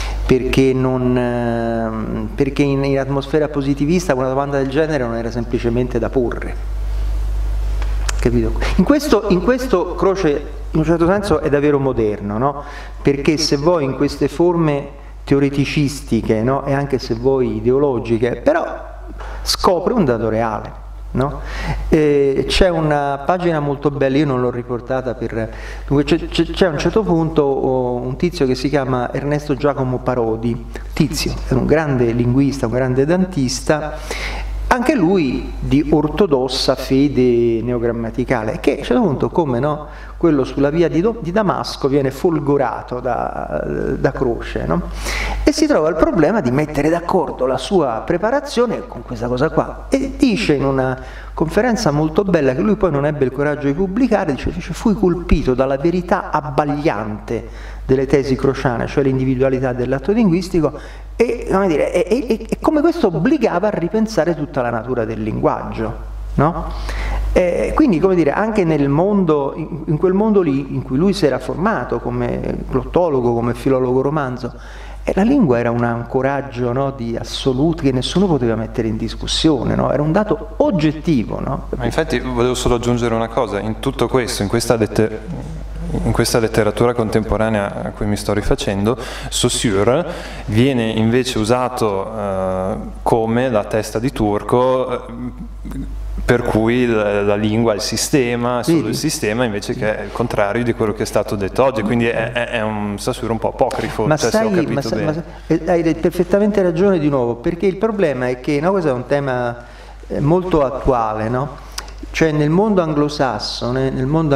in atmosfera positivista una domanda del genere non era semplicemente da porre. Capito? In questo Croce in un certo senso è davvero moderno, no? Perché se vuoi in queste forme teoreticistiche, no? E anche se vuoi ideologiche, però scopre un dato reale, no? C'è una pagina molto bella, io non l'ho riportata c'è a un certo punto un tizio che si chiama Ernesto Giacomo Parodi. Tizio è un grande linguista, un grande dantista, anche lui di ortodossa fede neogrammaticale, che a un certo punto, come no, quello sulla via di Damasco viene folgorato da Croce, no? E si trova il problema di mettere d'accordo la sua preparazione con questa cosa qua, e dice in una conferenza molto bella, che lui poi non ebbe il coraggio di pubblicare, dice fui colpito dalla verità abbagliante delle tesi crociane, cioè l'individualità dell'atto linguistico, e come questo obbligava a ripensare tutta la natura del linguaggio, no? Quindi, come dire, anche nel mondo, in quel mondo lì in cui lui si era formato come glottologo, come filologo romanzo, E la lingua era un ancoraggio, no, di assoluto che nessuno poteva mettere in discussione, no? Era un dato oggettivo. No? Ma infatti volevo solo aggiungere una cosa, in tutto questo, in questa letteratura contemporanea a cui mi sto rifacendo, Saussure viene invece usato come la testa di turco, per cui la lingua è il sistema, solo il sistema, invece che è il contrario di quello che è stato detto oggi, quindi è un Saussure un po' apocrifo, ma cioè, sai, se ho capito bene. Hai perfettamente ragione di nuovo, perché il problema è che, no, questo è un tema molto attuale, no? Cioè nel mondo anglosassone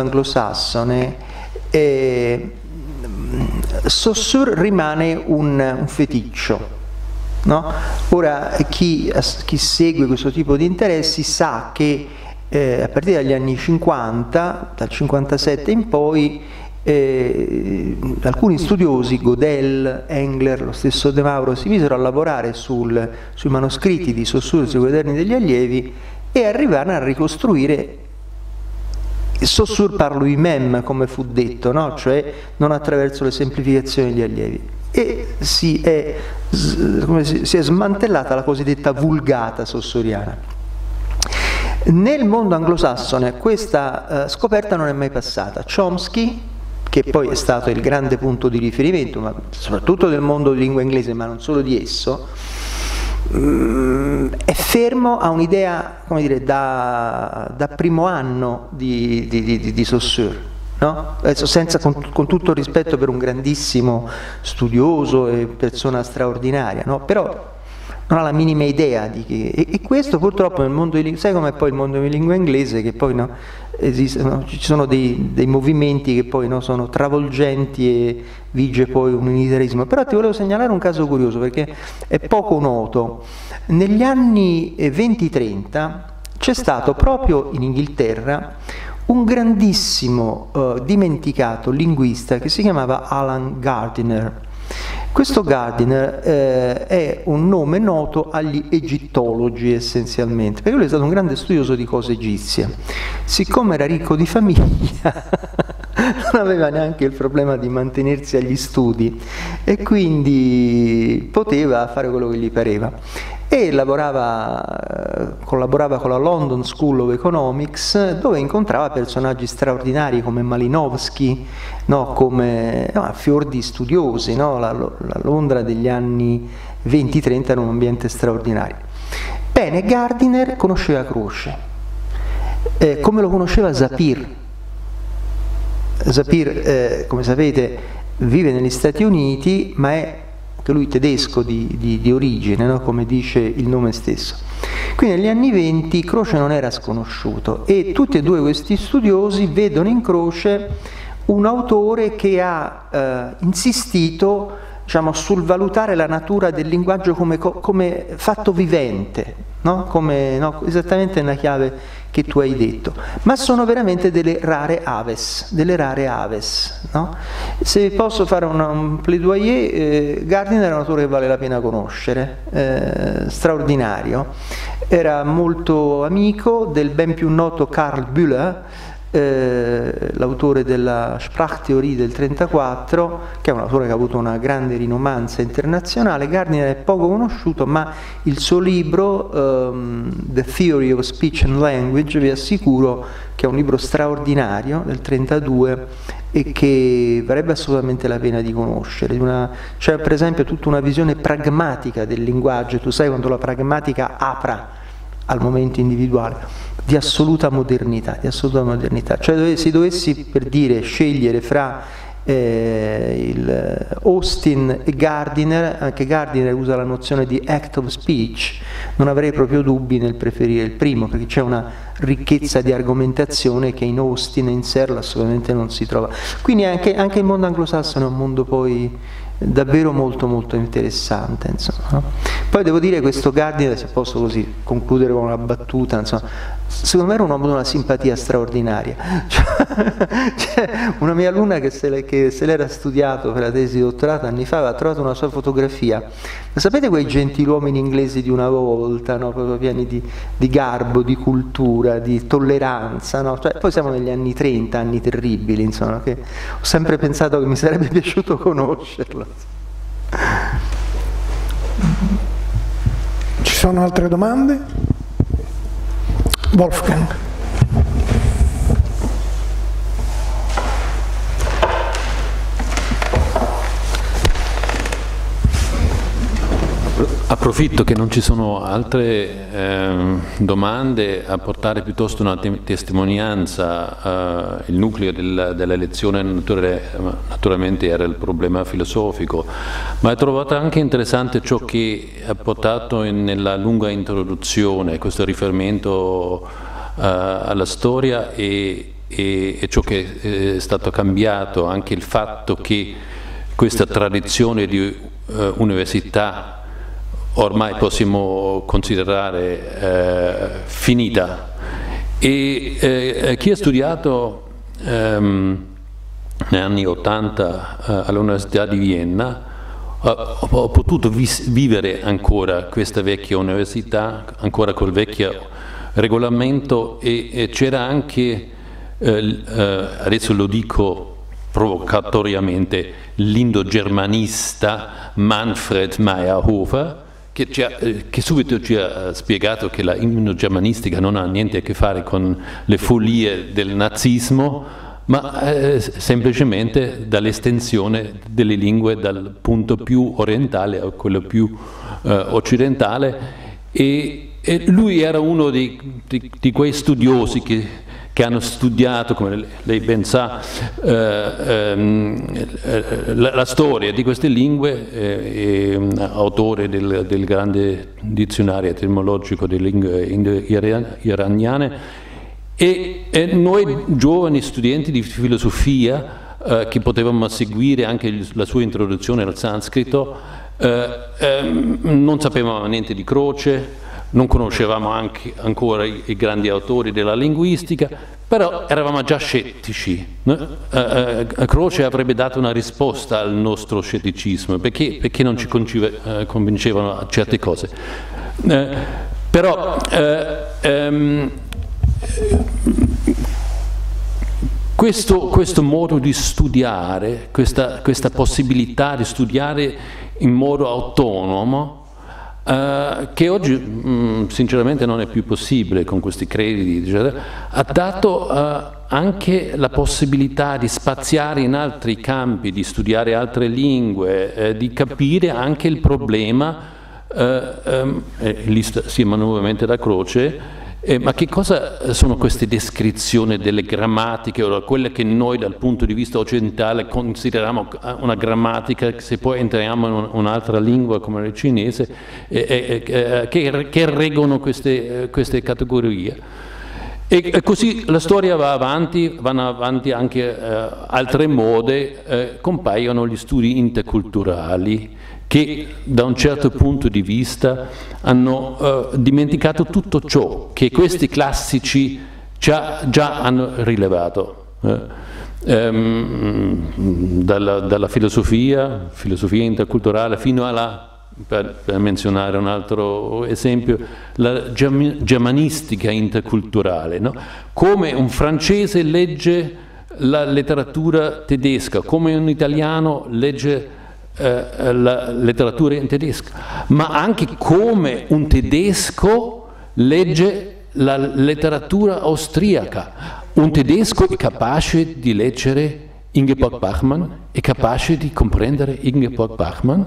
Saussure rimane un feticcio. No? Ora chi segue questo tipo di interessi sa che a partire dagli anni 50, dal 57 in poi, alcuni studiosi, Godel, Engler, lo stesso De Mauro, si misero a lavorare sui manoscritti di Saussure, sui quaderni degli allievi, e arrivarono a ricostruire Saussure par lui-même, come fu detto, no? Cioè non attraverso le semplificazioni degli allievi. E si è smantellata la cosiddetta vulgata saussuriana. Nel mondo anglosassone questa scoperta non è mai passata. Chomsky, che poi è stato il grande punto di riferimento, ma soprattutto del mondo di lingua inglese, ma non solo di esso, è fermo a un'idea, come dire, da primo anno di Saussure. No? Adesso con tutto il rispetto per un grandissimo studioso e persona straordinaria, no? Però non ha la minima idea di che. E questo purtroppo nel mondo di lingua, sai com'è poi il mondo di lingua inglese, che poi, no, esistono, ci sono dei movimenti che poi, no, sono travolgenti e vige poi un unitarismo. Però ti volevo segnalare un caso curioso perché è poco noto. Negli anni 20-30 c'è stato proprio in Inghilterra un grandissimo dimenticato linguista che si chiamava Alan Gardiner. Questo Gardiner è un nome noto agli egittologi essenzialmente, perché lui è stato un grande studioso di cose egizie. Siccome era ricco di famiglia, non aveva neanche il problema di mantenersi agli studi e quindi poteva fare quello che gli pareva. E collaborava con la London School of Economics, dove incontrava personaggi straordinari come Malinowski, no, a fior di studiosi, no? La Londra degli anni 20-30 era un ambiente straordinario. Bene, Gardiner conosceva Croce, come lo conosceva Sapir. Sapir, come sapete, vive negli Stati Uniti, ma è anche lui tedesco di origine, no? Come dice il nome stesso. Quindi negli anni 20 Croce non era sconosciuto e tutti e due questi studiosi vedono in Croce un autore che ha insistito, diciamo, sul valutare la natura del linguaggio come fatto vivente, no? Esattamente nella chiave che tu hai detto, ma sono veramente delle rare aves, no? Se posso fare un plaidoyer, Gardiner è un autore che vale la pena conoscere, straordinario, era molto amico del ben più noto Karl Bühler, l'autore della Sprachtheorie del 1934, che è un autore che ha avuto una grande rinomanza internazionale. Gardiner è poco conosciuto, ma il suo libro The Theory of Speech and Language, vi assicuro che è un libro straordinario del 1932 e che varrebbe assolutamente la pena di conoscere. C'è per esempio tutta una visione pragmatica del linguaggio, tu sai quando la pragmatica apra al momento individuale, di assoluta modernità, cioè se dovessi per dire scegliere fra Austin e Gardiner, anche Gardiner usa la nozione di act of speech, non avrei proprio dubbi nel preferire il primo, perché c'è una ricchezza di argomentazione che in Austin e in Searle assolutamente non si trova. Quindi anche il mondo anglosassone è un mondo poi davvero molto molto interessante, insomma, no? Poi devo dire questo Gardiner, se posso così concludere con una battuta, insomma, secondo me era un uomo di una simpatia straordinaria. Cioè, una mia alunna che se l'era studiato per la tesi di dottorato anni fa aveva trovato una sua fotografia, ma sapete quei gentiluomini inglesi di una volta, no? Proprio pieni di garbo, di cultura, di tolleranza, no? Cioè, poi siamo negli anni 30, anni terribili, insomma, che ho sempre pensato che mi sarebbe piaciuto conoscerlo. sono altre domande? Wolfgang. Approfitto che non ci sono altre domande a portare piuttosto una testimonianza. Il nucleo della lezione naturalmente era il problema filosofico, ma ho trovato anche interessante ciò che ha portato nella lunga introduzione, questo riferimento alla storia e ciò che è stato cambiato, anche il fatto che questa tradizione di università ormai possiamo considerare finita, e chi ha studiato negli anni 80 all'Università di Vienna ho potuto vivere ancora questa vecchia università, ancora col vecchio regolamento, e c'era anche, adesso lo dico provocatoriamente, l'indogermanista Manfred Meyerhofer, che subito ci ha spiegato che la indogermanistica non ha niente a che fare con le follie del nazismo, ma semplicemente dall'estensione delle lingue dal punto più orientale a quello più occidentale, e lui era uno di quei studiosi che hanno studiato, come lei ben sa, la storia di queste lingue, autore del grande dizionario etimologico delle lingue iraniane, e noi giovani studenti di filosofia che potevamo seguire anche la sua introduzione al sanscrito, non sapevamo niente di Croce, non conoscevamo ancora i grandi autori della linguistica, però eravamo già scettici. Croce avrebbe dato una risposta al nostro scetticismo, perché non ci convincevano certe cose. Però questo modo di studiare, questa possibilità di studiare in modo autonomo, che oggi sinceramente non è più possibile con questi crediti, eccetera, ha dato anche la possibilità di spaziare in altri campi, di studiare altre lingue, di capire anche il problema, lì siamo nuovamente da Croce. Ma che cosa sono queste descrizioni delle grammatiche, o quelle che noi dal punto di vista occidentale consideriamo una grammatica, se poi entriamo in un'altra lingua come il cinese, che reggono queste categorie? E così la storia va avanti, vanno avanti anche altre mode, compaiono gli studi interculturali, che da un certo punto di vista hanno dimenticato tutto ciò che questi classici già hanno rilevato, dalla filosofia interculturale fino alla, per menzionare un altro esempio, la germanistica interculturale, no? Come un francese legge la letteratura tedesca, come un italiano legge la letteratura in tedesco, ma anche come un tedesco legge la letteratura austriaca. Un tedesco è capace di leggere Ingeborg Bachmann, è capace di comprendere Ingeborg Bachmann.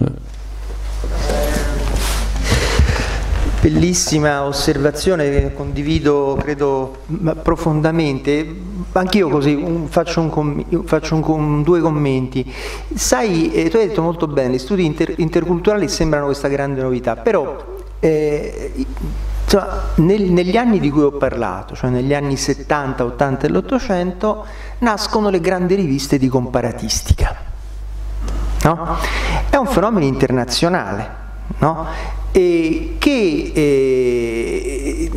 Bellissima osservazione, condivido credo profondamente. Anch'io così faccio due commenti. Sai, tu hai detto molto bene, gli studi interculturali sembrano questa grande novità, però insomma, negli anni di cui ho parlato, cioè negli anni 70, 80 e l'800, nascono le grandi riviste di comparatistica, no? È un fenomeno internazionale, no? E che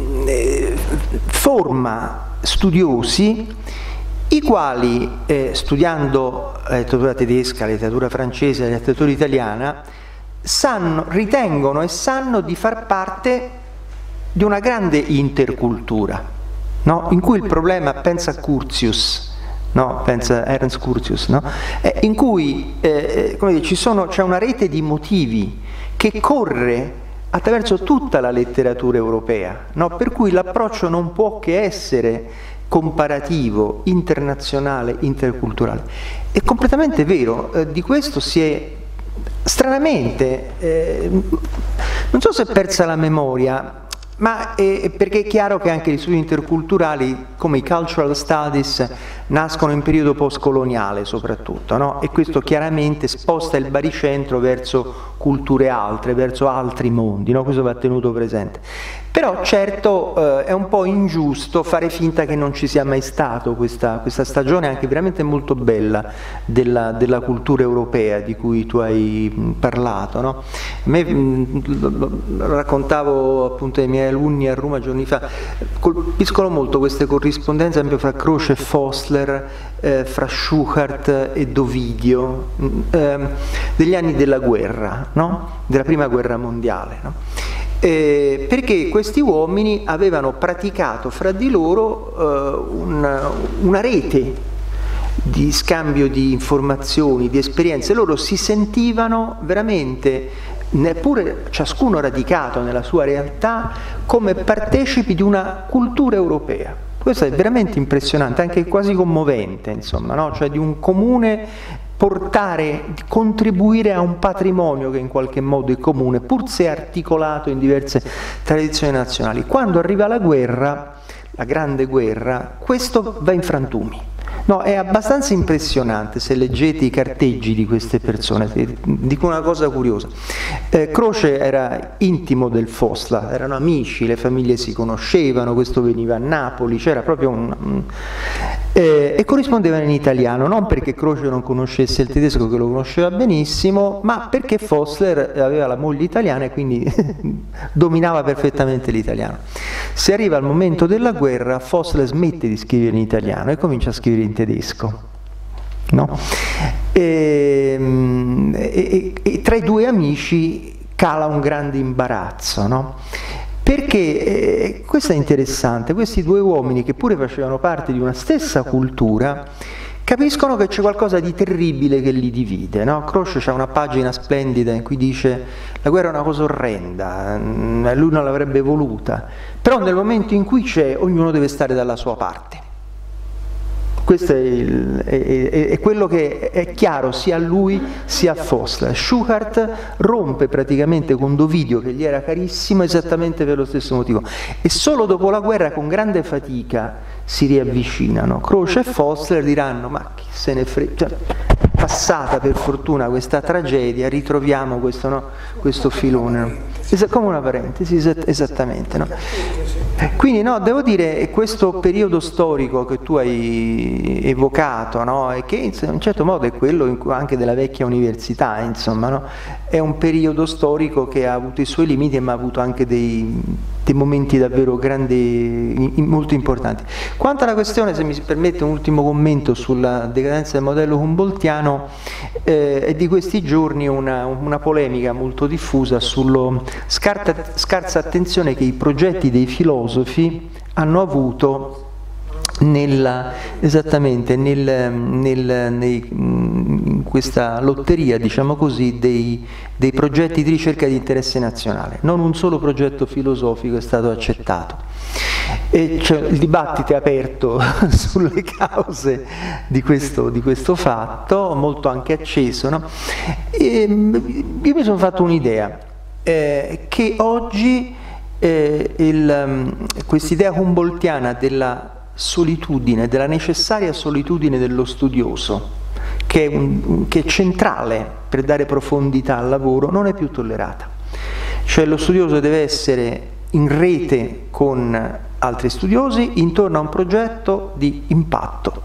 forma studiosi i quali, studiando la letteratura tedesca, la letteratura francese, la letteratura italiana, ritengono e sanno di far parte di una grande intercultura, no? In cui il problema, pensa a Curtius, no? Pensa a Ernst Curtius, no? In cui c'è una rete di motivi che corre attraverso tutta la letteratura europea, no? Per cui l'approccio non può che essere comparativo, internazionale, interculturale. È completamente vero, di questo si è stranamente, non so se è persa la memoria, ma perché è chiaro che anche gli studi interculturali, come i cultural studies, nascono in periodo postcoloniale soprattutto, no? E questo chiaramente sposta il baricentro verso culture altre, verso altri mondi, no? Questo va tenuto presente. Però certo è un po' ingiusto fare finta che non ci sia mai stato questa stagione anche veramente molto bella della cultura europea di cui tu hai parlato, no? A me, raccontavo appunto ai miei alunni a Roma giorni fa, colpiscono molto queste corrispondenze, ad esempio fra Croce e Fossler, fra Schuchart e D'Ovidio, degli anni della guerra, no? Della prima guerra mondiale, no? Perché questi uomini avevano praticato fra di loro una rete di scambio di informazioni, di esperienze. Loro si sentivano veramente, neppure ciascuno radicato nella sua realtà, come partecipi di una cultura europea. Questo è veramente impressionante, anche quasi commovente, insomma, no? Cioè di un comune contribuire a un patrimonio che in qualche modo è comune, pur se articolato in diverse tradizioni nazionali. Quando arriva la guerra, la grande guerra, questo va in frantumi. No, è abbastanza impressionante se leggete i carteggi di queste persone. Dico una cosa curiosa. Croce era intimo del Fossler, erano amici, le famiglie si conoscevano, questo veniva a Napoli, c'era proprio e corrispondevano in italiano, non perché Croce non conoscesse il tedesco, che lo conosceva benissimo, ma perché Fossler aveva la moglie italiana e quindi dominava perfettamente l'italiano. Se arriva il momento della guerra, Fossler smette di scrivere in italiano e comincia a scrivere in tedesco, no? E tra i due amici cala un grande imbarazzo, no? Perché questo è interessante, questi due uomini che pure facevano parte di una stessa cultura capiscono che c'è qualcosa di terribile che li divide, no? Croce c'ha una pagina splendida in cui dice la guerra è una cosa orrenda, lui non l'avrebbe voluta, però nel momento in cui c'è ognuno deve stare dalla sua parte. Questo è quello che è chiaro sia a lui sia a Fossler. Schuchart rompe praticamente con D'Ovidio, che gli era carissimo, esattamente per lo stesso motivo, e solo dopo la guerra con grande fatica si riavvicinano. Croce e Fossler diranno ma chi se ne frega, cioè, passata per fortuna questa tragedia, ritroviamo questo, no? Questo filone, come una parentesi, esattamente, no? Quindi no, devo dire, questo periodo storico che tu hai evocato, no? E che in un certo modo è quello anche della vecchia università, insomma, no? È un periodo storico che ha avuto i suoi limiti ma ha avuto anche dei momenti davvero grandi, molto importanti. Quanto alla questione, se mi si permette un ultimo commento sulla decadenza del modello humboldtiano, è di questi giorni una polemica molto diffusa sulla scarsa attenzione che i progetti dei filosofi hanno avuto in questa lotteria, diciamo così, dei progetti di ricerca di interesse nazionale. Non un solo progetto filosofico è stato accettato. E cioè, il dibattito è aperto sulle cause di questo fatto, molto anche acceso, no? E io mi sono fatto un'idea, che oggi quest'idea humboldtiana della solitudine, della necessaria solitudine dello studioso, che è centrale per dare profondità al lavoro, non è più tollerata. Cioè lo studioso deve essere in rete con altri studiosi intorno a un progetto di impatto.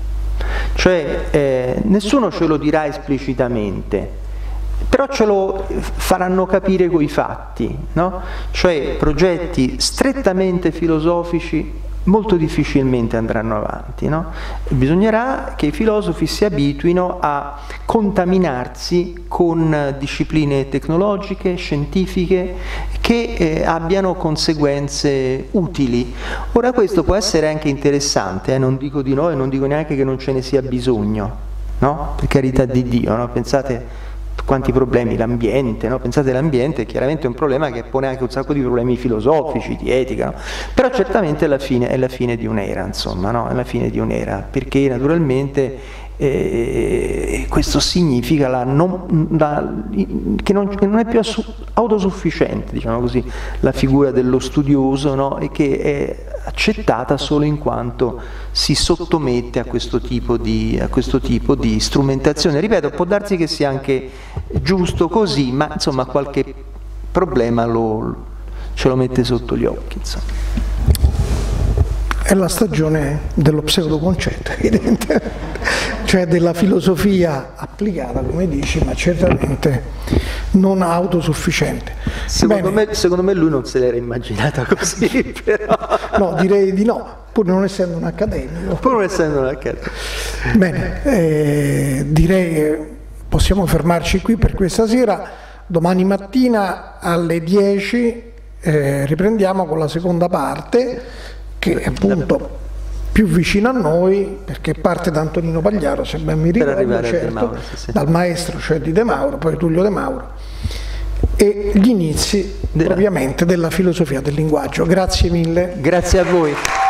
Cioè nessuno ce lo dirà esplicitamente, però ce lo faranno capire coi fatti, no? Cioè progetti strettamente filosofici molto difficilmente andranno avanti, no? Bisognerà che i filosofi si abituino a contaminarsi con discipline tecnologiche, scientifiche, che abbiano conseguenze utili. Ora questo può essere anche interessante, non dico di no, e non dico neanche che non ce ne sia bisogno, no? Per carità di Dio, no? Pensate quanti problemi, l'ambiente, no? Pensate, l'ambiente è chiaramente un problema che pone anche un sacco di problemi filosofici, di etica, no? Però certamente è la fine di un'era, insomma, no? È la fine di un'era, perché naturalmente questo significa che non è più autosufficiente, diciamo così, la figura dello studioso, no? E che è accettata solo in quanto si sottomette a questo tipo di strumentazione. Ripeto, può darsi che sia anche giusto così, ma insomma qualche problema ce lo mette sotto gli occhi, insomma. È la stagione dello pseudoconcetto, evidentemente, cioè della filosofia applicata, come dici, ma certamente non autosufficiente. Secondo me lui non se l'era immaginata così, però. No, direi di no, pur non essendo un accademico. Bene, direi che possiamo fermarci qui per questa sera. Domani mattina alle 10 riprendiamo con la seconda parte, che è appunto più vicino a noi, perché parte da Antonino Pagliaro, se ben mi ricordo, certo, Mauro, sì. dal maestro, cioè di De Mauro, poi Tullio De Mauro, e gli inizi ovviamente della filosofia del linguaggio. Grazie mille. Grazie a voi.